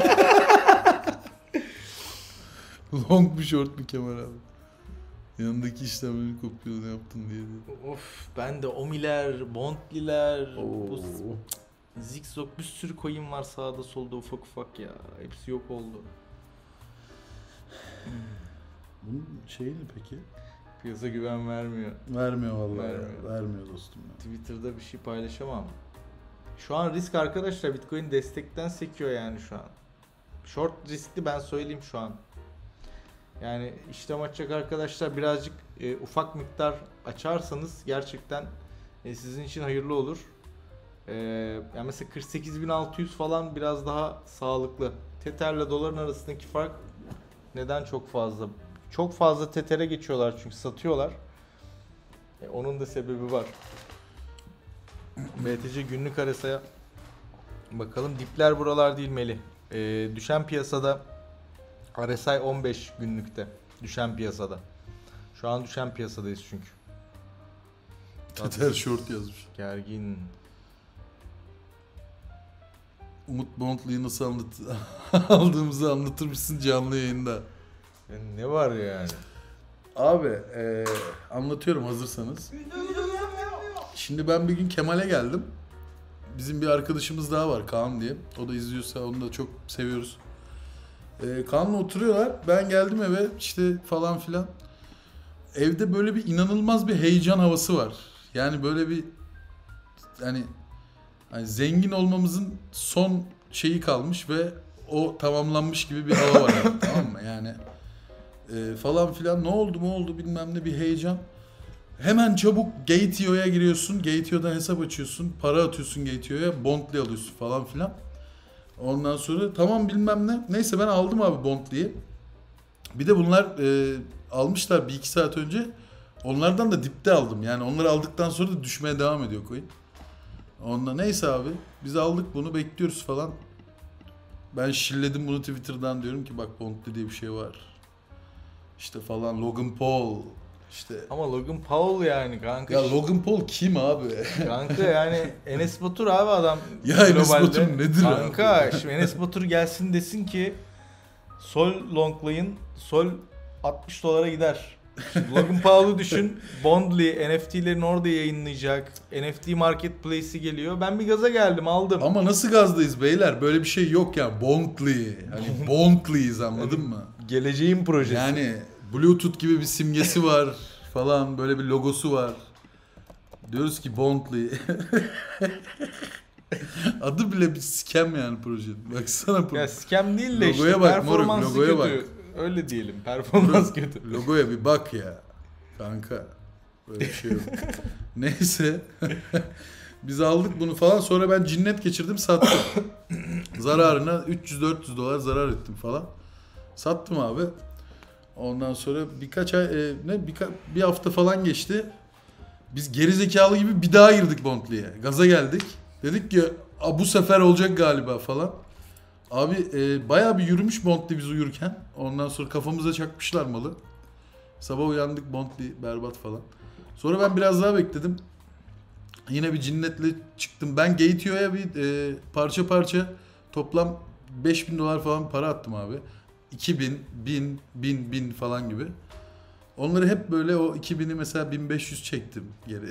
Long bir short bir kemer abi. Yanındaki işlemleri kopuyor ne yaptın diye. de. Of ben de Omiler, Bondliler, bu Oo. Zigzag bir sürü coin var sağda solda ufak ufak ya. Hepsi yok oldu. Bunun şeyi ne peki? Piyasa güven vermiyor. Vermiyor vallahi. Vermiyor. Ya. Vermiyor dostum ya. Twitter'da bir şey paylaşamam. Şu an risk arkadaşlar. Bitcoin destekten sekiyor yani şu an. Short riskli ben söyleyeyim şu an. Yani işlem açacak arkadaşlar birazcık e, ufak miktar açarsanız gerçekten e, sizin için hayırlı olur. E, yani mesela kırk sekiz bin altı yüz falan biraz daha sağlıklı. Tether'le doların arasındaki fark neden çok fazla? Çok fazla Tether'e geçiyorlar çünkü satıyorlar. E, onun da sebebi var. B T C günlük R S I'ye bakalım. Dipler buralar değil Melih. E, düşen piyasada R S I on beş günlükte. Düşen piyasada. Şu an düşen piyasadayız çünkü. Teter short yazmış. Gergin. Umut Bondli'yi nasıl anlat aldığımızı anlatır mısın canlı yayında? Yani ne var yani? Abi eee, anlatıyorum hazırsanız. Yüzde yüzü beğenmiyor. Şimdi ben bir gün Kemal'e geldim. bizim bir arkadaşımız daha var Kaan diye. O da izliyorsa onu da çok seviyoruz. Ee, Kaan'la oturuyorlar. Ben geldim eve işte falan filan. Evde böyle bir inanılmaz bir heyecan havası var. Yani böyle bir hani, hani zengin olmamızın son şeyi kalmış ve o tamamlanmış gibi bir hava var yani, tamam mı? Yani e, falan filan ne oldu mu oldu bilmem ne bir heyecan. Hemen çabuk Gateio'ya giriyorsun. Gateio'dan hesap açıyorsun. Para atıyorsun Gateio'ya. Bondly alıyorsun falan filan. Ondan sonra tamam bilmem ne. Neyse ben aldım abi Bondly'yi. Bir de bunlar e, almışlar bir iki saat önce. Onlardan da dipte aldım. Yani onları aldıktan sonra da düşmeye devam ediyor coin. Ondan neyse abi. Biz aldık bunu bekliyoruz falan. Ben şilledim bunu Twitter'dan, diyorum ki bak Bondly diye bir şey var. İşte falan Logan Paul. İşte Ama Logan Paul yani kanka. ya Logan Paul kim abi? Kanka yani Enes Batur abi adam. Ya Enes globalde. Batur nedir Kanka abi? şimdi Enes Batur gelsin desin ki Sol longlayın, Sol altmış dolara gider. Şimdi Logan Paul'u düşün. Bondly N F T'lerini orada yayınlayacak. N F T marketplace'i geliyor. Ben bir gaza geldim, aldım. Ama nasıl gazdayız beyler? Böyle bir şey yok ya. Bondly. Hani Bondly'yiz, anladın mı? Geleceğin projesi. Yani Bluetooth gibi bir simgesi var falan, böyle bir logosu var. Diyoruz ki Bondly. Adı bile bir scam yani projenin. Baksana proje. Ya scam değil de Logoya işte bak moruk, performansı logoya kötü. bak. Öyle diyelim. Performans kötü. Logoya bir bak ya. Kanka. Böyle bir şey yok. Neyse. Biz aldık bunu falan. Sonra ben cinnet geçirdim, sattım. Zararına üç yüz dört yüz dolar zarar ettim falan. Sattım abi. Ondan sonra birkaç ay e, ne birka, bir hafta falan geçti. Biz gerizekalı gibi bir daha girdik Bondly'ye. Gaza geldik. Dedik ki bu sefer olacak galiba falan. Abi e, bayağı bir yürümüş Bondly biz uyurken. Ondan sonra kafamıza çakmışlar malı. Sabah uyandık Bondly berbat falan. Sonra ben biraz daha bekledim. Yine bir cinnetle çıktım. Ben Gateio'ya bir e, parça parça toplam beş bin dolar falan para attım abi. iki bin, bin, bin, bin falan gibi. Onları hep böyle o iki bini mesela bin beş yüz çektim geri.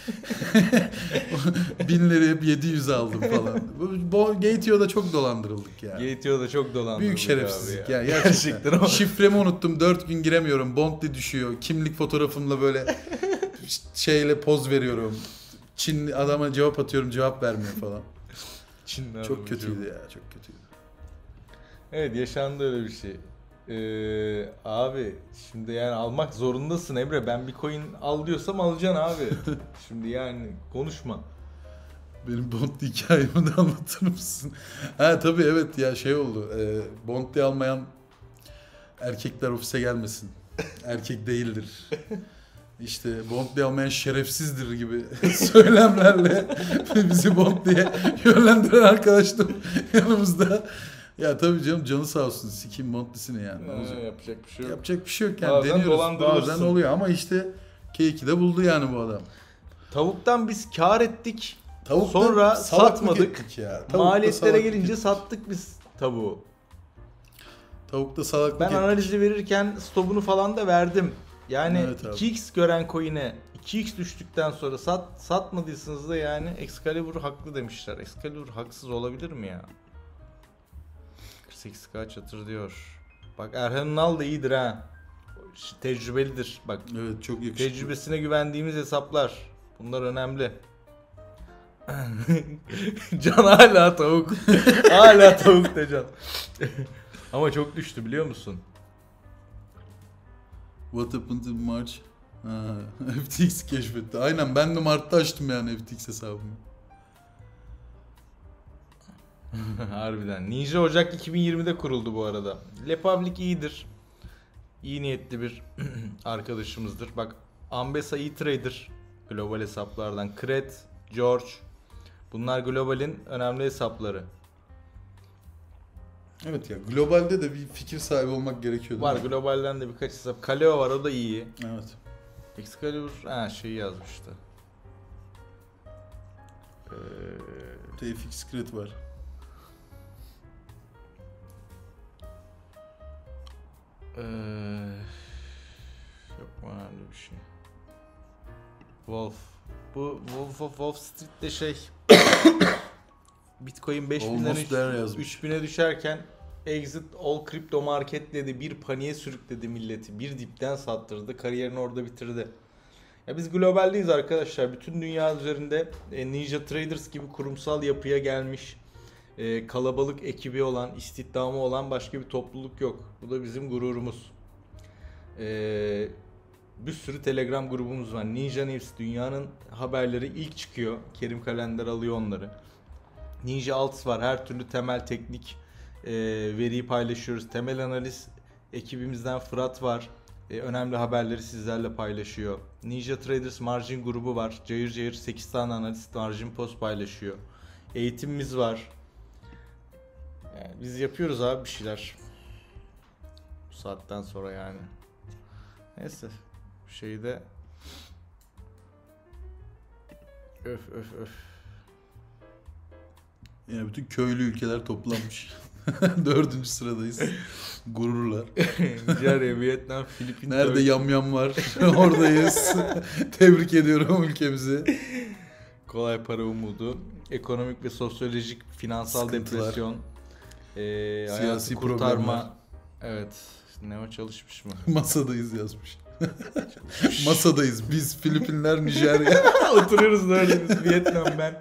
Binleri hep yedi yüz aldım falan. Bu Gateio'da çok dolandırıldık ya. Gateio'da çok dolandırıldık. Büyük şerefsizlik ya. ya. Gerçekten. Gerçekten o. Şifremi unuttum. dört gün giremiyorum. Bondly düşüyor. Kimlik fotoğrafımla böyle şeyle poz veriyorum. Çinli adama cevap atıyorum. Cevap vermiyor falan. Çinli Çok abi, kötüydü ya. Çok kötüydü. Evet, yaşandı öyle bir şey. Ee, abi şimdi yani almak zorundasın Emre. Ben bir coin al diyorsam alacaksın abi. Şimdi yani konuşma. Benim Bondly hikayemi de anlatır mısın? Ha tabii evet ya şey oldu. E, Bondly almayan erkekler ofise gelmesin. Erkek değildir. İşte Bondly almayan şerefsizdir gibi söylemlerle bizi Bondly'ye yönlendiren arkadaşım yanımızda. Ya tabii canım, canı sağ olsun, sikeyim Bondly'sini yani. Ee, yapacak bir şey yok. Yapacak bir şey yok yani, Bazen deniyoruz. dolandırılırsın. Bazen oluyor ama işte keyki de buldu yani bu adam. Tavuktan biz kar ettik. Tavukta Sonra salaklık satmadık. ettik ya. Tavukta Maliyetlere salaklık gelince ettik. sattık biz tavuğu. Tavukta salaklık Ben ettik. analizi verirken stopunu falan da verdim. Yani Evet abi. iki x gören coin'e iki x düştükten sonra sat satmadıysanız da yani Excalibur haklı demişler. Excalibur haksız olabilir mi ya? kırk sekiz K çatır diyor. Bak Erhan Ünal da iyidir ha. Tecrübelidir. Bak Evet, çok yakışıklı. tecrübesine güvendiğimiz hesaplar. Bunlar önemli. Can hala tavuk. Hala tavuk da Can. Ama çok düştü biliyor musun? What happened in March? Ha, F T X keşfetti. Aynen, ben de Mart'ta açtım yani F T X hesabımı. Harbiden. Ninja Ocak iki bin yirmide kuruldu bu arada. Lepavlik iyidir. İyi niyetli bir arkadaşımızdır. Bak Ambesa e-Trader global hesaplardan. Kred, George. Bunlar globalin önemli hesapları. Evet ya, globalde de bir fikir sahibi olmak gerekiyor. Var değil mi? globalden de birkaç hesap. Kaleo var, o da iyi. Evet. Excalibur ha şeyi yazmıştı. Ee, T F X Credit var. Ee, yok mu önemli bir şey. Wolf. Bu Wolf of Wall Street'te şey Bitcoin beş binden Almost there yazmış. üç bine düşerken exit all crypto market dedi. Bir paniğe sürükledi milleti. Bir dipten sattırdı. Kariyerini orada bitirdi. Ya biz globaldeyiz arkadaşlar. Bütün dünya üzerinde e, Ninja Traders gibi kurumsal yapıya gelmiş, e, kalabalık ekibi olan, istihdamı olan başka bir topluluk yok. Bu da bizim gururumuz. E, bir sürü Telegram grubumuz var. Ninja News, dünyanın haberleri ilk çıkıyor. Kerim Kalender alıyor onları. Ninja Alts var. Her türlü temel teknik e, veriyi paylaşıyoruz. Temel analiz ekibimizden Fırat var. E, önemli haberleri sizlerle paylaşıyor. Ninja Traders Margin grubu var. Cayır cayır sekiz tane analist Margin Post paylaşıyor. Eğitimimiz var. Yani biz yapıyoruz abi bir şeyler. Bu saatten sonra yani. Neyse. Bu şeyde öf öf öf. Yani bütün köylü ülkeler toplanmış. Dördüncü sıradayız. Gururlar. Nijerya, Vietnam, Filipin. Nerede Türkiye. yamyam var? Oradayız. Tebrik ediyorum ülkemizi. Kolay para umudu. Ekonomik ve sosyolojik finansal Sıkıntılar. depresyon. Ee, Siyasi hayatı kurtarma. problemler. Evet. Neo çalışmış mı? Masadayız yazmış. Masadayız. Biz Filipinler, Nijerya. Oturuyoruz böyle biz. Vietnam ben.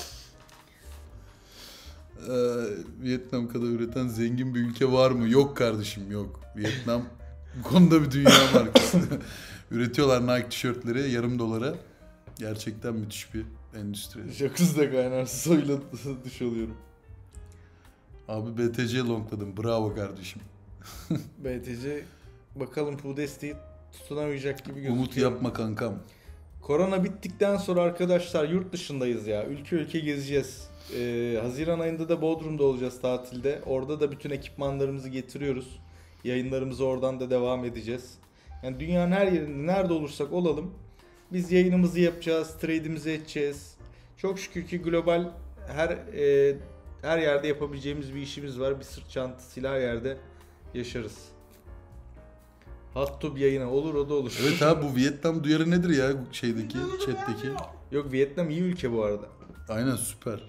Ee, Vietnam kadar üreten zengin bir ülke var mı? Yok kardeşim, yok. Vietnam bu konuda bir dünya markası. Üretiyorlar Nike tişörtleri yarım dolara. Gerçekten müthiş bir endüstri. Jacuzzi de kaynar suyla duş alıyorum. Abi B T C longladım. Bravo kardeşim. B T C bakalım bu desteği tutunamayacak gibi gözüküyor. Umut yapma kankam. Korona bittikten sonra arkadaşlar yurt dışındayız ya. Ülke ülke gezeceğiz. Ee, Haziran ayında da Bodrum'da olacağız tatilde. Orada da bütün ekipmanlarımızı getiriyoruz. Yayınlarımızı oradan da devam edeceğiz. Yani dünyanın her yerinde nerede olursak olalım. Biz yayınımızı yapacağız, trade'imizi edeceğiz. Çok şükür ki global her e, her yerde yapabileceğimiz bir işimiz var. Bir sırt çantasıyla her yerde yaşarız. Hot tub yayına olur, o da olur. Evet abi, bu Vietnam duyarı nedir ya şeydeki, chat'teki? Yok, Vietnam iyi ülke bu arada. Aynen, süper.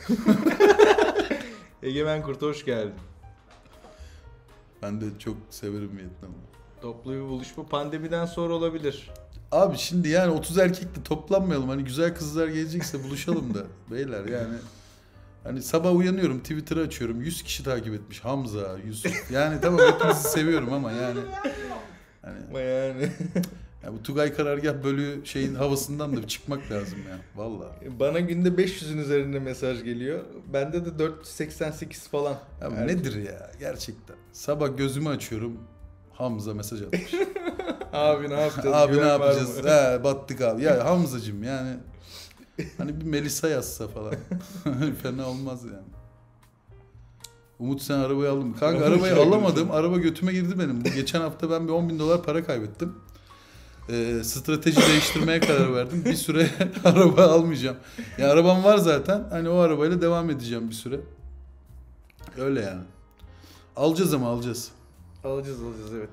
Egemen Kurt hoş geldin. Ben de çok severim Vietnam'ı. Toplu bir buluşma pandemiden sonra olabilir. Abi şimdi yani otuz erkekle toplanmayalım. Hani güzel kızlar gelecekse buluşalım da. Beyler yani. Hani sabah uyanıyorum, Twitter'ı açıyorum. yüz kişi takip etmiş. Hamza, Yusuf. Yani tamam, hepinizi seviyorum ama yani. Hani, Ama yani. ya bu Tugay Karargah bölüğü şeyin havasından da bir çıkmak lazım ya. Vallahi. Bana günde beş yüzün üzerinde mesaj geliyor. Bende de dört yüz seksen sekiz falan. Abi Her- nedir ya gerçekten. Sabah gözümü açıyorum. Hamza mesaj atmış. Abi ne yapacağız? Abi ne Güven var yapacağız? mı? He, battık abi. Ya Hamzacığım yani. Hani bir Melisa yazsa falan. Fena olmaz yani. Umut, sen arabayı aldın mı? Kanka Arabayı arabayı şey alamadım. götürdüm. Araba götüme girdi benim. Bu geçen hafta ben bir on bin dolar para kaybettim. Ee, strateji değiştirmeye karar verdim. Bir süre araba almayacağım. Ya arabam var zaten. Hani o arabayla devam edeceğim bir süre. Öyle yani. Alacağız ama alacağız. Alacağız alacağız evet.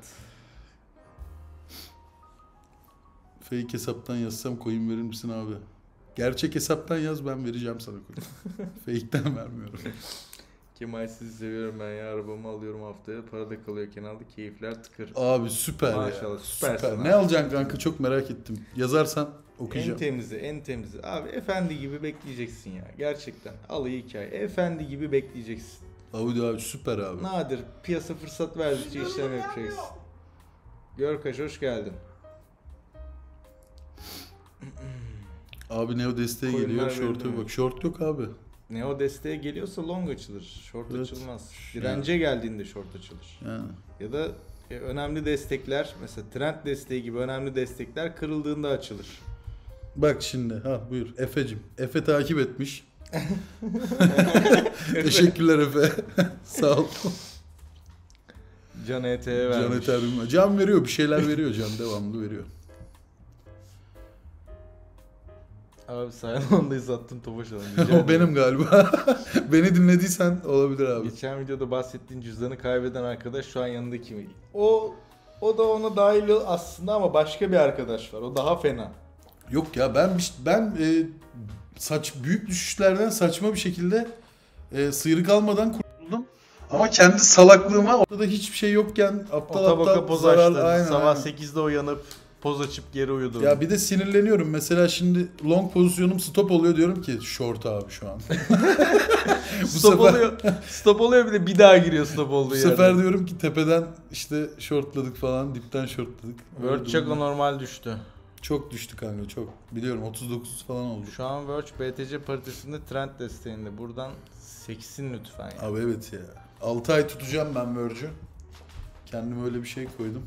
Fake hesaptan yazsam coin verir misin abi? Gerçek hesaptan yaz, ben vereceğim sana coin. Fake'ten vermiyorum. Kemal sizi seviyorum ben ya. Arabamı alıyorum haftaya. Para da kalıyor kenarda. Keyifler tıkır. Abi süper Maşallah, ya. süpersin abi. Ne alacaksın kanka, çok merak ettim. Yazarsan En okuyacağım. temizi, en temizi. Abi efendi gibi bekleyeceksin ya. Gerçekten. Alayı hikaye. Efendi gibi bekleyeceksin. Audi abi süper abi. Nadir. Piyasa fırsat verdikçe işlem yapacaksın. Görkaş hoş geldin. Abi Neo desteğe Coinler geliyor. verildi Short'a mi? bak. Short yok abi. Neo desteğe geliyorsa long açılır. Short Evet. açılmaz. Dirence geldiğinde short açılır. Yani. Ya da e, önemli destekler, mesela trend desteği gibi önemli destekler kırıldığında açılır. Bak şimdi. Ha buyur. Efe'cim. Efe takip etmiş. Teşekkürler Efe. Sağ ol. Can E T'ye Can vermiş. Ethereum. Can veriyor. Bir şeyler veriyor Can. Devamlı veriyor. Abi Sayalon'dayız attım Tofaş Hanım. O benim galiba. Beni dinlediysen olabilir abi. Geçen videoda bahsettiğin cüzdanı kaybeden arkadaş şu an yanındaki mi? O o da ona dahil aslında ama başka bir arkadaş var. O daha fena. Yok ya, ben ben e, saç büyük düşüşlerden saçma bir şekilde e, sıyrık almadan kurtuldum. Ama kendi salaklığıma ortada hiçbir şey yokken aptal Otoboka aptal poz zarar... açtın. Aynen, Sabah aynen. sekizde uyanıp poz açıp geri uyudun. Ya bir de sinirleniyorum. Mesela şimdi long pozisyonum stop oluyor, diyorum ki short abi şu an. bu stop sefer, oluyor. Stop oluyor bir de bir daha giriyor stop olduğu Bu yerde. sefer diyorum ki tepeden işte shortladık falan, dipten shortladık. Öyle World Chaco durumlar. normal düştü. Çok düştü kanka, çok. Biliyorum otuz dokuz falan oldu. Şu an Verge B T C paritesinde trend desteğinde. Buradan seksin lütfen ya. Abi evet ya. altı ay tutacağım ben Verge'ü. Kendime öyle bir şey koydum.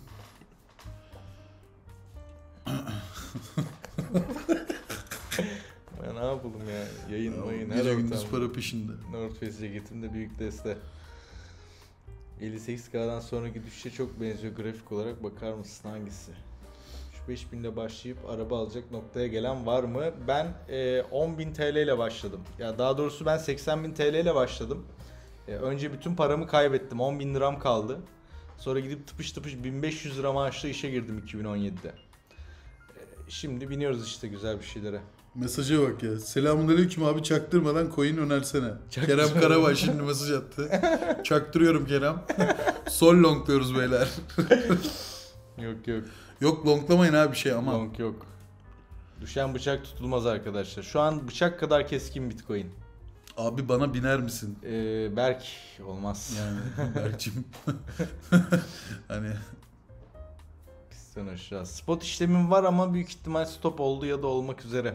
Ya ne yapalım ya? Yayın mayın her Gece gündüz ortamda. para peşinde. North Face ceketimde büyük deste. elli sekiz K'dan sonraki düşüşe çok benziyor grafik olarak, bakar mısın hangisi? üç beş binde başlayıp araba alacak noktaya gelen var mı? Ben e, on bin T L ile başladım. Ya daha doğrusu ben seksen bin T L ile başladım. E, önce bütün paramı kaybettim. on bin liram kaldı. Sonra gidip tıpış tıpış bin beş yüz lira maaşla işe girdim iki bin on yedide. E, şimdi biniyoruz işte güzel bir şeylere. Mesaja bak ya. Selamünaleyküm abi, çaktırmadan coin önersene. Çaktırmadan. Kerem Karabay şimdi mesaj attı. Çaktırıyorum Kerem. Sol long diyoruz beyler. Yok yok. Yok longlamayın abi bir şey ama. Long yok. Düşen bıçak tutulmaz arkadaşlar. Şu an bıçak kadar keskin Bitcoin. Abi bana biner misin? Ee, Berk olmaz. Yani Berk'cim. Hani Piston aşağı. Spot işlemim var ama büyük ihtimal stop oldu ya da olmak üzere.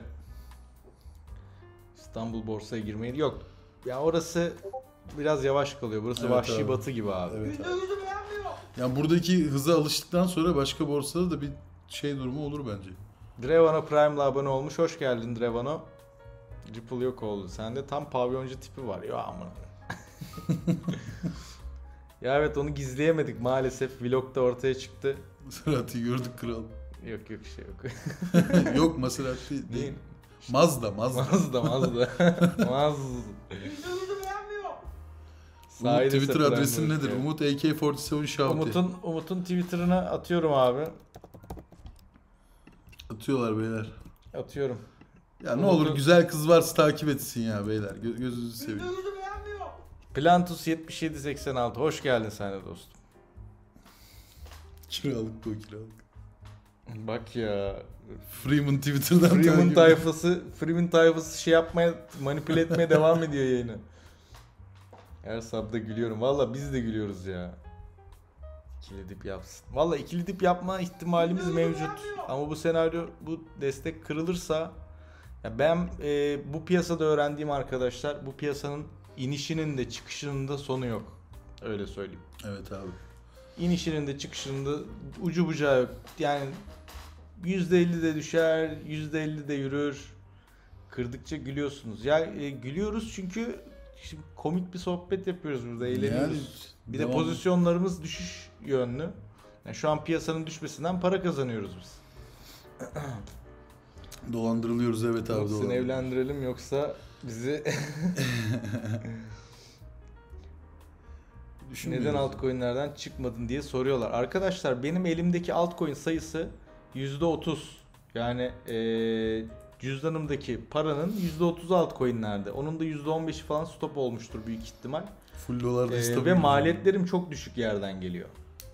İstanbul borsaya girmeyi yok. Ya orası biraz yavaş kalıyor. Burası Evet vahşi abi. batı gibi abi. evet abi. Yüzü beğenmiyor. Yani buradaki hıza alıştıktan sonra başka borsada da bir şey durumu olur bence. Drevano Prime'la abone olmuş. Hoş geldin Drevano. Ripple yok oldu. Sende tam pavyoncu tipi var. Ya aman. Ya evet, onu gizleyemedik maalesef. Vlog'da ortaya çıktı. Maserati'yi gördük kral. Yok yok şey yok. Yok Maserati değil. Değil. Mazda Mazda. Mazda Mazda. Mazda. Yüzü beğenmiyor. Umut Sahilde Twitter satılan adresin bir nedir? şey. Umut A K kırk yedi Shouty. Umut'un Umut'un Twitter'ına atıyorum abi. Atıyorlar beyler. Atıyorum. Ya ne Umut'un- olur güzel kız varsa takip etsin ya beyler. Gö- gözünüzü seveyim. Yüzü beğenmiyor. Plantus yetmiş yedi seksen altı. Hoş geldin sen de dostum. Kiralık bu kiralık. Bak ya. Freeman Twitter'dan Freeman takip- tayfası, Freeman tayfası şey yapmaya, manipüle etmeye devam ediyor yayını. Her sabda gülüyorum. Valla biz de gülüyoruz ya. İkili dip yapsın. Valla ikili dip yapma ihtimalimiz mevcut. Ama bu senaryo, bu destek kırılırsa, ya ben e, bu piyasada öğrendiğim arkadaşlar, bu piyasanın inişinin de çıkışının da sonu yok. Öyle söyleyeyim. Evet abi. İnişinin de çıkışının da ucu bucağı yok. Yani yüzde elli de düşer, yüzde elli de yürür. Kırdıkça gülüyorsunuz. Ya e, gülüyoruz çünkü şimdi komik bir sohbet yapıyoruz burada, eğleniyoruz. Yani bir de devam- pozisyonlarımız düşüş yönlü. Yani şu an piyasanın düşmesinden para kazanıyoruz biz. Dolandırılıyoruz evet abi. Seni dolandırılıyoruz. evlendirelim yoksa bizi Düşünmüyoruz. neden altcoin'lerden çıkmadın diye soruyorlar. Arkadaşlar benim elimdeki altcoin sayısı yüzde otuz. Yani eee cüzdanımdaki paranın yüzde otuzu altcoin'lerde. Onun da yüzde on beşi falan stop olmuştur büyük ihtimal. Full dolarda Ee, stabil. ve maliyetlerim çok düşük yerden geliyor.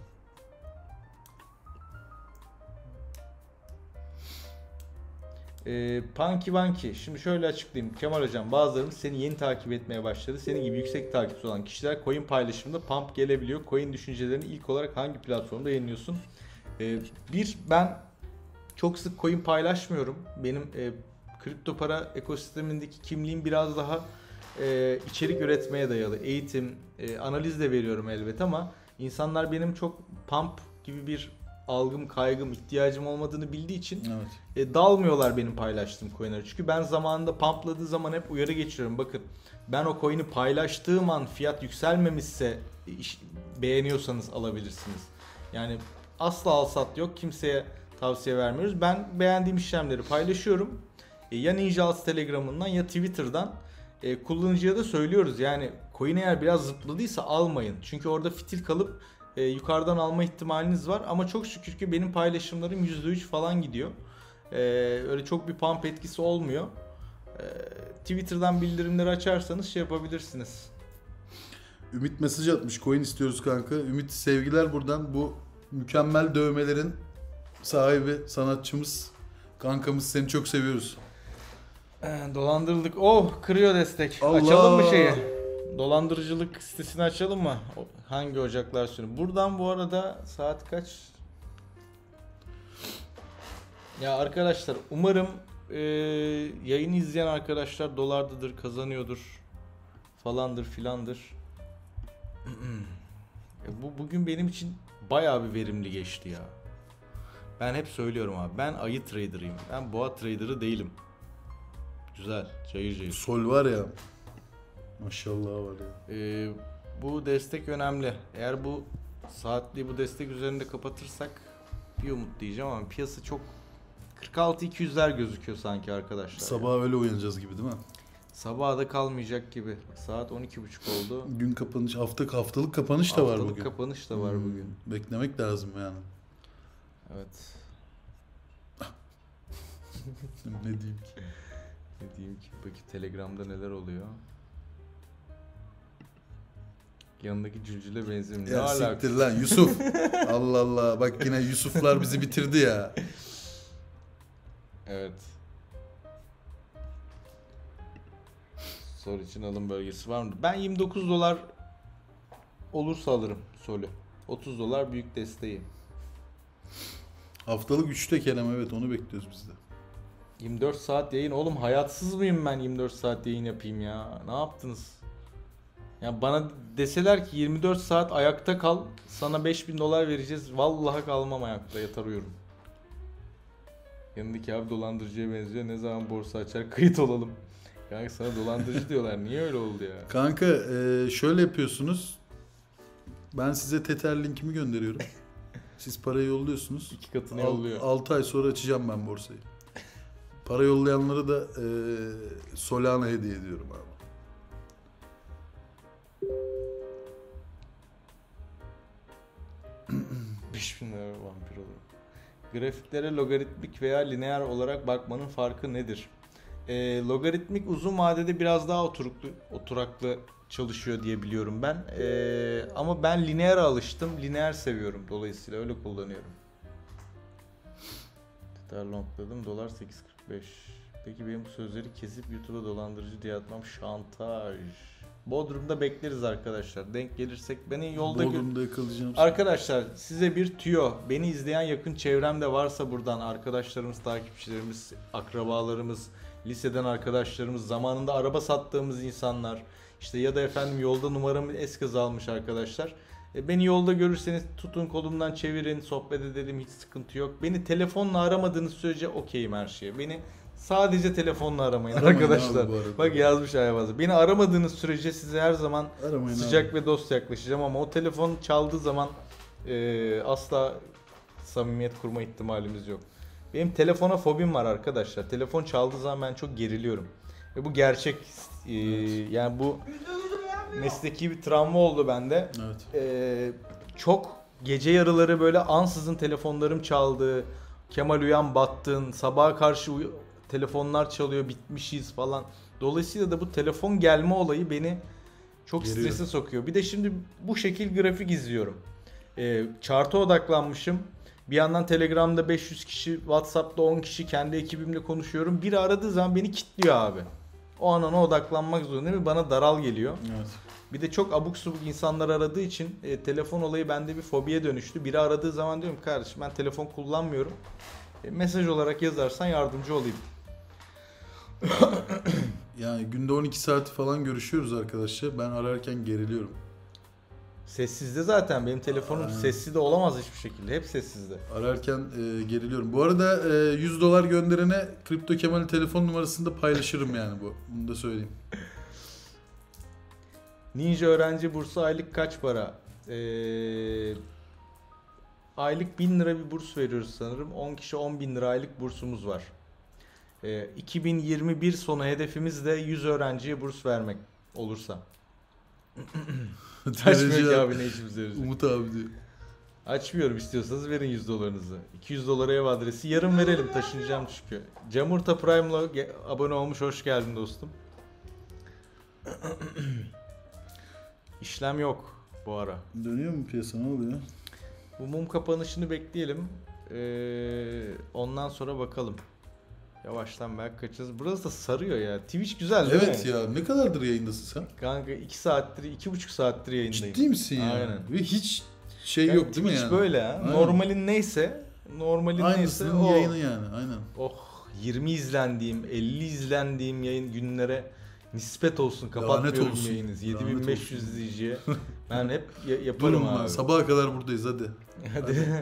Ee, Punky Wunky. Şimdi şöyle açıklayayım. Kemal Hocam, bazılarımız seni yeni takip etmeye başladı. Senin gibi yüksek takipçi olan kişiler coin paylaşımında pump gelebiliyor. Coin düşüncelerini ilk olarak hangi platformda yayınlıyorsun? Ee, bir, ben çok sık coin paylaşmıyorum. Benim e, kripto para ekosistemindeki kimliğim biraz daha e, içerik üretmeye dayalı. Eğitim, e, analiz de veriyorum elbet ama insanlar benim çok pump gibi bir algım, kaygım, ihtiyacım olmadığını bildiği için Evet. e, dalmıyorlar benim paylaştığım coin'lere. Çünkü ben zamanında pumpladığı zaman hep uyarı geçiriyorum. Bakın, ben o coin'i paylaştığım an fiyat yükselmemişse iş, beğeniyorsanız alabilirsiniz. Yani asla al sat yok. Kimseye tavsiye vermiyoruz. Ben beğendiğim işlemleri paylaşıyorum. E, ya Ninja Telegram'ından ya Twitter'dan e, kullanıcıya da söylüyoruz. Yani coin eğer biraz zıpladıysa almayın. Çünkü orada fitil kalıp e, yukarıdan alma ihtimaliniz var. Ama çok şükür ki benim paylaşımlarım yüzde üç falan gidiyor. E, öyle çok bir pump etkisi olmuyor. E, Twitter'dan bildirimleri açarsanız şey yapabilirsiniz. Ümit mesaj atmış. Coin istiyoruz kanka. Ümit sevgiler buradan. Bu mükemmel dövmelerin sahibi, sanatçımız, kankamız, seni çok seviyoruz. Ee, dolandırıldık. Oh, kırıyor destek. Allah! Açalım mı şeyi? Dolandırıcılık sitesini açalım mı? O- Hangi ocaklar sürüm? Buradan bu arada saat kaç? Ya arkadaşlar umarım e, yayını izleyen arkadaşlar dolardadır, kazanıyordur falandır filandır. E, bu bugün benim için bayağı bir verimli geçti ya. Ben hep söylüyorum abi, ben ayı trader'ıyım. Ben boğa trader'ı değilim. Güzel, cayır cayır. Sol var ya. Maşallah var ya. Ee, bu destek önemli. Eğer bu saatliği bu destek üzerinde kapatırsak bir umut diyeceğim ama piyasa çok kırk altı iki yüzler gözüküyor sanki arkadaşlar. Sabah öyle uyanacağız gibi değil mi? Sabaha da kalmayacak gibi. Saat on iki buçuk oldu. Gün kapanış, hafta haftalık kapanış da var Haftalık bugün. kapanış da var Hmm, bugün. Beklemek lazım yani. Evet. Ne diyeyim ki? Ne diyeyim ki? Bakayım Telegram'da neler oluyor. Yanındaki cülcüle benziyor. Ne Ya alaka? siktir lan Yusuf. Allah Allah. Bak yine Yusuflar bizi bitirdi ya. Evet. Sol için alım bölgesi var mı? Ben yirmi dokuz dolar olursa alırım Sol'ü. otuz dolar büyük desteği. Haftalık üçte Kerem, evet onu bekliyoruz biz de. yirmi dört saat yayın. Oğlum hayatsız mıyım ben yirmi dört saat yayın yapayım ya? Ne yaptınız? Ya bana deseler ki yirmi dört saat ayakta kal, sana beş bin dolar vereceğiz. Vallahi kalmam ayakta, yatar uyurum. Yanındaki abi dolandırıcıya benziyor. Ne zaman borsa açar kayıt olalım. Kanka sana dolandırıcı diyorlar. Niye öyle oldu ya? Kanka e, şöyle yapıyorsunuz. Ben size Tether linkimi gönderiyorum. Siz parayı yolluyorsunuz. İki katını yolluyor. altı ay sonra açacağım ben borsayı. Para yollayanlara da e, Solana hediye ediyorum abi. beş bin lira vampir olur. Grafiklere logaritmik veya lineer olarak bakmanın farkı nedir? Ee, logaritmik uzun vadede biraz daha oturuklu, oturaklı çalışıyor diye biliyorum ben. Ee, ama ben lineer alıştım. Lineer seviyorum. Dolayısıyla öyle kullanıyorum. Tether longladım. Dolar sekiz kırk beş. Peki benim bu sözleri kesip YouTube'a dolandırıcı diye atmam şantaj. Bodrum'da bekleriz arkadaşlar. Denk gelirsek beni yolda gö- Bodrum'da yakalayacağım. seni. Arkadaşlar size bir tüyo. Beni izleyen yakın çevremde varsa buradan arkadaşlarımız, takipçilerimiz, akrabalarımız, liseden arkadaşlarımız, zamanında araba sattığımız insanlar, işte ya da efendim yolda numaramı es kez almış arkadaşlar. E, beni yolda görürseniz tutun kolumdan çevirin, sohbet edelim, hiç sıkıntı yok. Beni telefonla aramadığınız sürece okeyim her şeye. Beni sadece telefonla aramayın, Aramayın arkadaşlar. abi bu arada. Bak yazmış Ayvaz'ı. Beni aramadığınız sürece size her zaman Aramayın sıcak abi. ve dost yaklaşacağım ama o telefon çaldığı zaman e, asla samimiyet kurma ihtimalimiz yok. Benim telefona fobim var arkadaşlar. Telefon çaldığı zaman ben çok geriliyorum. Ve bu gerçek. E, yani bu Yüzünüzü beğenmiyor. mesleki bir travma oldu bende. Evet. E, çok gece yarıları böyle ansızın telefonlarım çaldı. Kemal uyan battın. Sabaha karşı uy- telefonlar çalıyor, bitmişiz falan. Dolayısıyla da bu telefon gelme olayı beni çok Geriyor. strese sokuyor. Bir de şimdi bu şekil grafik izliyorum. Ee, chart'a odaklanmışım. Bir yandan Telegram'da beş yüz kişi, WhatsApp'ta on kişi kendi ekibimle konuşuyorum. Biri aradığı zaman beni kilitliyor abi. O an ona odaklanmak zorundayım ve bana daral geliyor. Evet. Bir de çok abuk subuk insanlar aradığı için e, telefon olayı bende bir fobiye dönüştü. Biri aradığı zaman diyorum kardeşim ben telefon kullanmıyorum. E, mesaj olarak yazarsan yardımcı olayım. Yani günde on iki saat falan görüşüyoruz arkadaşlar. Ben ararken geriliyorum. Sessizde zaten benim telefonum Aynen. sessiz de olamaz hiçbir şekilde. Hep sessizde. Ararken e, geriliyorum. Bu arada e, yüz dolar gönderene Kripto Kemal'in telefon numarasını da paylaşırım yani bu. Bunu da söyleyeyim. Ninja öğrenci bursu aylık kaç para? Ee, aylık bin lira bir burs veriyoruz sanırım. on kişi on bin lira aylık bursumuz var. Ee, iki bin yirmi bir sonu hedefimiz de yüz öğrenciye burs vermek olursa. Açmıyor ki abi ne işimize yarayacak. Umut abi diyor. Açmıyorum, istiyorsanız verin yüz dolarınızı. iki yüz dolara ev adresi. Yarın verelim, taşınacağım çünkü. Camurta Prime'la ge- abone olmuş, hoş geldin dostum. İşlem yok bu ara. Dönüyor mu piyasa, ne oluyor? Bu mum kapanışını bekleyelim. Ee, ondan sonra bakalım. Yavaştan belki kaçacağız. Burası da sarıyor ya. Twitch güzel değil Evet mi? ya, ne kadardır yayındasın sen? Kanka iki saattir, iki buçuk saattir yayındayım. Ciddi misin ya? Aynen. Ve hiç şey Yani yok değil mi Twitch yani? böyle ha. Aynen. Normalin neyse, normalin neyse Aynısının o. yayını yani, aynen. Oh, yirmi izlendiğim, elli izlendiğim yayın günlere nispet olsun. Kapatmıyorum olsun. yayını. Lanet yedi bin beş yüz olsun. izleyiciye. Ben hep ya- yaparım Durun lan, abi. sabaha kadar buradayız hadi. Hadi.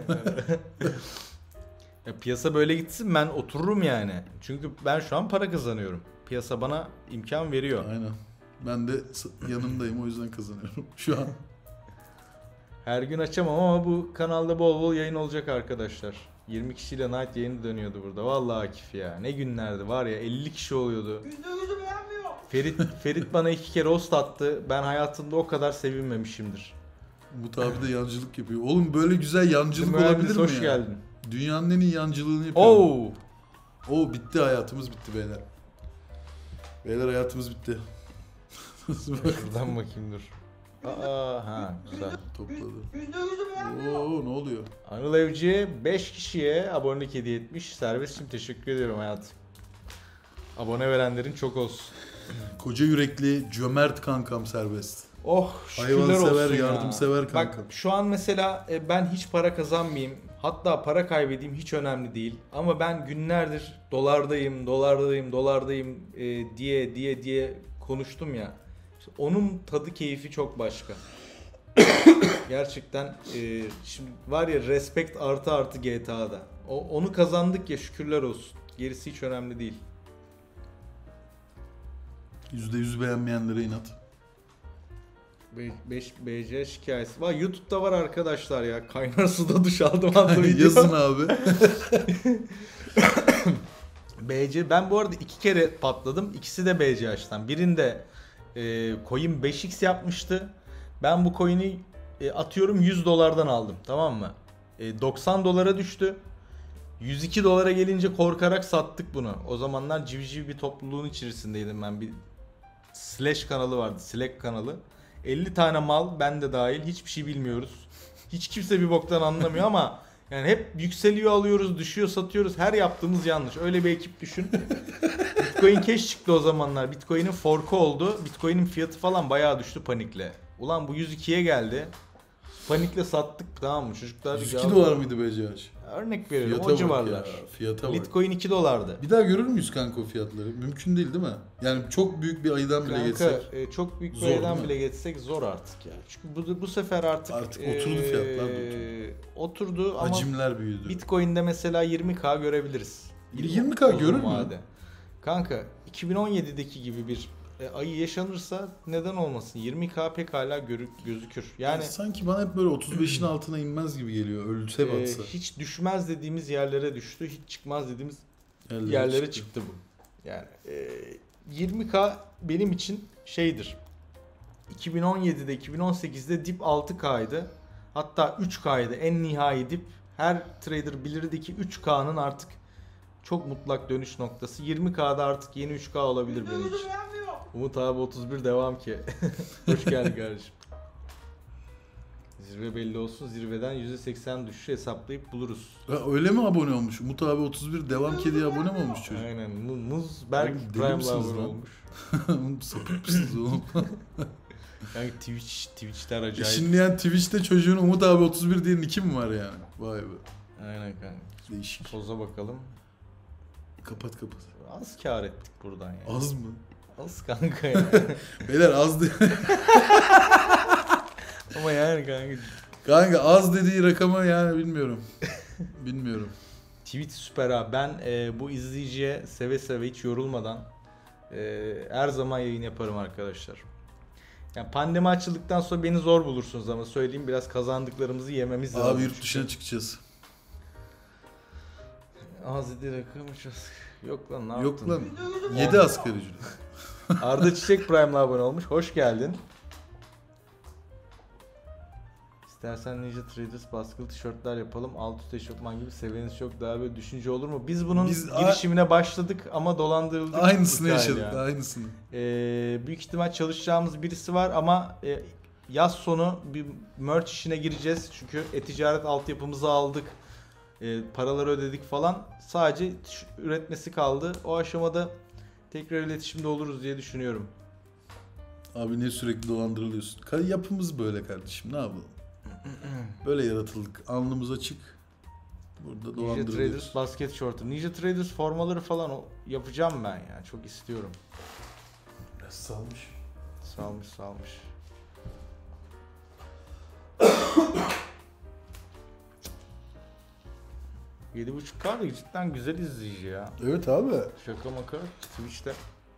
Ya piyasa böyle gitsin, ben otururum yani. Çünkü ben şu an para kazanıyorum. Piyasa bana imkan veriyor. Aynen. Ben de s- yanındayım, o yüzden kazanıyorum şu an. Her gün açamam ama bu kanalda bol bol yayın olacak arkadaşlar. yirmi kişiyle Night yayını dönüyordu burada. Vallahi Akif ya. Ne günlerdi var ya, elli kişi oluyordu. Yüzünüzü beğenmiyor. Ferit Ferit bana iki kere host attı. Ben hayatımda o kadar sevinmemişimdir. Umut abi de yancılık yapıyor. Oğlum böyle güzel yancılık Mühendis, olabilir mi hoş ya? geldin. Dünyanın en iyi yancılığını yapıyor. Oo! Oo, bitti, hayatımız bitti beyler. Beyler hayatımız bitti. Şuradan bakayım dur. Aa, ha güzel. Topladı. Yüzünüzü beğenmiyor. Oo, ne oluyor? Anıl Evci beş kişiye abonelik hediye etmiş. Serbestçim, teşekkür ediyorum hayatım. Abone verenlerin çok olsun. Koca yürekli, cömert kankam Serbest. Oh, şükürler Hayvansever, olsun ya. yardımsever kankam. Bak şu an mesela e, ben hiç para kazanmayayım. Hatta para kaybedeyim, hiç önemli değil. Ama ben günlerdir dolardayım, dolardayım, dolardayım e, diye diye diye konuştum ya. İşte onun tadı, keyfi çok başka. Gerçekten e, şimdi var ya, respect artı artı G T A'da. O, onu kazandık ya, şükürler olsun. Gerisi hiç önemli değil. yüzde yüz beğenmeyenlere inat. beş B C şikayesi var. YouTube'da var arkadaşlar ya. Kaynar suda duş aldım adlı video. Yazın abi. B C, ben bu arada iki kere patladım. İkisi de B C H'tan. Birinde e, coin beş x yapmıştı. Ben bu coin'i e, atıyorum yüz dolardan aldım. Tamam mı? E, doksan dolara düştü. yüz iki dolara gelince korkarak sattık bunu. O zamanlar civciv bir topluluğun içerisindeydim ben. Bir Slash kanalı vardı. Slack kanalı. elli tane mal, ben de dahil, hiçbir şey bilmiyoruz. Hiç kimse bir boktan anlamıyor ama yani hep yükseliyor alıyoruz, düşüyor satıyoruz. Her yaptığımız yanlış. Öyle bir ekip düşün. Bitcoin Cash çıktı o zamanlar. Bitcoin'in fork'u oldu. Bitcoin'in fiyatı falan bayağı düştü panikle. Ulan bu yüz ikiye geldi. Panikle sattık, tamam mı? Çocuklar yüz iki dolar mıydı B C H? Örnek veriyorum, Fiyata o bak civarlar. ya, fiyata bak. Litecoin iki dolardı. Bir daha görür müyüz kanka o fiyatları? Mümkün değil değil mi? Yani çok büyük bir ayıdan bile Kanka geçsek. e, çok büyük bir Zor aydan değil mi? bile geçsek zor artık ya. Çünkü bu, bu sefer artık Artık oturdu fiyatlar da e, oturdu ama Hacimler büyüdü. Bitcoin'de mesela yirmi K görebiliriz. yirmi K Uzun görür mü? vade. Kanka iki bin on yedideki gibi bir e, ayı yaşanırsa neden olmasın? yirmi K pekala görü, gözükür. Yani Yani sanki bana hep böyle otuz beşin altına inmez gibi geliyor. Ölse e, batsa. hiç düşmez dediğimiz yerlere düştü. Hiç çıkmaz dediğimiz Yerlere yerlere çıktı. çıktı bu. Yani e, yirmi K benim için şeydir. iki bin on yedide iki bin on sekizde dip altı K'ydı. Hatta üç K'ydı en nihai dip. Her trader bilirdi ki üç K'nın artık çok mutlak dönüş noktası. yirmi K'da artık yeni üç K olabilir benim Yüzünüzü için. beğenmiyor. Umut abi otuz bir devam ki. Hoş geldin kardeşim. Zirve belli olsun. Zirveden yüzde seksen düşüşü hesaplayıp buluruz. Ha, öyle mi abone olmuş? Umut abi otuz bir devam kediye abone mi olmuş çocuk? Aynen. Mu- Muz Berk Oğlum, deli Prime misiniz Lover lan? olmuş. Oğlum sapık mısınız oğlum? Yani Twitch, Twitch'ler E acayip. Şimdi yani Twitch'te çocuğun Umut abi otuz bir diye nicki mi var yani? Vay be. Aynen kanka. Değişik. Poza bakalım. Kapat kapat. Az kar ettik buradan ya. Az mı? Az kanka ya. Beyler az de- Ama yani kanka. Kanka az dediği rakamı yani bilmiyorum. Bilmiyorum. Tweet süper abi. Ben e, bu izleyiciye seve seve hiç yorulmadan e, her zaman yayın yaparım arkadaşlar. Yani pandemi açıldıktan sonra beni zor bulursunuz ama söyleyeyim, biraz kazandıklarımızı yememiz lazım. Abi yurt dışına çıkacağız. Az dedi rakam uçacağız. Yok lan, ne Yok yaptın? lan. yedi asgari ücret. Arda Çiçek Prime'la abone olmuş. Hoş geldin. İstersen Ninja Traders baskılı tişörtler yapalım. Alt üst eşofman gibi seviyeniz çok daha böyle düşünce olur mu? Biz bunun Biz a- girişimine başladık ama dolandırıldık. Aynısını İsrail yaşadık, yani. aynısını. Ee, büyük ihtimal çalışacağımız birisi var ama e, yaz sonu bir merch işine gireceğiz. Çünkü e-ticaret altyapımızı aldık. E, paraları ödedik falan. Sadece tiş- üretmesi kaldı. O aşamada tekrar iletişimde oluruz diye düşünüyorum. Abi ne sürekli dolandırılıyorsun. Ka- Yapımız böyle kardeşim, ne yapalım? Böyle yaratıldık. Alnımız açık. Burada Ninja dolandırılıyoruz. Traders basket shortu. Ninja Traders formaları falan o- yapacağım ben ya. Çok istiyorum. Biraz salmış. Salmış salmış. yedi buçuk K da cidden güzel izleyici ya. Evet abi. Şaka maka Twitch'te.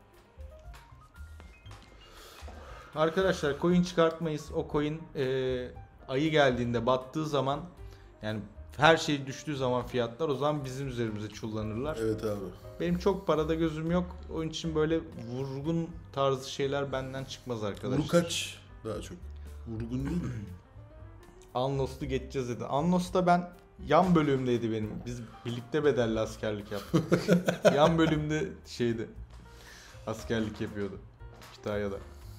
Arkadaşlar coin çıkartmayız. O coin e, ayı geldiğinde battığı zaman yani her şey düştüğü zaman fiyatlar o zaman bizim üzerimize çullanırlar. Evet abi. Benim çok parada gözüm yok. Onun için böyle vurgun tarzı şeyler benden çıkmaz arkadaşlar. Vurkaç daha çok. Vurgun değil mi? Anlos'tu geçeceğiz dedi. Anlos'ta ben yan bölümdeydi benim. Biz birlikte bedelli askerlik yaptık. Yan bölümde şeydi. Askerlik yapıyordu. Kütahya'da.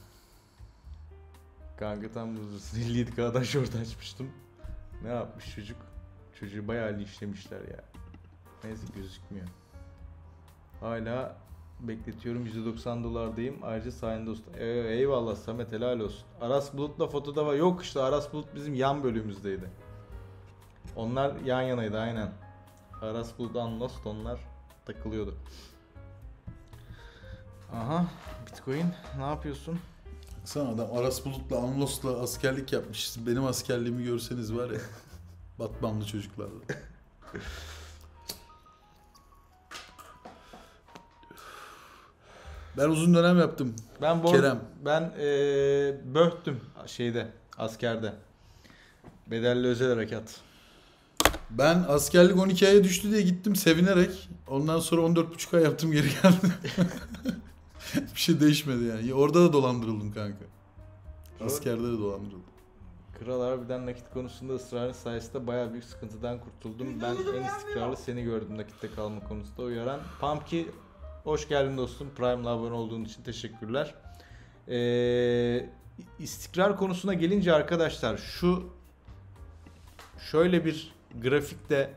Kanka tam huzursun. elli yedi K'dan short açmıştım. Ne yapmış çocuk? Çocuğu bayağı linçlemişler ya. Neyse gözükmüyor. Hala bekletiyorum. yüzde doksan dolardayım. Ayrıca sayende usta. Ee, eyvallah Samet, helal olsun. Aras Bulut'la fotoda var. Yok işte Aras Bulut bizim yan bölümümüzdeydi. Onlar yan yanaydı aynen. Aras Bulut Unlost onlar takılıyordu. Aha Bitcoin ne yapıyorsun? Baksana adam Aras Bulut'la Anlos'la askerlik yapmış. Benim askerliğimi görseniz var ya. Batmanlı çocuklarla. Ben uzun dönem yaptım. Ben bor Kerem. ben ee, böhtüm şeyde askerde. Bedelli özel harekat. Ben askerlik on iki aya düştü diye gittim sevinerek. Ondan sonra on dört buçuk ay yaptım, geri geldim. Bir şey değişmedi yani. Orada da dolandırıldım kanka. Askerde de dolandırıldım. Kral harbiden nakit konusunda ısrarın sayesinde bayağı büyük sıkıntıdan kurtuldum. Ben en istikrarlı seni gördüm nakitte kalma konusunda uyaran. Pumpki hoş geldin dostum. Prime'la abone olduğun için teşekkürler. Ee, istikrar konusuna gelince arkadaşlar şu şöyle bir grafikte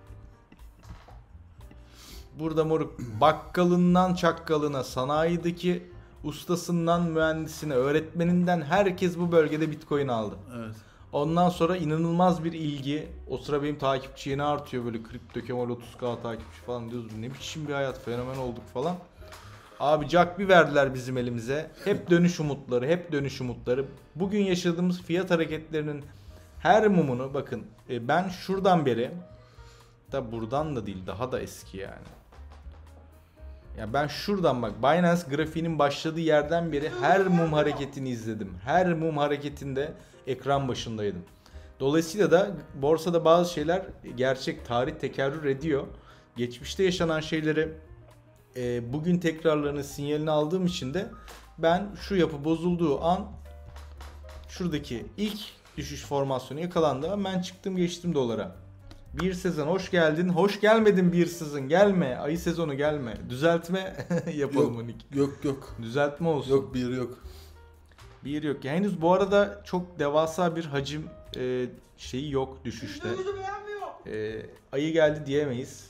burada moruk bakkalından çakkalına, sanayideki ustasından mühendisine, öğretmeninden herkes bu bölgede Bitcoin aldı. Evet. Ondan sonra inanılmaz bir ilgi. O sıra benim takipçi yeni artıyor böyle kripto Kemal otuz K takipçi falan diyoruz. Ne biçim bir hayat, fenomen olduk falan. Abi cak bir verdiler bizim elimize. Hep dönüş umutları, hep dönüş umutları. Bugün yaşadığımız fiyat hareketlerinin her mumunu bakın e, ben şuradan beri da buradan da değil daha da eski yani. Ya ben şuradan bak Binance grafiğinin başladığı yerden beri her mum hareketini izledim. Her mum hareketinde ekran başındaydım. Dolayısıyla da borsada bazı şeyler gerçek, tarih tekerrür ediyor. Geçmişte yaşanan şeyleri e, bugün tekrarlarının sinyalini aldığım için de ben şu yapı bozulduğu an şuradaki ilk düşüş formasyonu yakalandı ama ben çıktım geçtim dolara. Bir sezon hoş geldin. Hoş gelmedin bir sezon. Gelme. Ayı sezonu gelme. Düzeltme yapalım Yok, Onik. yok yok. Düzeltme olsun. Yok bir yok. Bir yok. Ya henüz bu arada çok devasa bir hacim e, şeyi yok düşüşte. Yüzümüzü beğenmiyor. E, ayı geldi diyemeyiz.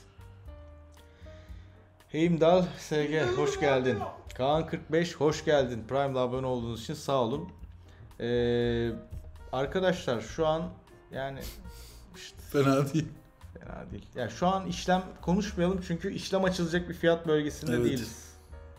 Heimdall S G hoş geldin. Kaan kırk beş hoş geldin. Prime'la abone olduğunuz için sağ olun. E, arkadaşlar şu an yani işte, Fena değil. fena değil. Ya şu an işlem konuşmayalım çünkü işlem açılacak bir fiyat bölgesinde Evet. değiliz.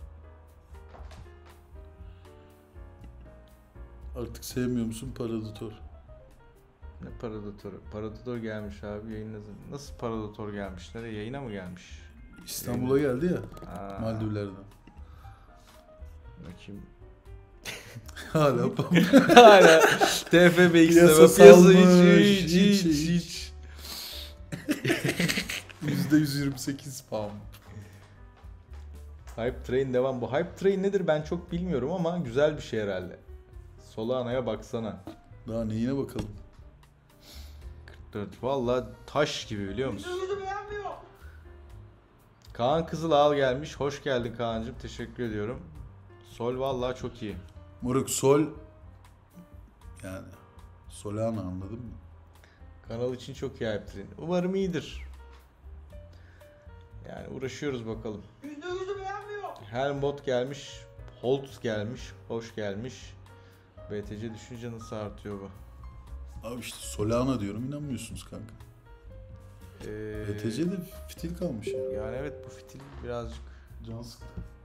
Artık sevmiyor musun Paradotor? Ne Paradotor? Paradotor gelmiş abi yayınladı. Nasıl Paradotor gelmiş? Nereye? Yayına mı gelmiş? İstanbul'a geldi ya. Aa, Maldivler'den. bakayım. Hala pam. Hala T F B X'de Piyasa bak. Piyasa salmış, hiç hiç hiç, hiç hiç. yüzde yüz yirmi sekiz pam. Hype Train devam. Bu Hype Train nedir ben çok bilmiyorum ama güzel bir şey herhalde. Solana'ya baksana. Daha neyine bakalım. dört. Vallahi taş gibi biliyor musun? Yüzde yüzü beğenmiyor. Kaan Kızılağal gelmiş. Hoş geldin Kaan'cığım. Teşekkür ediyorum. Sol vallahi çok iyi. Moruk sol yani Solana anladın mı? Kanal için çok iyi hype'lin. Umarım iyidir. Yani uğraşıyoruz bakalım. Yüzde yüzü beğenmiyor. Helmbot gelmiş. Holt gelmiş. Hoş gelmiş. B T C düşünce nasıl artıyor bu? Abi işte Solana diyorum inanmıyorsunuz kanka. Ee, B T C'de fitil kalmış ya. Yani evet bu fitil birazcık Can sıktı.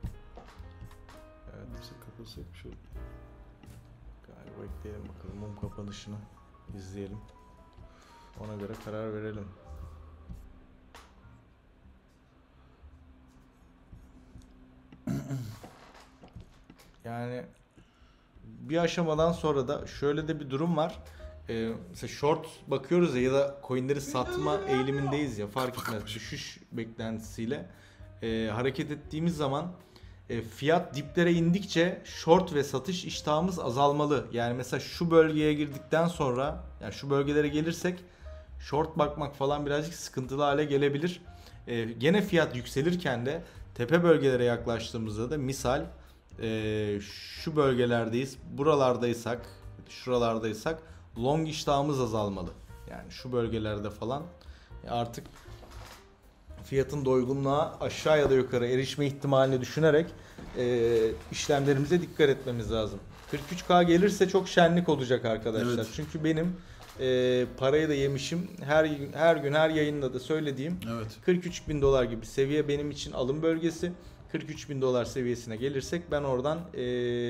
evet, Neyse kapatsak bir şey olur. galiba bekleyelim bakalım mum kapanışını izleyelim. Ona göre karar verelim. Yani bir aşamadan sonra da şöyle de bir durum var. Ee, mesela short bakıyoruz ya ya da coinleri satma eğilimindeyiz ya fark etmez düşüş beklentisiyle Ee, hareket ettiğimiz zaman e, fiyat diplere indikçe short ve satış iştahımız azalmalı. Yani mesela şu bölgeye girdikten sonra yani şu bölgelere gelirsek short bakmak falan birazcık sıkıntılı hale gelebilir. Ee, gene fiyat yükselirken de tepe bölgelere yaklaştığımızda da misal e, şu bölgelerdeyiz, buralardaysak, şuralardaysak long iştahımız azalmalı. Yani şu bölgelerde falan artık fiyatın doygunluğa aşağı ya da yukarı erişme ihtimalini düşünerek e, işlemlerimize dikkat etmemiz lazım. kırk üç K gelirse çok şenlik olacak arkadaşlar. Evet. Çünkü benim e, parayı da yemişim. Her her gün her yayında da söylediğim Evet. kırk üç bin dolar gibi seviye benim için alım bölgesi. kırk üç bin dolar seviyesine gelirsek ben oradan e,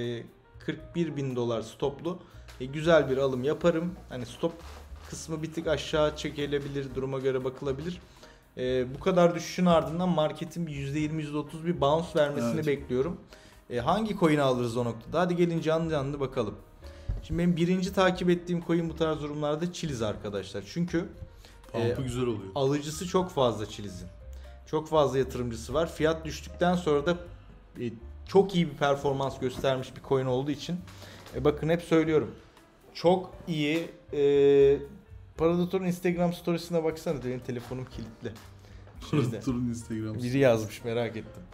kırk bir bin dolar stoplu e, güzel bir alım yaparım. Hani stop kısmı bir tık aşağı çekilebilir, duruma göre bakılabilir. E, bu kadar düşüşün ardından marketin bir yüzde yirmi yüzde otuz bir bounce vermesini Evet. bekliyorum. E, hangi coin'i alırız o noktada? Hadi gelin canlı canlı bakalım. Şimdi benim birinci takip ettiğim coin bu tarz durumlarda Chiliz arkadaşlar. Çünkü Pump'ı e, güzel oluyor. alıcısı çok fazla Chiliz'in. Çok fazla yatırımcısı var. Fiyat düştükten sonra da e, çok iyi bir performans göstermiş bir coin olduğu için e, bakın hep söylüyorum. Çok iyi e, Predator'un Instagram storiesine baksana. Benim telefonum kilitli. Şeyde. Turun Instagram. Biri yazmış merak ettim.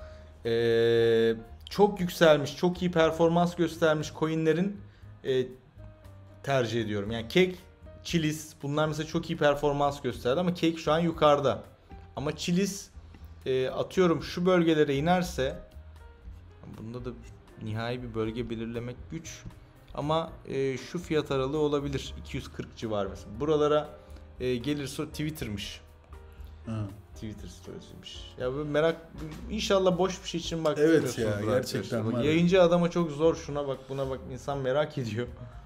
Ee, çok yükselmiş, çok iyi performans göstermiş coinlerin e, tercih ediyorum. Yani Cake, Chiliz bunlar mesela çok iyi performans gösterdi ama Cake şu an yukarıda. Ama Chiliz e, atıyorum şu bölgelere inerse bunda da nihai bir bölge belirlemek güç. Ama e, şu fiyat aralığı olabilir. iki yüz kırk civarı mesela. Buralara e, gelirse Twitter'mış. Ha. Twitter storiesiymiş. Ya bu merak inşallah boş bir şey için bak. Evet demiyorsunuzdur ya, arkadaşlar. gerçekten Bak, var. yayıncı adama çok zor şuna bak buna bak insan merak ediyor.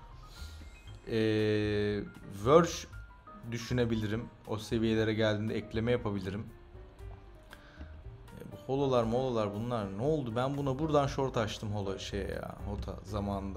Ee, Verge düşünebilirim. O seviyelere geldiğinde ekleme yapabilirim. E, bu hololar mololar bunlar ne oldu? Ben buna buradan short açtım holo şeye ya hota zamanında.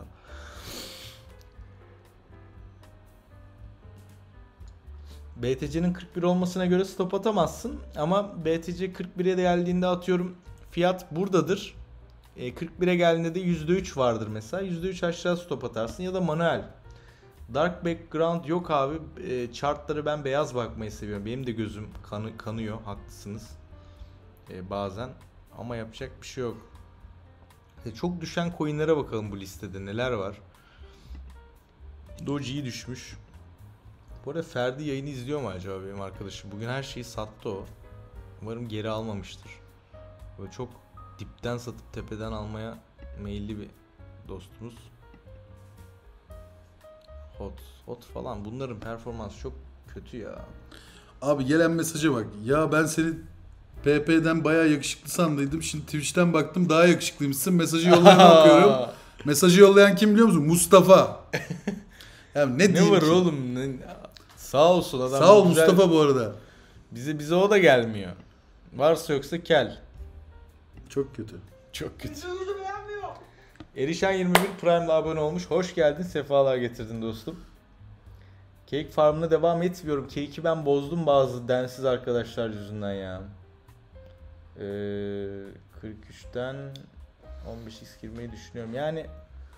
B T C'nin kırk bir olmasına göre stop atamazsın ama B T C kırk bire de geldiğinde atıyorum fiyat buradadır. E, kırk bire geldiğinde de yüzde üç vardır mesela. yüzde üç aşağı stop atarsın ya da manuel. Dark background yok abi. E, chartları ben beyaz bakmayı seviyorum. Benim de gözüm kanı, kanıyor. Haklısınız. E, bazen. Ama yapacak bir şey yok. E, çok düşen coinlere bakalım bu listede. Neler var? Doge'yi düşmüş. Bu arada Ferdi yayını izliyor mu acaba benim arkadaşım? Bugün her şeyi sattı o. Umarım geri almamıştır. Böyle çok dipten satıp tepeden almaya meyilli bir dostumuz. Hot, hot falan. Bunların performansı çok kötü ya. Abi gelen mesaja bak. Ya ben seni P P'den bayağı yakışıklı sandıydım. Şimdi Twitch'ten baktım daha yakışıklıymışsın. Mesajı yollayan okuyorum. Mesajı yollayan kim biliyor musun? Mustafa. Ya ne, Ne diyeyim var ki? oğlum? Ne- Sağ olsun adam. Sağ ol güzel- Mustafa bu arada. Bize bize o da gelmiyor. Varsa yoksa kel. Çok kötü. Çok kötü. Yüzde yüzü beğenmiyor. Erişen yirmi bir Prime'la abone olmuş. Hoş geldin. Sefalar getirdin dostum. Cake Farm'ına devam etmiyorum. Cake'i ben bozdum bazı densiz arkadaşlar yüzünden ya. Ee, kırk üçten on beş x girmeyi düşünüyorum. Yani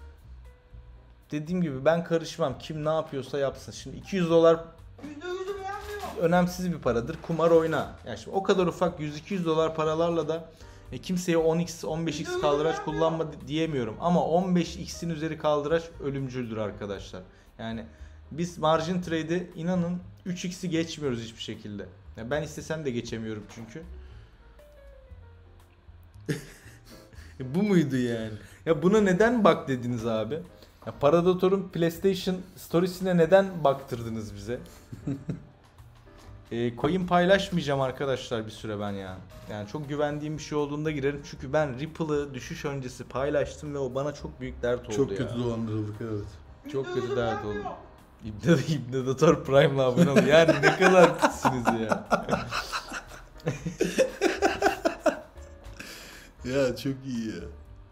dediğim gibi ben karışmam. Kim ne yapıyorsa yapsın. Şimdi iki yüz dolar Yüzde yüzü beğenmiyor. önemsiz bir paradır. Kumar oyna. Yani şimdi o kadar ufak yüz iki yüz dolar paralarla da e, kimseye on x on beş x kaldıraç kullanma diyemiyorum. Ama on beş x'in üzeri kaldıraç ölümcüldür arkadaşlar. Yani biz margin trade'i inanın üç x'i geçmiyoruz hiçbir şekilde. Yani ben istesem de geçemiyorum çünkü. Bu muydu yani? Ya buna neden bak dediniz abi? Ya Paradator'un PlayStation storiesine neden baktırdınız bize? e, coin paylaşmayacağım arkadaşlar bir süre ben ya. Yani çok güvendiğim bir şey olduğunda girerim. Çünkü ben Ripple'ı düşüş öncesi paylaştım ve o bana çok büyük dert oldu Çok ya. kötü dolandırıldık evet. Çok kötü dert oldu. İbne, İbnedator Prime'la abone ol. Yani ne kadar pissiniz ya. Ya çok iyi ya.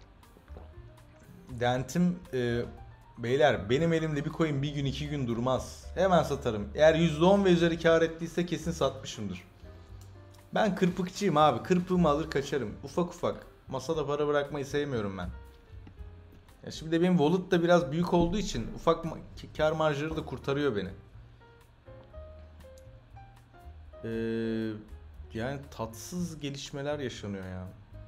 Dentim e, beyler benim elimde bir coin bir gün iki gün durmaz. Hemen satarım. Eğer yüzde on ve üzeri kar ettiyse kesin satmışımdır. Ben kırpıkçıyım abi. Kırpığımı alır kaçarım. Ufak ufak. Masada para bırakmayı sevmiyorum ben. Ya şimdi de benim wallet da biraz büyük olduğu için ufak ma- kar marjları da kurtarıyor beni. Ee, yani tatsız gelişmeler yaşanıyor ya.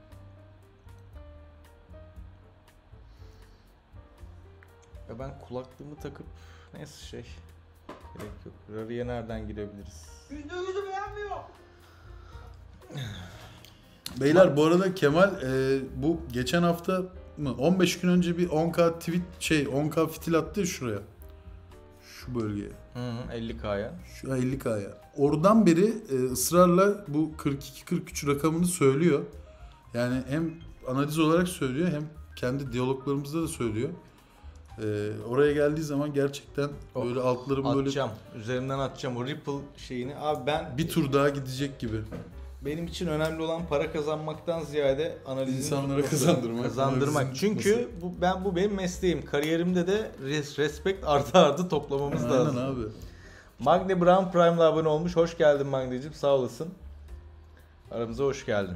Ya ben kulaklığımı takıp neyse şey gerek yok. Rari'ye nereden girebiliriz? Yüzde yüzü beğenmiyor. Beyler bu arada Kemal e, bu geçen hafta mı on beş gün önce bir on K tweet şey on K fitil attı ya şuraya. Şu bölgeye. Hı hı, elli K'ya. Şu elli K'ya. Oradan beri e, ısrarla bu kırk iki kırk üç rakamını söylüyor. Yani hem analiz olarak söylüyor hem kendi diyaloglarımızda da söylüyor. E, oraya geldiği zaman gerçekten Oh, böyle altlarım böyle Atacağım. Üzerinden atacağım o Ripple şeyini. Abi ben bir tur daha gidecek gibi. benim için önemli olan para kazanmaktan ziyade analizini İnsanlara tutması. kazandırmak, Kazandırmak. analizini Çünkü bu ben bu benim mesleğim. Kariyerimde de res, respect artı artı toplamamız Aynen lazım. abi. Magne Brown Prime'la abone olmuş. Hoş geldin Magne'cim. Sağ olasın. Aramıza hoş geldin.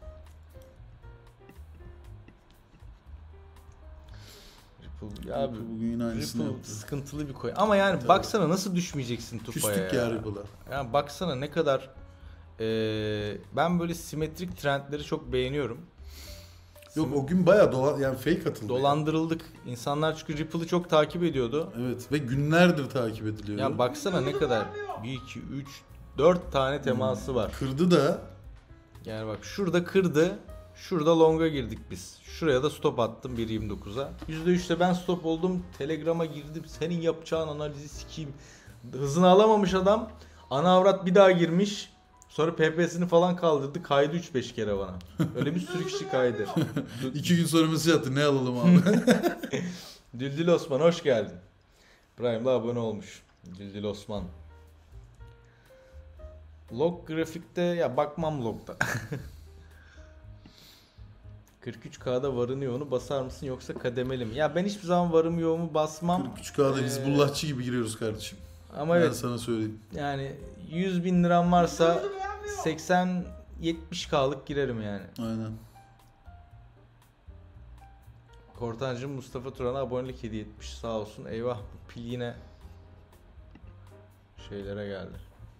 Ripple ya abi, Bugün yine aynısını Ripple yaptı. sıkıntılı bir coin. Ama yani baksana nasıl düşmeyeceksin Tupa'ya Küstük ya Ripple'a. Yani baksana ne kadar eee, ben böyle simetrik trendleri çok beğeniyorum. Yok o gün bayağı dola, yani fake atıldı. Dolandırıldık. İnsanlar çünkü Ripple'ı çok takip ediyordu. Evet ve günlerdir takip ediliyor. Ya baksana ne kadar bir, iki, üç, dört tane teması var. Kırdı da Yani bak şurada kırdı. Şurada long'a girdik biz. Şuraya da stop attım bir yirmi dokuza. yüzde üçte ben stop oldum. Telegram'a girdim. Senin yapacağın analizi sikeyim. Hızını alamamış adam. Ana avrat bir daha girmiş. Sonra P P'sini falan kaldırdı. Kaydı üç beş kere bana. Öyle bir sürü kişi kaydı. iki gün sonra mesaj attı ne alalım abi. Düldül Osman hoş geldin. Prime'la abone olmuş. Düldül Osman. Log grafikte ya bakmam logda. kırk üç K'da varını yoğunu basar mısın yoksa kademeli mi? Ya ben hiçbir zaman varım yoğumu basmam. kırk üç K'da Ee, Hizbullahçı gibi giriyoruz kardeşim. Ama Ben evet sana söyleyeyim. yani yüz bin liram varsa seksen yetmiş K'lık girerim yani. Aynen. Kortancım Mustafa Turan'a abonelik hediye etmiş sağ olsun. Eyvah bu pil yine şeylere geldi.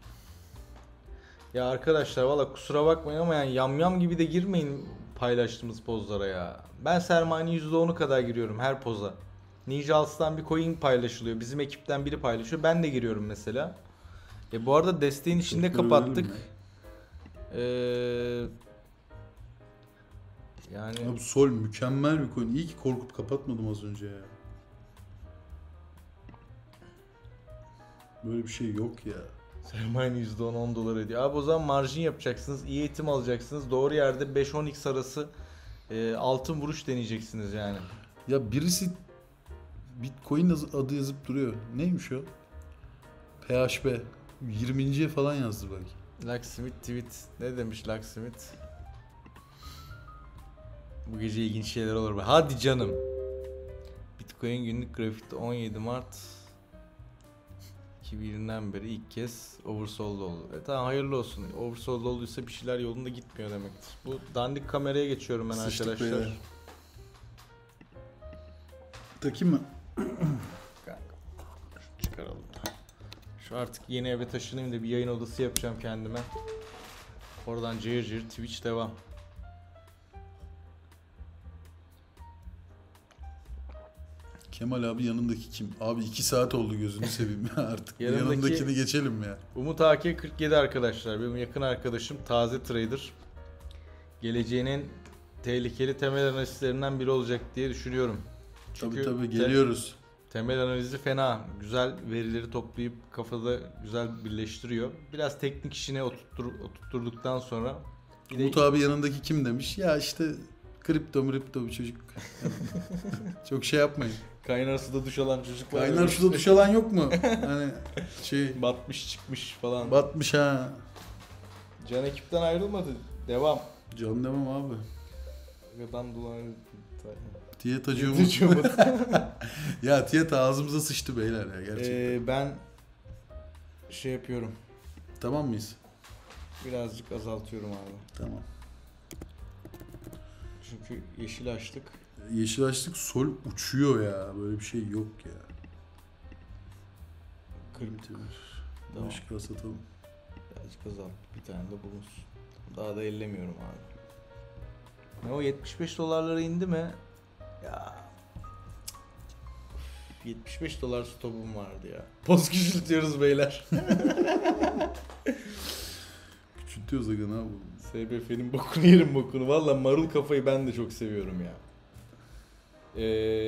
Ya arkadaşlar valla kusura bakmayın ama yani yamyam gibi de girmeyin paylaştığımız pozlara ya. Ben sermayenin yüzde onu kadar giriyorum her poza. Ninja Alts'tan bir coin paylaşılıyor. Bizim ekipten biri paylaşıyor. Ben de giriyorum mesela. E bu arada desteğin içinde Çok kapattık. öyle Ee, yani Abi Sol mükemmel bir coin. İyi ki korkup kapatmadım az önce ya. Böyle bir şey yok ya. sermayenin yüzde on on dolar ediyor. Abi o zaman marjin yapacaksınız. İyi eğitim alacaksınız. Doğru yerde beş on x arası e, altın vuruş deneyeceksiniz yani. Ya birisi Bitcoin adı yazıp duruyor. Neymiş o? P H B. yirminciye falan yazdı belki. Locksmith tweet. Ne demiş Locksmith? Bu gece ilginç şeyler olur. Hadi canım. Bitcoin günlük grafikte on yedi Mart iki bin yirmiden beri ilk kez oversold oldu. E tamam hayırlı olsun. Oversold olduysa bir şeyler yolunda gitmiyor demektir. Bu dandik kameraya geçiyorum ben Sıçtık arkadaşlar. beyler. Takayım mı? Kanka, şunu çıkaralım da. Şu artık yeni eve taşınayım da bir yayın odası yapacağım kendime. Oradan cayır cayır Twitch devam. Kemal abi yanındaki kim? Abi iki saat oldu gözünü seveyim ya artık. Yanındaki- Yanındakini geçelim ya. Umut A K kırk yedi arkadaşlar. Benim yakın arkadaşım, taze trader. Geleceğinin tehlikeli temel analistlerinden biri olacak diye düşünüyorum. Tabii Çünkü tabii te- geliyoruz. temel analizi fena. Güzel verileri toplayıp kafada güzel birleştiriyor. Biraz teknik işine oturttur, oturtturduktan sonra bir de Umut abi yanındaki kim demiş? Ya işte kripto mripto bir çocuk. Çok şey yapmayın. kaynar suda duş alan çocuk var. Kaynar suda duş alan yok mu? Hani şey Batmış çıkmış falan. batmış ha. Can ekipten ayrılmadı. Devam. Can demem abi. Gadan dolar. Tiyet acıyor mu? Ya tiyet ağzımıza sıçtı beyler ya gerçekten. Ee, ben şey yapıyorum. Tamam mıyız? Birazcık azaltıyorum abi. Tamam. Çünkü yeşil açtık. Yeşil açlık sol uçuyor ya. Böyle bir şey yok ya. kırk. Tamam. Başka satalım. Birazcık azalt. Bir tane de bulunsun. Daha da ellemiyorum abi. Ne o yetmiş beş dolarlara indi mi? Ya. Üf, yetmiş beş dolar stopum vardı ya. Poz küçültüyoruz beyler. Küçültüyoruz aga ne yapalım? S B F'nin bokunu yerim bokunu. Valla marul kafayı ben de çok seviyorum ya. Ee,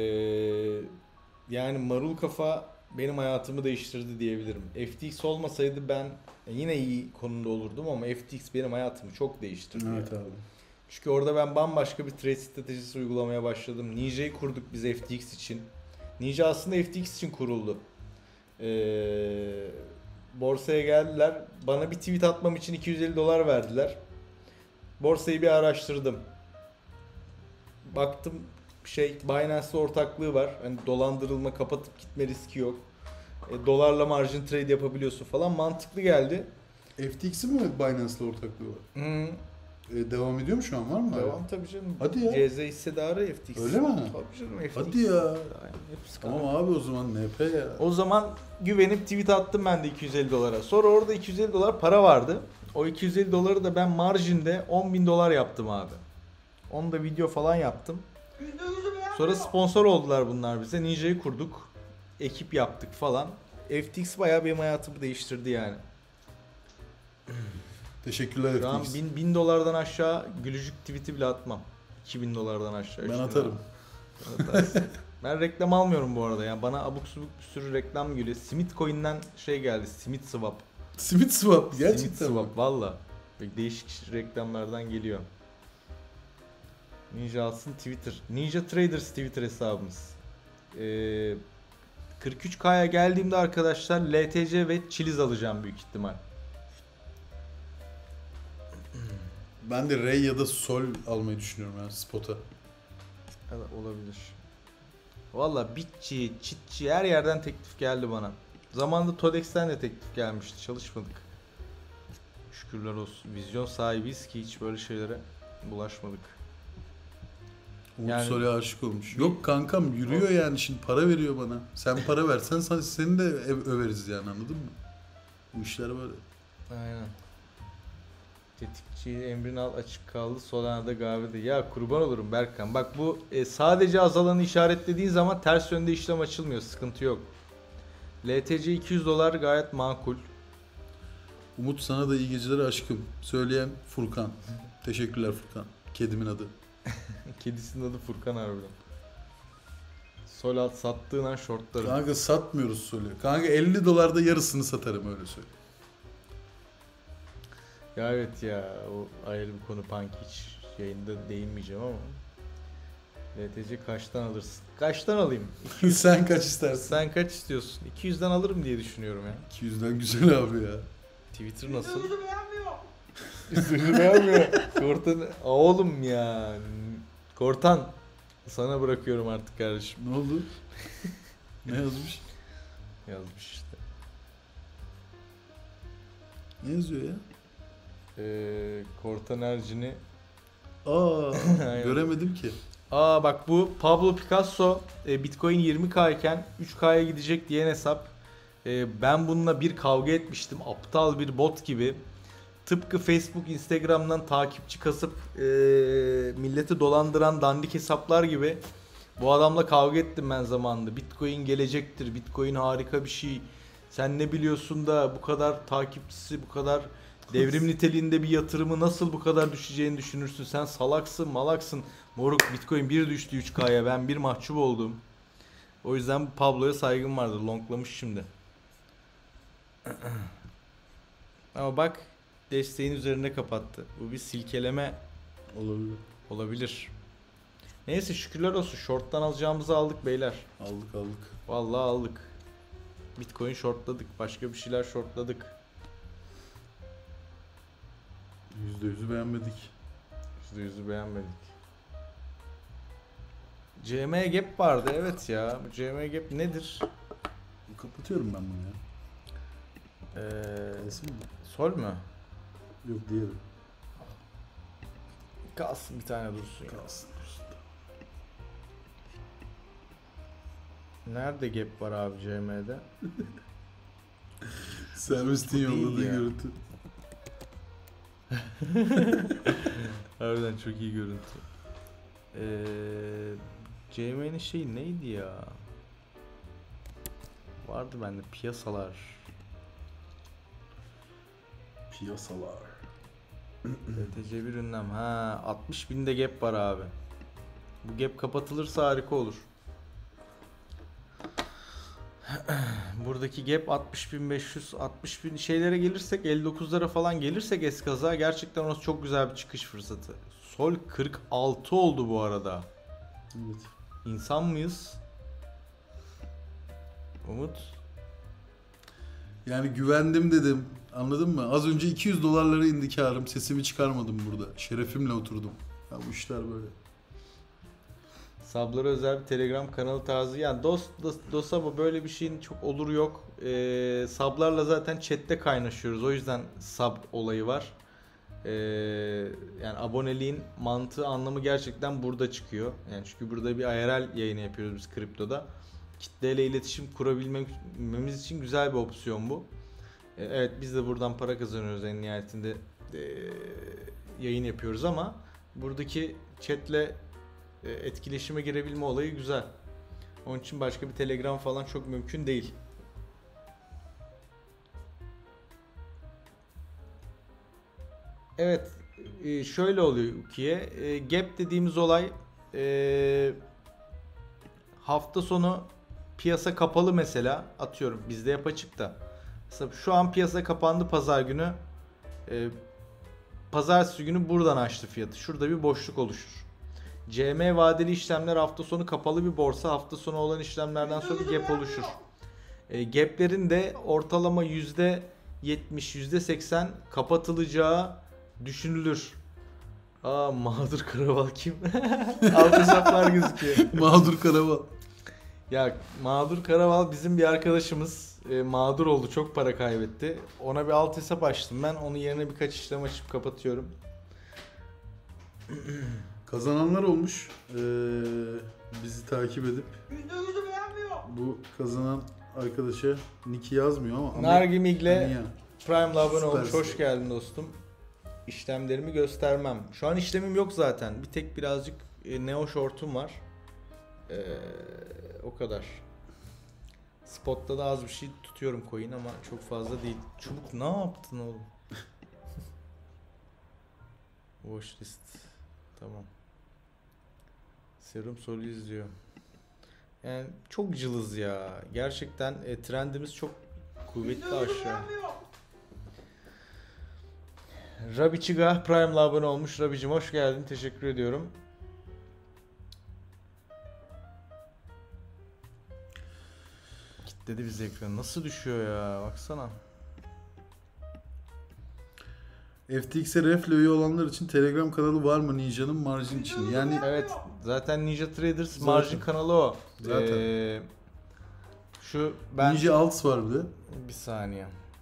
yani marul kafa benim hayatımı değiştirdi diyebilirim. F T X olmasaydı ben yine iyi konumda olurdum ama F T X benim hayatımı çok değiştirdi. Evet ya. abi. Çünkü orada ben bambaşka bir trade stratejisi uygulamaya başladım. Ninja'yı kurduk biz F T X için. Ninja aslında F T X için kuruldu. Ee, borsaya geldiler. Bana bir tweet atmam için iki yüz elli dolar verdiler. Borsayı bir araştırdım. Baktım şey Binance'la ortaklığı var. Hani dolandırılma, kapatıp gitme riski yok. E, dolarla margin trade yapabiliyorsun falan. Mantıklı geldi. F T X'in mi Binance'la ortaklığı var? Hmm, E, devam ediyor mu şu an var mı? devam tabii canım. Hadi ya. C Z hissedarı F T X. Öyle mi? Tabii canım F T X. Hadi ya. Aynen, hepsi Tamam kanal. abi o zaman N P ya. O zaman güvenip tweet attım ben de iki yüz elli dolara. Sonra orada iki yüz elli dolar para vardı. O iki yüz elli doları da ben marjinde on bin dolar yaptım abi. Onu da video falan yaptım. Yüzde yüzü beğenmiyor. Sonra sponsor oldular bunlar bize. Ninja'yı kurduk. Ekip yaptık falan. F T X bayağı benim hayatımı değiştirdi yani. Teşekkürler Şu an F T X. bin, bin dolardan aşağı gülücük tweet'i bile atmam. iki bin dolardan aşağı. üç Ben bin atarım. dolar. Atarsın. Ben reklam almıyorum bu arada. Yani bana abuk subuk bir sürü reklam geliyor. Simit Coin'den şey geldi. Simit Swap. Simit swap Simit gerçekten mi? Swap valla. Böyle değişik reklamlardan geliyor. Ninja alsın Twitter. Ninja Traders Twitter hesabımız. Ee, kırk üç K'ya geldiğimde arkadaşlar L T C ve Chiliz alacağım büyük ihtimal. Ben de Ray ya da Sol almayı düşünüyorum yani spota. Evet, olabilir. Valla Bitçi, Çitçi her yerden teklif geldi bana. Zamanında Todex'ten de teklif gelmişti. Çalışmadık. Şükürler olsun. Vizyon sahibiyiz ki hiç böyle şeylere bulaşmadık. Umut Yani- Sol'e aşık olmuş. Yok kankam yürüyor yani şimdi para veriyor bana. Sen para versen sen- seni de ev- överiz yani anladın mı? Bu işler var ya. Aynen. Tetikçi emrin al açık kaldı. Solana'da Gavi'de. Ya kurban olurum Berkan. Bak bu e, sadece azalanı işaretlediğin zaman ters yönde işlem açılmıyor. Sıkıntı yok. L T C iki yüz dolar gayet makul. Umut sana da iyi geceler aşkım. Söyleyen Furkan. Teşekkürler Furkan. Kedimin adı. Kedisinin adı Furkan harbiden. Sol alt sattığın an shortlarım. Kanka satmıyoruz Sol'ü. Kanka elli dolarda yarısını satarım öyle söyle. Ya evet ya o ayrı bir konu punk hiç yayında değinmeyeceğim ama. L T C kaçtan alırsın? Kaçtan alayım? Sen kaç istersin? Sen kaç istiyorsun? iki yüzden alırım diye düşünüyorum ya. iki yüzden güzel abi ya. Twitter Yüzde nasıl? yüzü beğenmiyor. Sırrı beğenmiyor. Kortan oğlum ya. Kortan sana bırakıyorum artık kardeşim. Ne oldu? Ne yazmış? Yazmış işte. Ne yazıyor ya? Ee, Kortan Ercin'i. Aa, Aynen. göremedim ki. Aa bak bu Pablo Picasso e, Bitcoin yirmi K iken üç K'ya gidecek diyen hesap. Ee, ben bununla bir kavga etmiştim. Aptal bir bot gibi. Tıpkı Facebook, Instagram'dan takipçi kasıp e, milleti dolandıran dandik hesaplar gibi. Bu adamla kavga ettim ben zamanında. Bitcoin gelecektir. Bitcoin harika bir şey. Sen ne biliyorsun da bu kadar takipçisi, bu kadar devrim niteliğinde bir yatırımı nasıl bu kadar düşeceğini düşünürsün? Sen salaksın, malaksın. Moruk, Bitcoin bir düştü üç K'ya. Ben bir mahcup oldum. O yüzden bu Pablo'ya saygım vardır. Longlamış şimdi. Ama bak, desteğin üzerinde kapattı. Bu bir silkeleme Olabilir. olabilir. Neyse, şükürler olsun. Short'tan alacağımızı aldık beyler. Aldık aldık. Vallahi aldık. Bitcoin shortladık. Başka bir şeyler shortladık. yüzde yüzü beğenmedik. yüzde yüzü beğenmedik. C M Gap vardı, evet ya. Bu C M Gap nedir? Kapatıyorum ben bunu ya. Ee, Kesin mi? Sol mu? Yok diğeri. Kalsın, bir tane dursun ya. Kalsın. Nerede gap var abi C M'de? Servistin Bu değil yolladığı ya. görüntü. Harbiden çok iyi görüntü. Ee, C M'nin şeyi neydi ya? Vardı bende piyasalar. Piyasalar. D T C bir ünlem. Ha, altmış binde gap var abi. Bu gap kapatılırsa harika olur. Buradaki gap altmış bin beş yüz, altmış bin şeylere gelirsek, elli dokuzlara falan gelirsek eskaza, gerçekten orası çok güzel bir çıkış fırsatı. Sol kırk altı oldu bu arada. Evet. İnsan mıyız? Umut. Yani güvendim dedim. Anladın mı? Az önce iki yüz dolarlara indi karım. Sesimi çıkarmadım burada. Şerefimle oturdum. Ya bu işler böyle. Sablara özel bir Telegram kanalı tarzı. Yani dost, dost, dost ama böyle bir şeyin çok olur yok. Ee, sablarla zaten chatte kaynaşıyoruz. O yüzden sub olayı var. Ee, yani aboneliğin mantığı, anlamı gerçekten burada çıkıyor. Yani çünkü burada bir I R L yayını yapıyoruz biz kriptoda. Kitleyle iletişim kurabilmemiz için güzel bir opsiyon bu. Ee, evet, biz de buradan para kazanıyoruz en nihayetinde. Ee, yayın yapıyoruz ama buradaki chatle etkileşime girebilme olayı güzel. Onun için başka bir Telegram falan çok mümkün değil. Evet, şöyle oluyor Uki'ye. Gap dediğimiz olay, hafta sonu piyasa kapalı mesela, atıyorum bizde yap açık da. Mesela şu an piyasa kapandı pazar günü. Pazartesi günü buradan açtı fiyatı. Şurada bir boşluk oluşur. C M vadeli işlemler hafta sonu kapalı bir borsa, hafta sonu olan işlemlerden sonra bir gap oluşur. E, gaplerin de ortalama yüzde yetmiş yüzde seksen kapatılacağı düşünülür. Aa, mağdur karaval kim? Alt hesaplar gözüküyor. Mağdur karaval. Ya mağdur karaval bizim bir arkadaşımız. E, mağdur oldu, çok para kaybetti. Ona bir alt hesap açtım ben. Onun yerine birkaç işlem açıp kapatıyorum. Kazananlar olmuş. Ee, bizi takip edip. Yüzde yüzü beğenmiyor. Bu kazanan arkadaşa nick yazmıyor ama. Nargi Migle Hani ya. Prime'la abone olmuş. Süpersin. Hoş geldin dostum. İşlemlerimi göstermem. Şu an işlemim yok zaten. Bir tek birazcık e, Neo Short'um var. Ee, o kadar. Spot'ta da az bir şey tutuyorum coin ama çok fazla değil. Çubuk ne yaptın oğlum? Watchlist. Tamam. Serum soru izliyor. Yani çok cılız ya. Gerçekten e, trendimiz çok kuvvetli Yüzde yüzü aşağı. beğenmiyor. Rabiçiga Prime'la abone olmuş. Rabicim hoş geldin. Teşekkür ediyorum. Kitledi bizi ekran. Nasıl düşüyor ya? Baksana. F T X'e refle üye olanlar için Telegram kanalı var mı Ninja'nın marjin için? Yani Evet. Zaten Ninja Traders Zaten. marjin kanalı o. Zaten. Ee, şu ben Ninja Alts var bir de. bir saniye.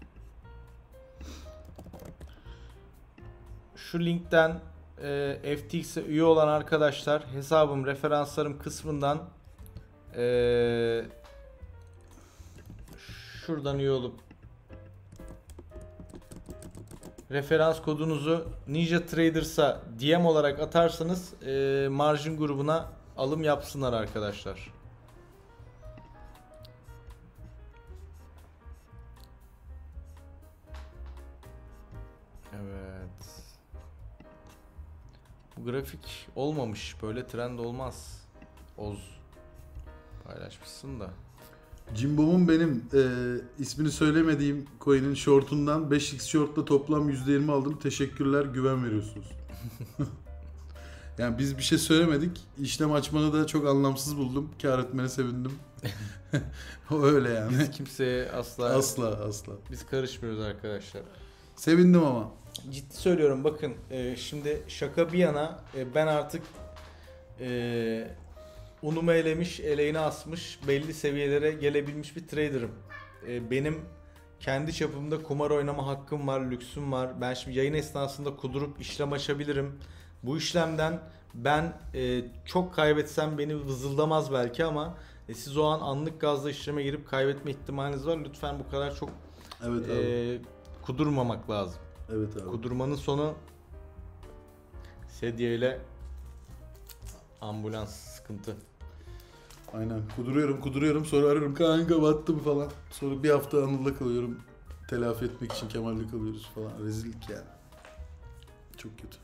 Şu linkten e, F T X'e üye olan arkadaşlar hesabım, referanslarım kısmından e, şuradan üye olup referans kodunuzu Ninja Traders'a D M olarak atarsanız e, marjin grubuna alım yapsınlar arkadaşlar. Evet. Bu grafik olmamış. Böyle trend olmaz. Oz. Paylaşmışsın da. Cimbom'un benim e, ismini söylemediğim coin'in shortundan beş x short'la toplam yüzde yirmi aldım. Teşekkürler, güven veriyorsunuz. Yani biz bir şey söylemedik. İşlem açmanı da çok anlamsız buldum. Kâr etmene sevindim. O öyle yani. Biz kimseye asla Asla asla. biz karışmıyoruz arkadaşlar. Sevindim ama. Ciddi söylüyorum bakın e, şimdi şaka bir yana e, ben artık e, unumu elemiş, eleğini asmış, belli seviyelere gelebilmiş bir trader'ım. E, benim kendi çapımda kumar oynama hakkım var, lüksüm var. Ben şimdi yayın esnasında kudurup işlem açabilirim. Bu işlemden ben e, çok kaybetsem beni vızıldamaz belki ama e, siz o an anlık gazla işleme girip kaybetme ihtimaliniz var. Lütfen bu kadar çok Evet abi. e, kudurmamak lazım. Evet abi. Kudurmanın sonu sedye ile ambulans sıkıntı. Aynen. Kuduruyorum, kuduruyorum. Sonra arıyorum. Kanka battım falan. Sonra bir hafta Anıl'da kalıyorum. Telafi etmek için Kemal'de kalıyoruz falan. Rezillik yani. Çok kötü.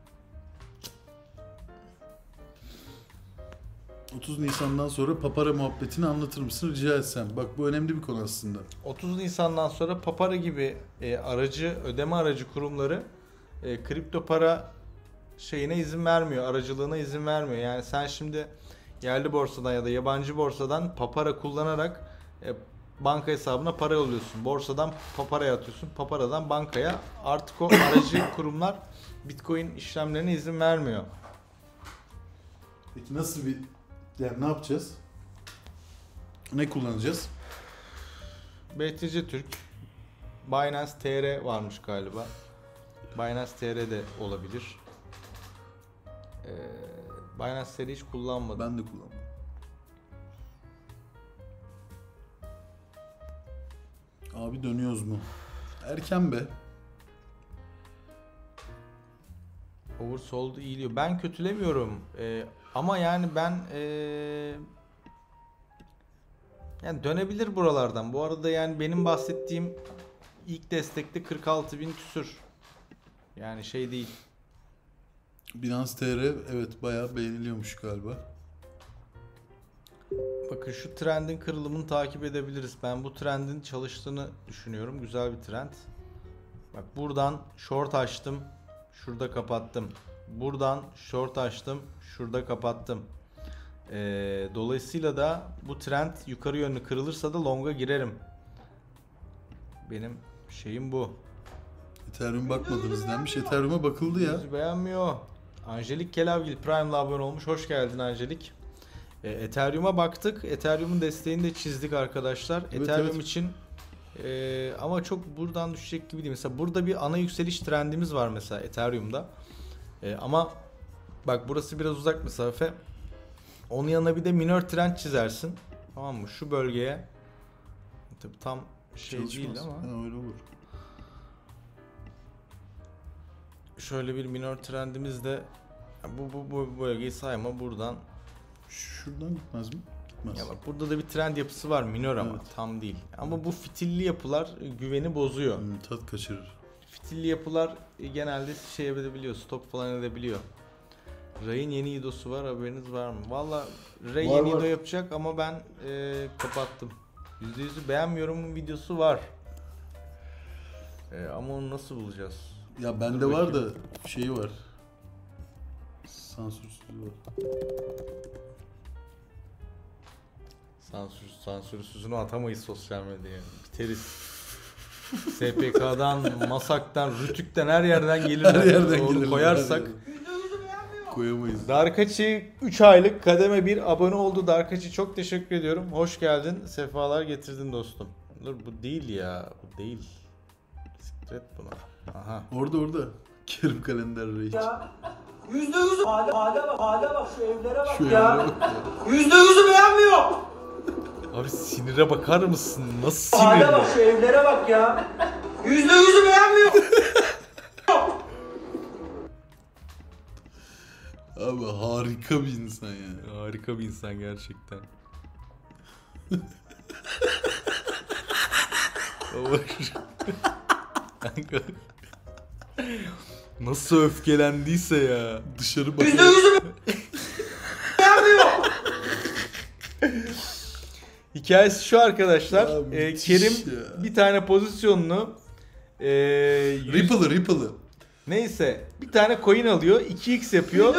otuz Nisan'dan sonra papara muhabbetini anlatır mısın rica etsem? Bak bu önemli bir konu aslında. otuz Nisan'dan sonra Papara gibi e, aracı, ödeme aracı kurumları e, kripto para şeyine izin vermiyor, aracılığına izin vermiyor. Yani sen şimdi yerli borsadan ya da yabancı borsadan Papara kullanarak e, banka hesabına para yolluyorsun. Borsadan Papara'ya atıyorsun, Papara'dan bankaya. Artık o aracı kurumlar Bitcoin işlemlerine izin vermiyor. Peki nasıl bir... Yani ne yapacağız? Ne kullanacağız? B T C Türk, Binance T R varmış galiba. Binance T R de olabilir. Ee, Binance T R hiç kullanmadım. Ben de kullanmam. Abi dönüyoruz mu? Erken be. Oversold iyi diyor. Ben kötülemiyorum. Ee, ama yani ben ee, yani dönebilir buralardan. Bu arada yani benim bahsettiğim ilk destekte kırk altı bin küsür. Yani şey değil. Binance T R evet bayağı beğeniliyormuş galiba. Bakın şu trendin kırılımını takip edebiliriz. Ben bu trendin çalıştığını düşünüyorum. Güzel bir trend. Bak buradan short açtım. Şurada kapattım. Buradan short açtım. Şurada kapattım. Ee, dolayısıyla da bu trend yukarı yönlü kırılırsa da long'a girerim. Benim şeyim bu. Ethereum bakmadınız denmiş. Ethereum'a bakıldı ya. Bizi beğenmiyor. Angelik Kelavgil Prime'la abone olmuş. Hoş geldin Angelik. E, Ethereum'a baktık. Ethereum'un desteğini de çizdik arkadaşlar. Evet, Ethereum evet. için e, ama çok buradan düşecek gibi değil. Mesela burada bir ana yükseliş trendimiz var mesela Ethereum'da. E, ama bak burası biraz uzak mesafe. Onun yanına bir de minor trend çizersin. Tamam mı? Şu bölgeye. Tabii tam şey Çalışmaz. değil ama. Ha, öyle olur. Şöyle bir minor trendimiz de bu, bu, bu bölgeyi sayma buradan. Şuradan gitmez mi? Gitmez. Ya bak burada da bir trend yapısı var minor ama Evet. tam değil. Ama bu fitilli yapılar güveni bozuyor. Hmm, tat kaçırır. Fitilli yapılar genelde şey edebiliyor, stop falan edebiliyor. Ray'in yeni idosu var, haberiniz var mı? Valla Ray Var, yeni var. ido yapacak ama ben e, kapattım. yüzde yüzü beğenmiyorum videosu var. E, ama onu nasıl bulacağız? Ya bende Dur var bakayım. da şeyi var. Sansürsüzü var. Sansür, sansürsüzünü atamayız sosyal medyaya. Biteriz. S P K'dan, Masak'tan, Rütük'ten her yerden gelirler. Her yerden Onu gelirler. koyarsak. Yüzde yüzü beğenmiyor. Koyamayız. Darkaçı üç aylık kademe bir abone oldu. Darkaçı çok teşekkür ediyorum. Hoş geldin. Sefalar getirdin dostum. Dur bu değil ya. Bu değil. Siktir buna. Aha. Orada orada. Kerim Kalender Reis. Ya. Yüzde yüzü. Hale, hale bak, hale bak şu evlere bak Şu ya. evlere bak ya. Yüzde yüzü beğenmiyor. Abi sinire bakar mısın? Nasıl Hale sinirli? bak şu evlere bak ya. Yüzde yüzü beğenmiyor. Abi harika bir insan ya. Harika bir insan gerçekten. Kanka. Nasıl öfkelendiyse ya. Dışarı bak. Yüzde yüzü beğenmiyor. Hikayesi şu arkadaşlar. Ya, e, müthiş Kerim ya. bir tane pozisyonunu e, yüz- Ripple'ı Ripple'ı. neyse bir tane coin alıyor. iki x yapıyor.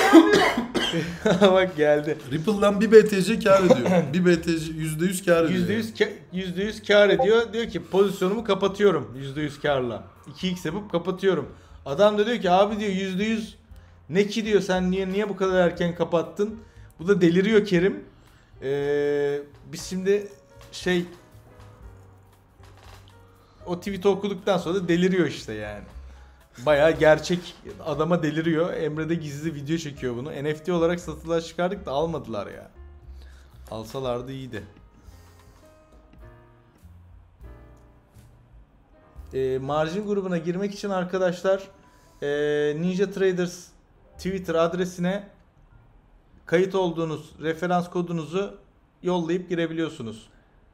Bak geldi. Ripple'dan bir B T C kar ediyor. bir B T C yüzde yüz kar ediyor. yüzde yüz ka- yüzde yüz kar ediyor. Diyor ki pozisyonumu kapatıyorum yüzde yüz karla. iki x yapıp kapatıyorum. Adam da diyor ki abi diyor yüzde yüz ne ki diyor, sen niye niye bu kadar erken kapattın? Bu da deliriyor Kerim. Ee, biz şimdi şey o tweet'i okuduktan sonra da deliriyor işte yani. Bayağı gerçek, adama deliriyor. Emre de gizli video çekiyor bunu. N F T olarak satılığa çıkardık da almadılar ya. Alsalardı iyiydi. Ee, margin grubuna girmek için arkadaşlar ee, Ninja Traders Twitter adresine kayıt olduğunuz referans kodunuzu yollayıp girebiliyorsunuz.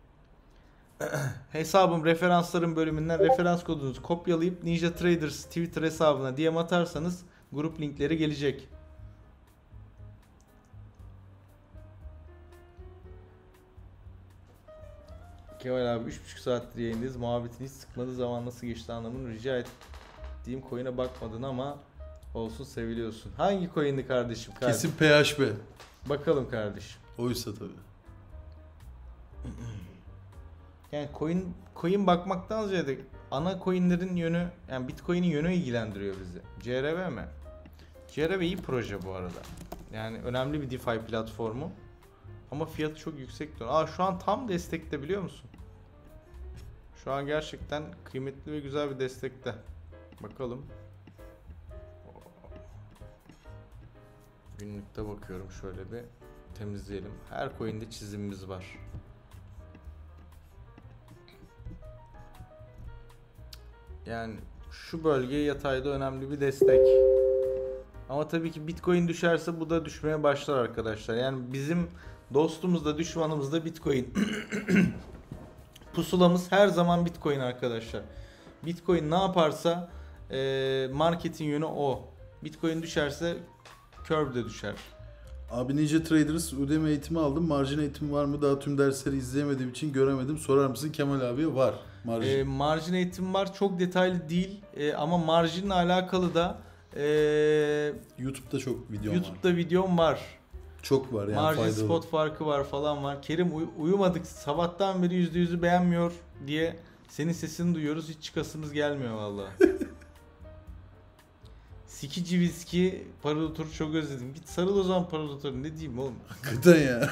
Hesabım referansların bölümünden referans kodunuzu kopyalayıp Ninja Traders Twitter hesabına D M atarsanız grup linkleri gelecek. Kemal abi üç buçuk saattir yayındayız. Muhabbetin hiç sıkmadığı zaman nasıl geçti anlamını rica ettiğim coin'e bakmadın ama olsun, seviliyorsun. Hangi coin'di kardeşim? Kesin P H B. Bakalım kardeşim. Oysa tabii. Yani coin coin bakmaktan ziyade ana coinlerin yönü, yani Bitcoin'in yönü ilgilendiriyor bizi. C R V mi? C R V iyi proje bu arada. Yani önemli bir DeFi platformu. Ama fiyatı çok yüksek. Aa şu an tam destekte, biliyor musun? Şu an gerçekten kıymetli ve güzel bir destekte. Bakalım. Günlükte bakıyorum, şöyle bir temizleyelim. Her coin'de çizimimiz var. Yani şu bölge yatayda önemli bir destek. Ama tabii ki Bitcoin düşerse bu da düşmeye başlar arkadaşlar. Yani bizim dostumuz da düşmanımız da Bitcoin. Pusulamız her zaman Bitcoin arkadaşlar. Bitcoin ne yaparsa e, marketin yönü o. Bitcoin düşerse Curve de düşer. Abi Ninja Traders Udemy eğitimi aldım. Marjin eğitimi var mı? Daha tüm dersleri izleyemediğim için göremedim. Sorar mısın Kemal abiye? Var. Marjin. E, marjin eğitim var. Çok detaylı değil. E, ama marjinle alakalı da e, YouTube'da çok videom var. YouTube'da videom var. Çok var yani, Marjin faydalı. spot farkı var falan var. Kerim uy- uyumadık. Sabahtan beri yüzde yüzü beğenmiyor diye senin sesini duyuyoruz. Hiç çıkasımız gelmiyor vallahi. Sikici viski paraloturu çok özledim. Git sarıl o zaman paralotoru. Ne diyeyim oğlum? Hakikaten ya.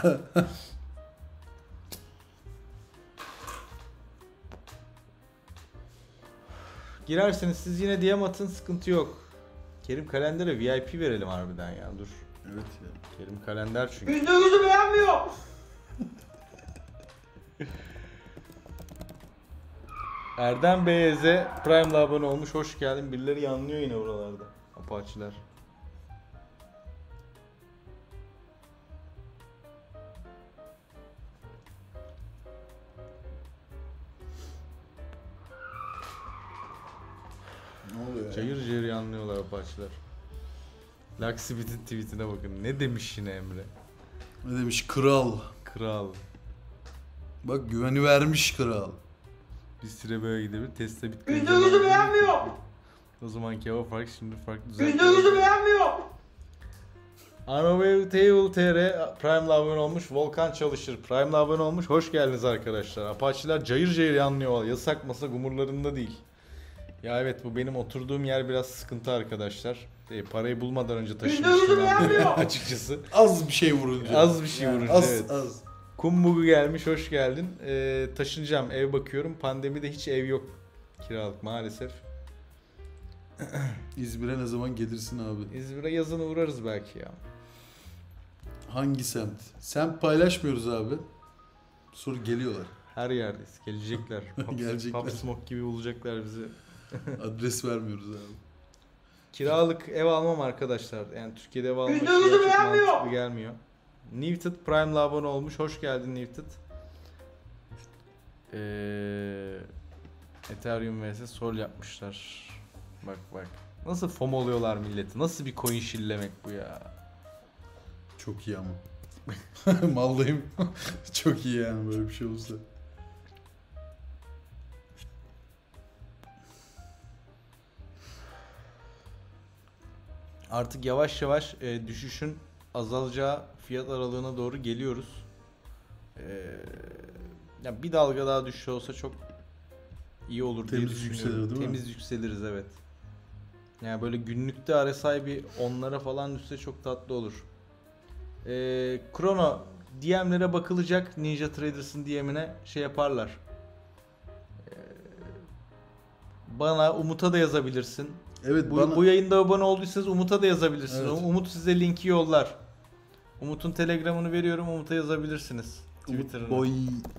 Girerseniz siz yine D M atın, sıkıntı yok. Kerim Kalender'e V I P verelim harbiden ya, dur. Evet ya. Kerim Kalender çünkü. Yüzde yüzü beğenmiyor. Erdem B Y Z Prime'la abone olmuş. Hoş geldin. Birileri yanlıyor yine buralarda. Apaçiler. Ne oluyor ya? Cayır cayır yanlıyorlar Apaçiler. Laksibit'in tweetine bakın. Ne demiş yine Emre? Ne demiş? Kral. Kral. Bak güveni vermiş kral. Bir süre böyle gidebilir. Testte Bitcoin. Yüzde yüzü beğenmiyor. O zamanki hava farkı şimdi farklı düzen. Yüzde yüzü beğenmiyor. Armawave Table T R Prime'la abone olmuş. Volkan Çalışır Prime'la abone olmuş. Hoş geldiniz arkadaşlar. Apaçiler cayır cayır yanlıyor. Yasak masak umurlarında değil. Ya evet, bu benim oturduğum yer biraz sıkıntı arkadaşlar. E, parayı bulmadan önce taşımıştım ben buraya açıkçası. Az bir şey vurunca. Az bir şey Yani vurunca, az, evet. Az. Kumbugu gelmiş, hoş geldin. E, taşınacağım, ev bakıyorum. Pandemide hiç ev yok kiralık maalesef. İzmir'e ne zaman gelirsin abi? İzmir'e yazın uğrarız belki ya. Hangi semt? Semt paylaşmıyoruz abi. Sonra geliyorlar. Her yerdeyiz. Gelecekler. Pop, Gelecekler. Pop Smoke gibi bulacaklar bizi. Adres vermiyoruz abi. Kiralık ev almam arkadaşlar. Yani Türkiye'de ev almak Yüzde bana yüzü çok beğenmiyor. mantıklı gelmiyor. Nifted Prime'la abone olmuş. Hoş geldin Nifted. Ee, Ethereum vs Sol yapmışlar. Bak bak. Nasıl fom oluyorlar milleti. Nasıl bir coin şillemek bu ya. Çok iyi ama. Maldayım. Çok iyi yani böyle bir şey olsa. Artık yavaş yavaş e, düşüşün azalacağı fiyat aralığına doğru geliyoruz. E, ya bir dalga daha düşüş olsa çok iyi olur diye Temiz düşünüyorum. yükselir değil mi? Temiz yükseliriz evet. Yani böyle günlükte R S I bir onlara falan düşse çok tatlı olur. E, Krono D M'lere bakılacak. Ninja Traders'ın D M'ine şey yaparlar. E, bana Umut'a da yazabilirsin. Evet Bu, bana... bu yayında abone olduysanız Umut'a da yazabilirsiniz. Evet. Umut size linki yollar. Umut'un Telegram'ını veriyorum. Umut'a yazabilirsiniz. Twitter'ını. Boy.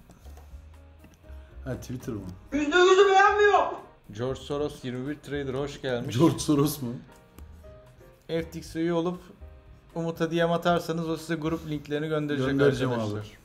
Ha Twitter mı? Yüzde yüzü beğenmiyor. George Soros yirmi bir Trader hoş gelmiş. George Soros mu? F T X üye olup Umut'a D M atarsanız o size grup linklerini gönderecek Göndereceğim arkadaşlar. abi.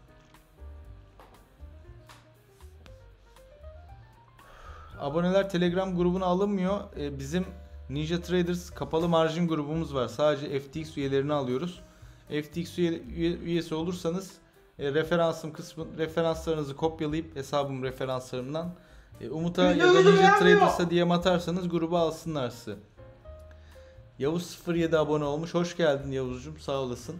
Aboneler Telegram grubuna alınmıyor. Ee, bizim Ninja Traders kapalı marjin grubumuz var. Sadece F T X üyelerini alıyoruz. F T X üye, üye- üyesi olursanız e, referansım kısmı referanslarınızı kopyalayıp hesabım referanslarımdan e, Umut'a ya da Yüzde yüzü Ninja beğenmiyor. Traders'a D M atarsanız gruba alsınlar sizi. Yavuz sıfır yedi abone olmuş. Hoş geldin Yavuzcuğum. Sağ olasın.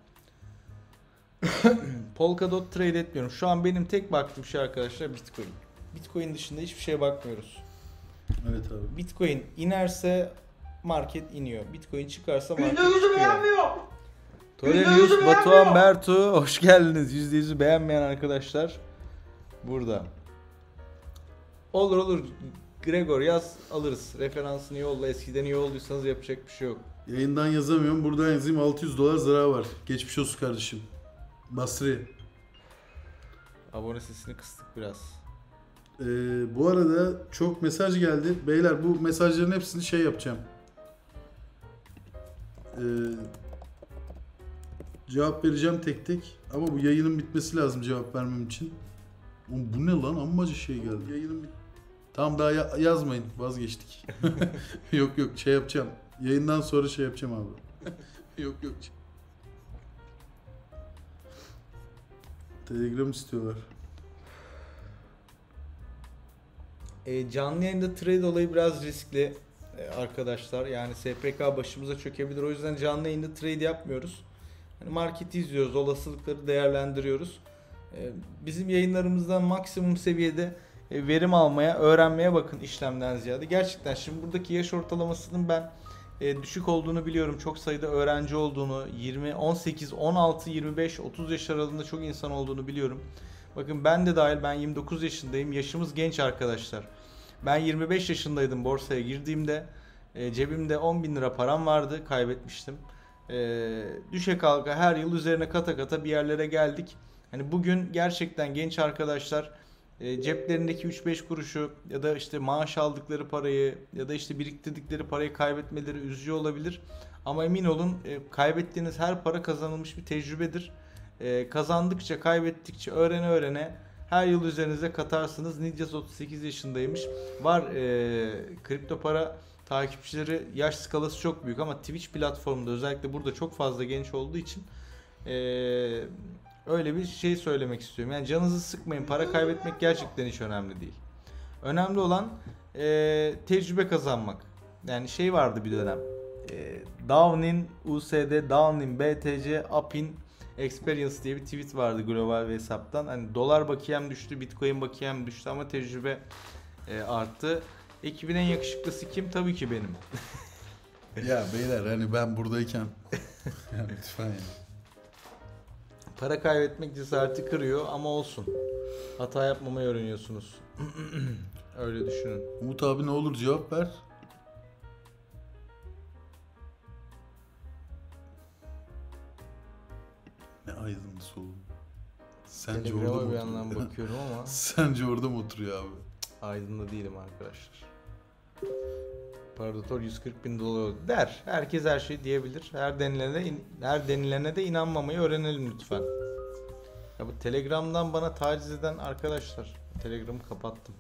Polkadot trade etmiyorum. Şu an benim tek baktığım şey arkadaşlar Bitcoin. Bitcoin dışında hiçbir şeye bakmıyoruz. Evet abi. Bitcoin inerse market iniyor. Bitcoin çıkarsa market Yüzde yüzü çıkıyor. beğenmiyor. Torelius, yüzü Batuhan, beğenmiyor. Bertu hoş geldiniz. yüzde yüzü beğenmeyen arkadaşlar burada. Olur olur. Gregor yaz alırız. Referansını yolla. Eskiden iyi olduysanız yapacak bir şey yok. Yayından yazamıyorum. Buradan yazayım. altı yüz dolar zarar var. Geçmiş olsun kardeşim. Basri. Abone sesini kıstık biraz. Ee, bu arada çok mesaj geldi. Beyler bu mesajların hepsini şey yapacağım. Ee, cevap vereceğim tek tek. Ama bu yayının bitmesi lazım cevap vermem için. Oğlum bu ne lan? Ammacı şey geldi. Yayının bit- Tamam daha ya- yazmayın. Vazgeçtik. yok yok şey yapacağım. Yayından sonra şey yapacağım abi. yok yok. Telegram istiyorlar. E, canlı yayında trade olayı biraz riskli e, arkadaşlar. Yani S P K başımıza çökebilir. O yüzden canlı yayında trade yapmıyoruz. Yani marketi izliyoruz, olasılıkları değerlendiriyoruz. E, bizim yayınlarımızdan maksimum seviyede e, verim almaya, öğrenmeye bakın işlemden ziyade. Gerçekten şimdi buradaki yaş ortalamasının ben e, düşük olduğunu biliyorum. Çok sayıda öğrenci olduğunu, yirmi, on sekiz, on altı, yirmi beş, otuz yaş aralığında çok insan olduğunu biliyorum. Bakın ben de dahil, ben yirmi dokuz yaşındayım. Yaşımız genç arkadaşlar. Ben yirmi beş yaşındaydım borsaya girdiğimde. E, cebimde on bin lira param vardı. Kaybetmiştim. E, düşe kalka her yıl üzerine kata kata bir yerlere geldik. Hani bugün gerçekten genç arkadaşlar e, ceplerindeki üç beş kuruşu ya da işte maaş aldıkları parayı ya da işte biriktirdikleri parayı kaybetmeleri üzücü olabilir. Ama emin olun e, kaybettiğiniz her para kazanılmış bir tecrübedir. E, kazandıkça, kaybettikçe, öğrene öğrene her yıl üzerinize katarsınız. Ninjas otuz sekiz yaşındaymış. Var e, kripto para takipçileri, yaş skalası çok büyük ama Twitch platformunda özellikle burada çok fazla genç olduğu için e, öyle bir şey söylemek istiyorum. Yani canınızı sıkmayın. Para kaybetmek gerçekten hiç önemli değil. Önemli olan e, tecrübe kazanmak. Yani şey vardı bir dönem. E, Down'in U S D, Down'in B T C, Up'in Experience diye bir tweet vardı global bir hesaptan. Hani dolar bakiyem düştü, Bitcoin bakiyem düştü ama tecrübe e, arttı. Ekibin en yakışıklısı kim? Tabii ki benim. Ya beyler hani ben buradayken yani lütfen ya. Para kaybetmek cesareti kırıyor ama olsun. Hata yapmamayı öğreniyorsunuz. Öyle düşünün. Umut abi ne olur cevap ver. Ne aydın solun. Sence orada Telegram'a mı bir oturuyor? yandan bakıyorum ama Sence orada mı oturuyor abi? Aydın'da değilim arkadaşlar. Predator yüz kırk bin dolar der. Herkes her şeyi diyebilir. Her denilene in- her denilene de inanmamayı öğrenelim lütfen. Ya bu Telegram'dan bana taciz eden arkadaşlar. Telegram'ı kapattım.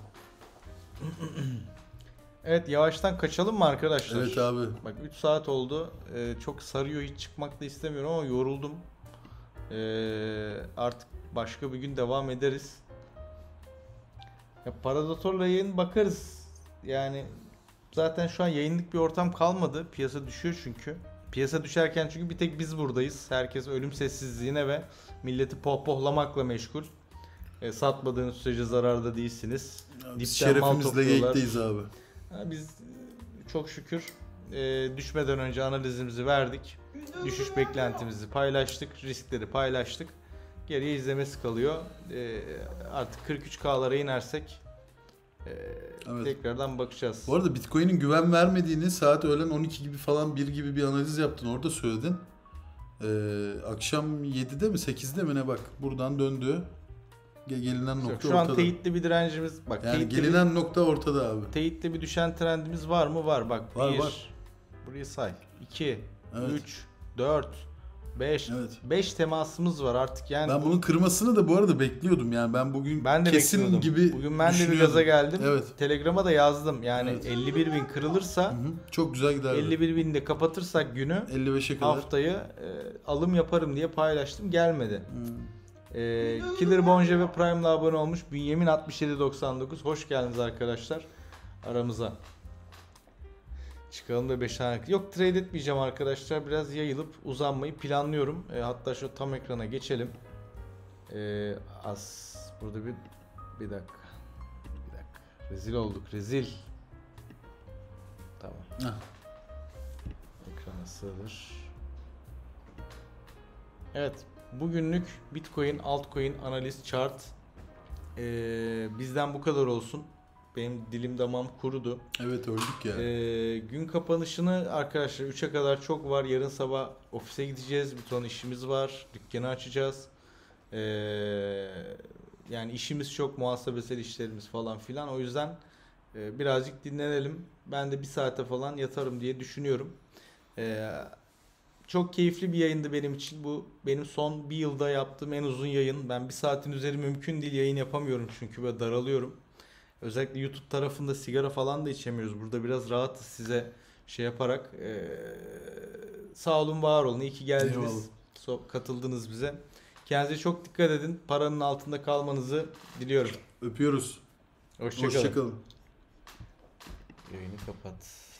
Evet, yavaştan kaçalım mı arkadaşlar? Evet abi. Bak üç saat oldu. Ee, çok sarıyor, hiç çıkmak da istemiyorum ama yoruldum. Ee, artık başka bir gün devam ederiz. Ya Predator'la yayın bakarız. Yani zaten şu an yayınlık bir ortam kalmadı. Piyasa düşüyor çünkü. Piyasa düşerken çünkü bir tek biz buradayız. Herkes ölüm sessizliğine ve milleti pohpohlamakla meşgul. E, satmadığınız sürece zararda değilsiniz. Abi Dipten biz mal şerefimizle topluyorlar. geyikteyiz abi. Ha, biz çok şükür e, düşmeden önce analizimizi verdik. Düşüş beklentimizi paylaştık. Riskleri paylaştık. Geriye izlemesi kalıyor. E, artık kırk üç K'lara inersek e, Evet. tekrardan bakacağız. Bu arada Bitcoin'in güven vermediğini saat öğlen on iki gibi falan bir gibi bir analiz yaptın. Orada söyledin. Ee, akşam yedide mi sekizde mi ne bak. Buradan döndü. Ge- Gelinen Yok, nokta şu an ortada. teyitli bir direncimiz. Bak Yani teyitli gelinen nokta ortada abi. bir, teyitli bir düşen trendimiz var mı? Var. Bak Var, bir, var. burayı say. iki, Evet. üç, dört, beş. Evet. beş temasımız var artık yani. Ben bu- bunun kırmasını da bu arada bekliyordum yani ben bugün Ben de kesin bekliyordum. gibi Bugün ben de bir düşünüyordum. gaza geldim. Evet. Telegram'a da yazdım. Yani Evet. elli bir bin kırılırsa, Hı hı. Çok güzel giderdi. elli bir binde kapatırsak günü, elli beşe kadar. haftayı e, alım yaparım diye paylaştım. Gelmedi. Hı. E, Killer Bonje ve Prime'la abone olmuş. Bünyamin altmış yedi doksan dokuz. Hoş geldiniz arkadaşlar aramıza. Çıkalım da beş tane. Yok, trade etmeyeceğim arkadaşlar. Biraz yayılıp uzanmayı planlıyorum. E, hatta şu tam ekrana geçelim. E, az burada bir bir dakika. Bir dakika. Rezil olduk. Rezil. Tamam. Heh. Ekrana sığdır. Evet. Bugünlük Bitcoin, altcoin analiz chart ee, bizden bu kadar olsun. Benim dilim damağım kurudu. Evet öldük ya. Ee, gün kapanışını arkadaşlar üçe kadar çok var. Yarın sabah ofise gideceğiz. Bir ton işimiz var. Dükkanı açacağız. Ee, yani işimiz çok, muhasebesel işlerimiz falan filan. O yüzden e, birazcık dinlenelim. Ben de bir saate falan yatarım diye düşünüyorum. Ee, çok keyifli bir yayındı benim için. Bu benim son bir yılda yaptığım en uzun yayın. Ben bir saatin üzeri mümkün değil, yayın yapamıyorum çünkü böyle daralıyorum. Özellikle YouTube tarafında sigara falan da içemiyoruz. Burada biraz rahatız size şey yaparak. Ee, sağ olun, var olun. İyi ki geldiniz. Eyvallah. So- katıldınız bize. Kendinize çok dikkat edin. Paranın altında kalmanızı diliyorum. Öpüyoruz. Hoşçakalın. Hoşçakalın. Yayını kapat.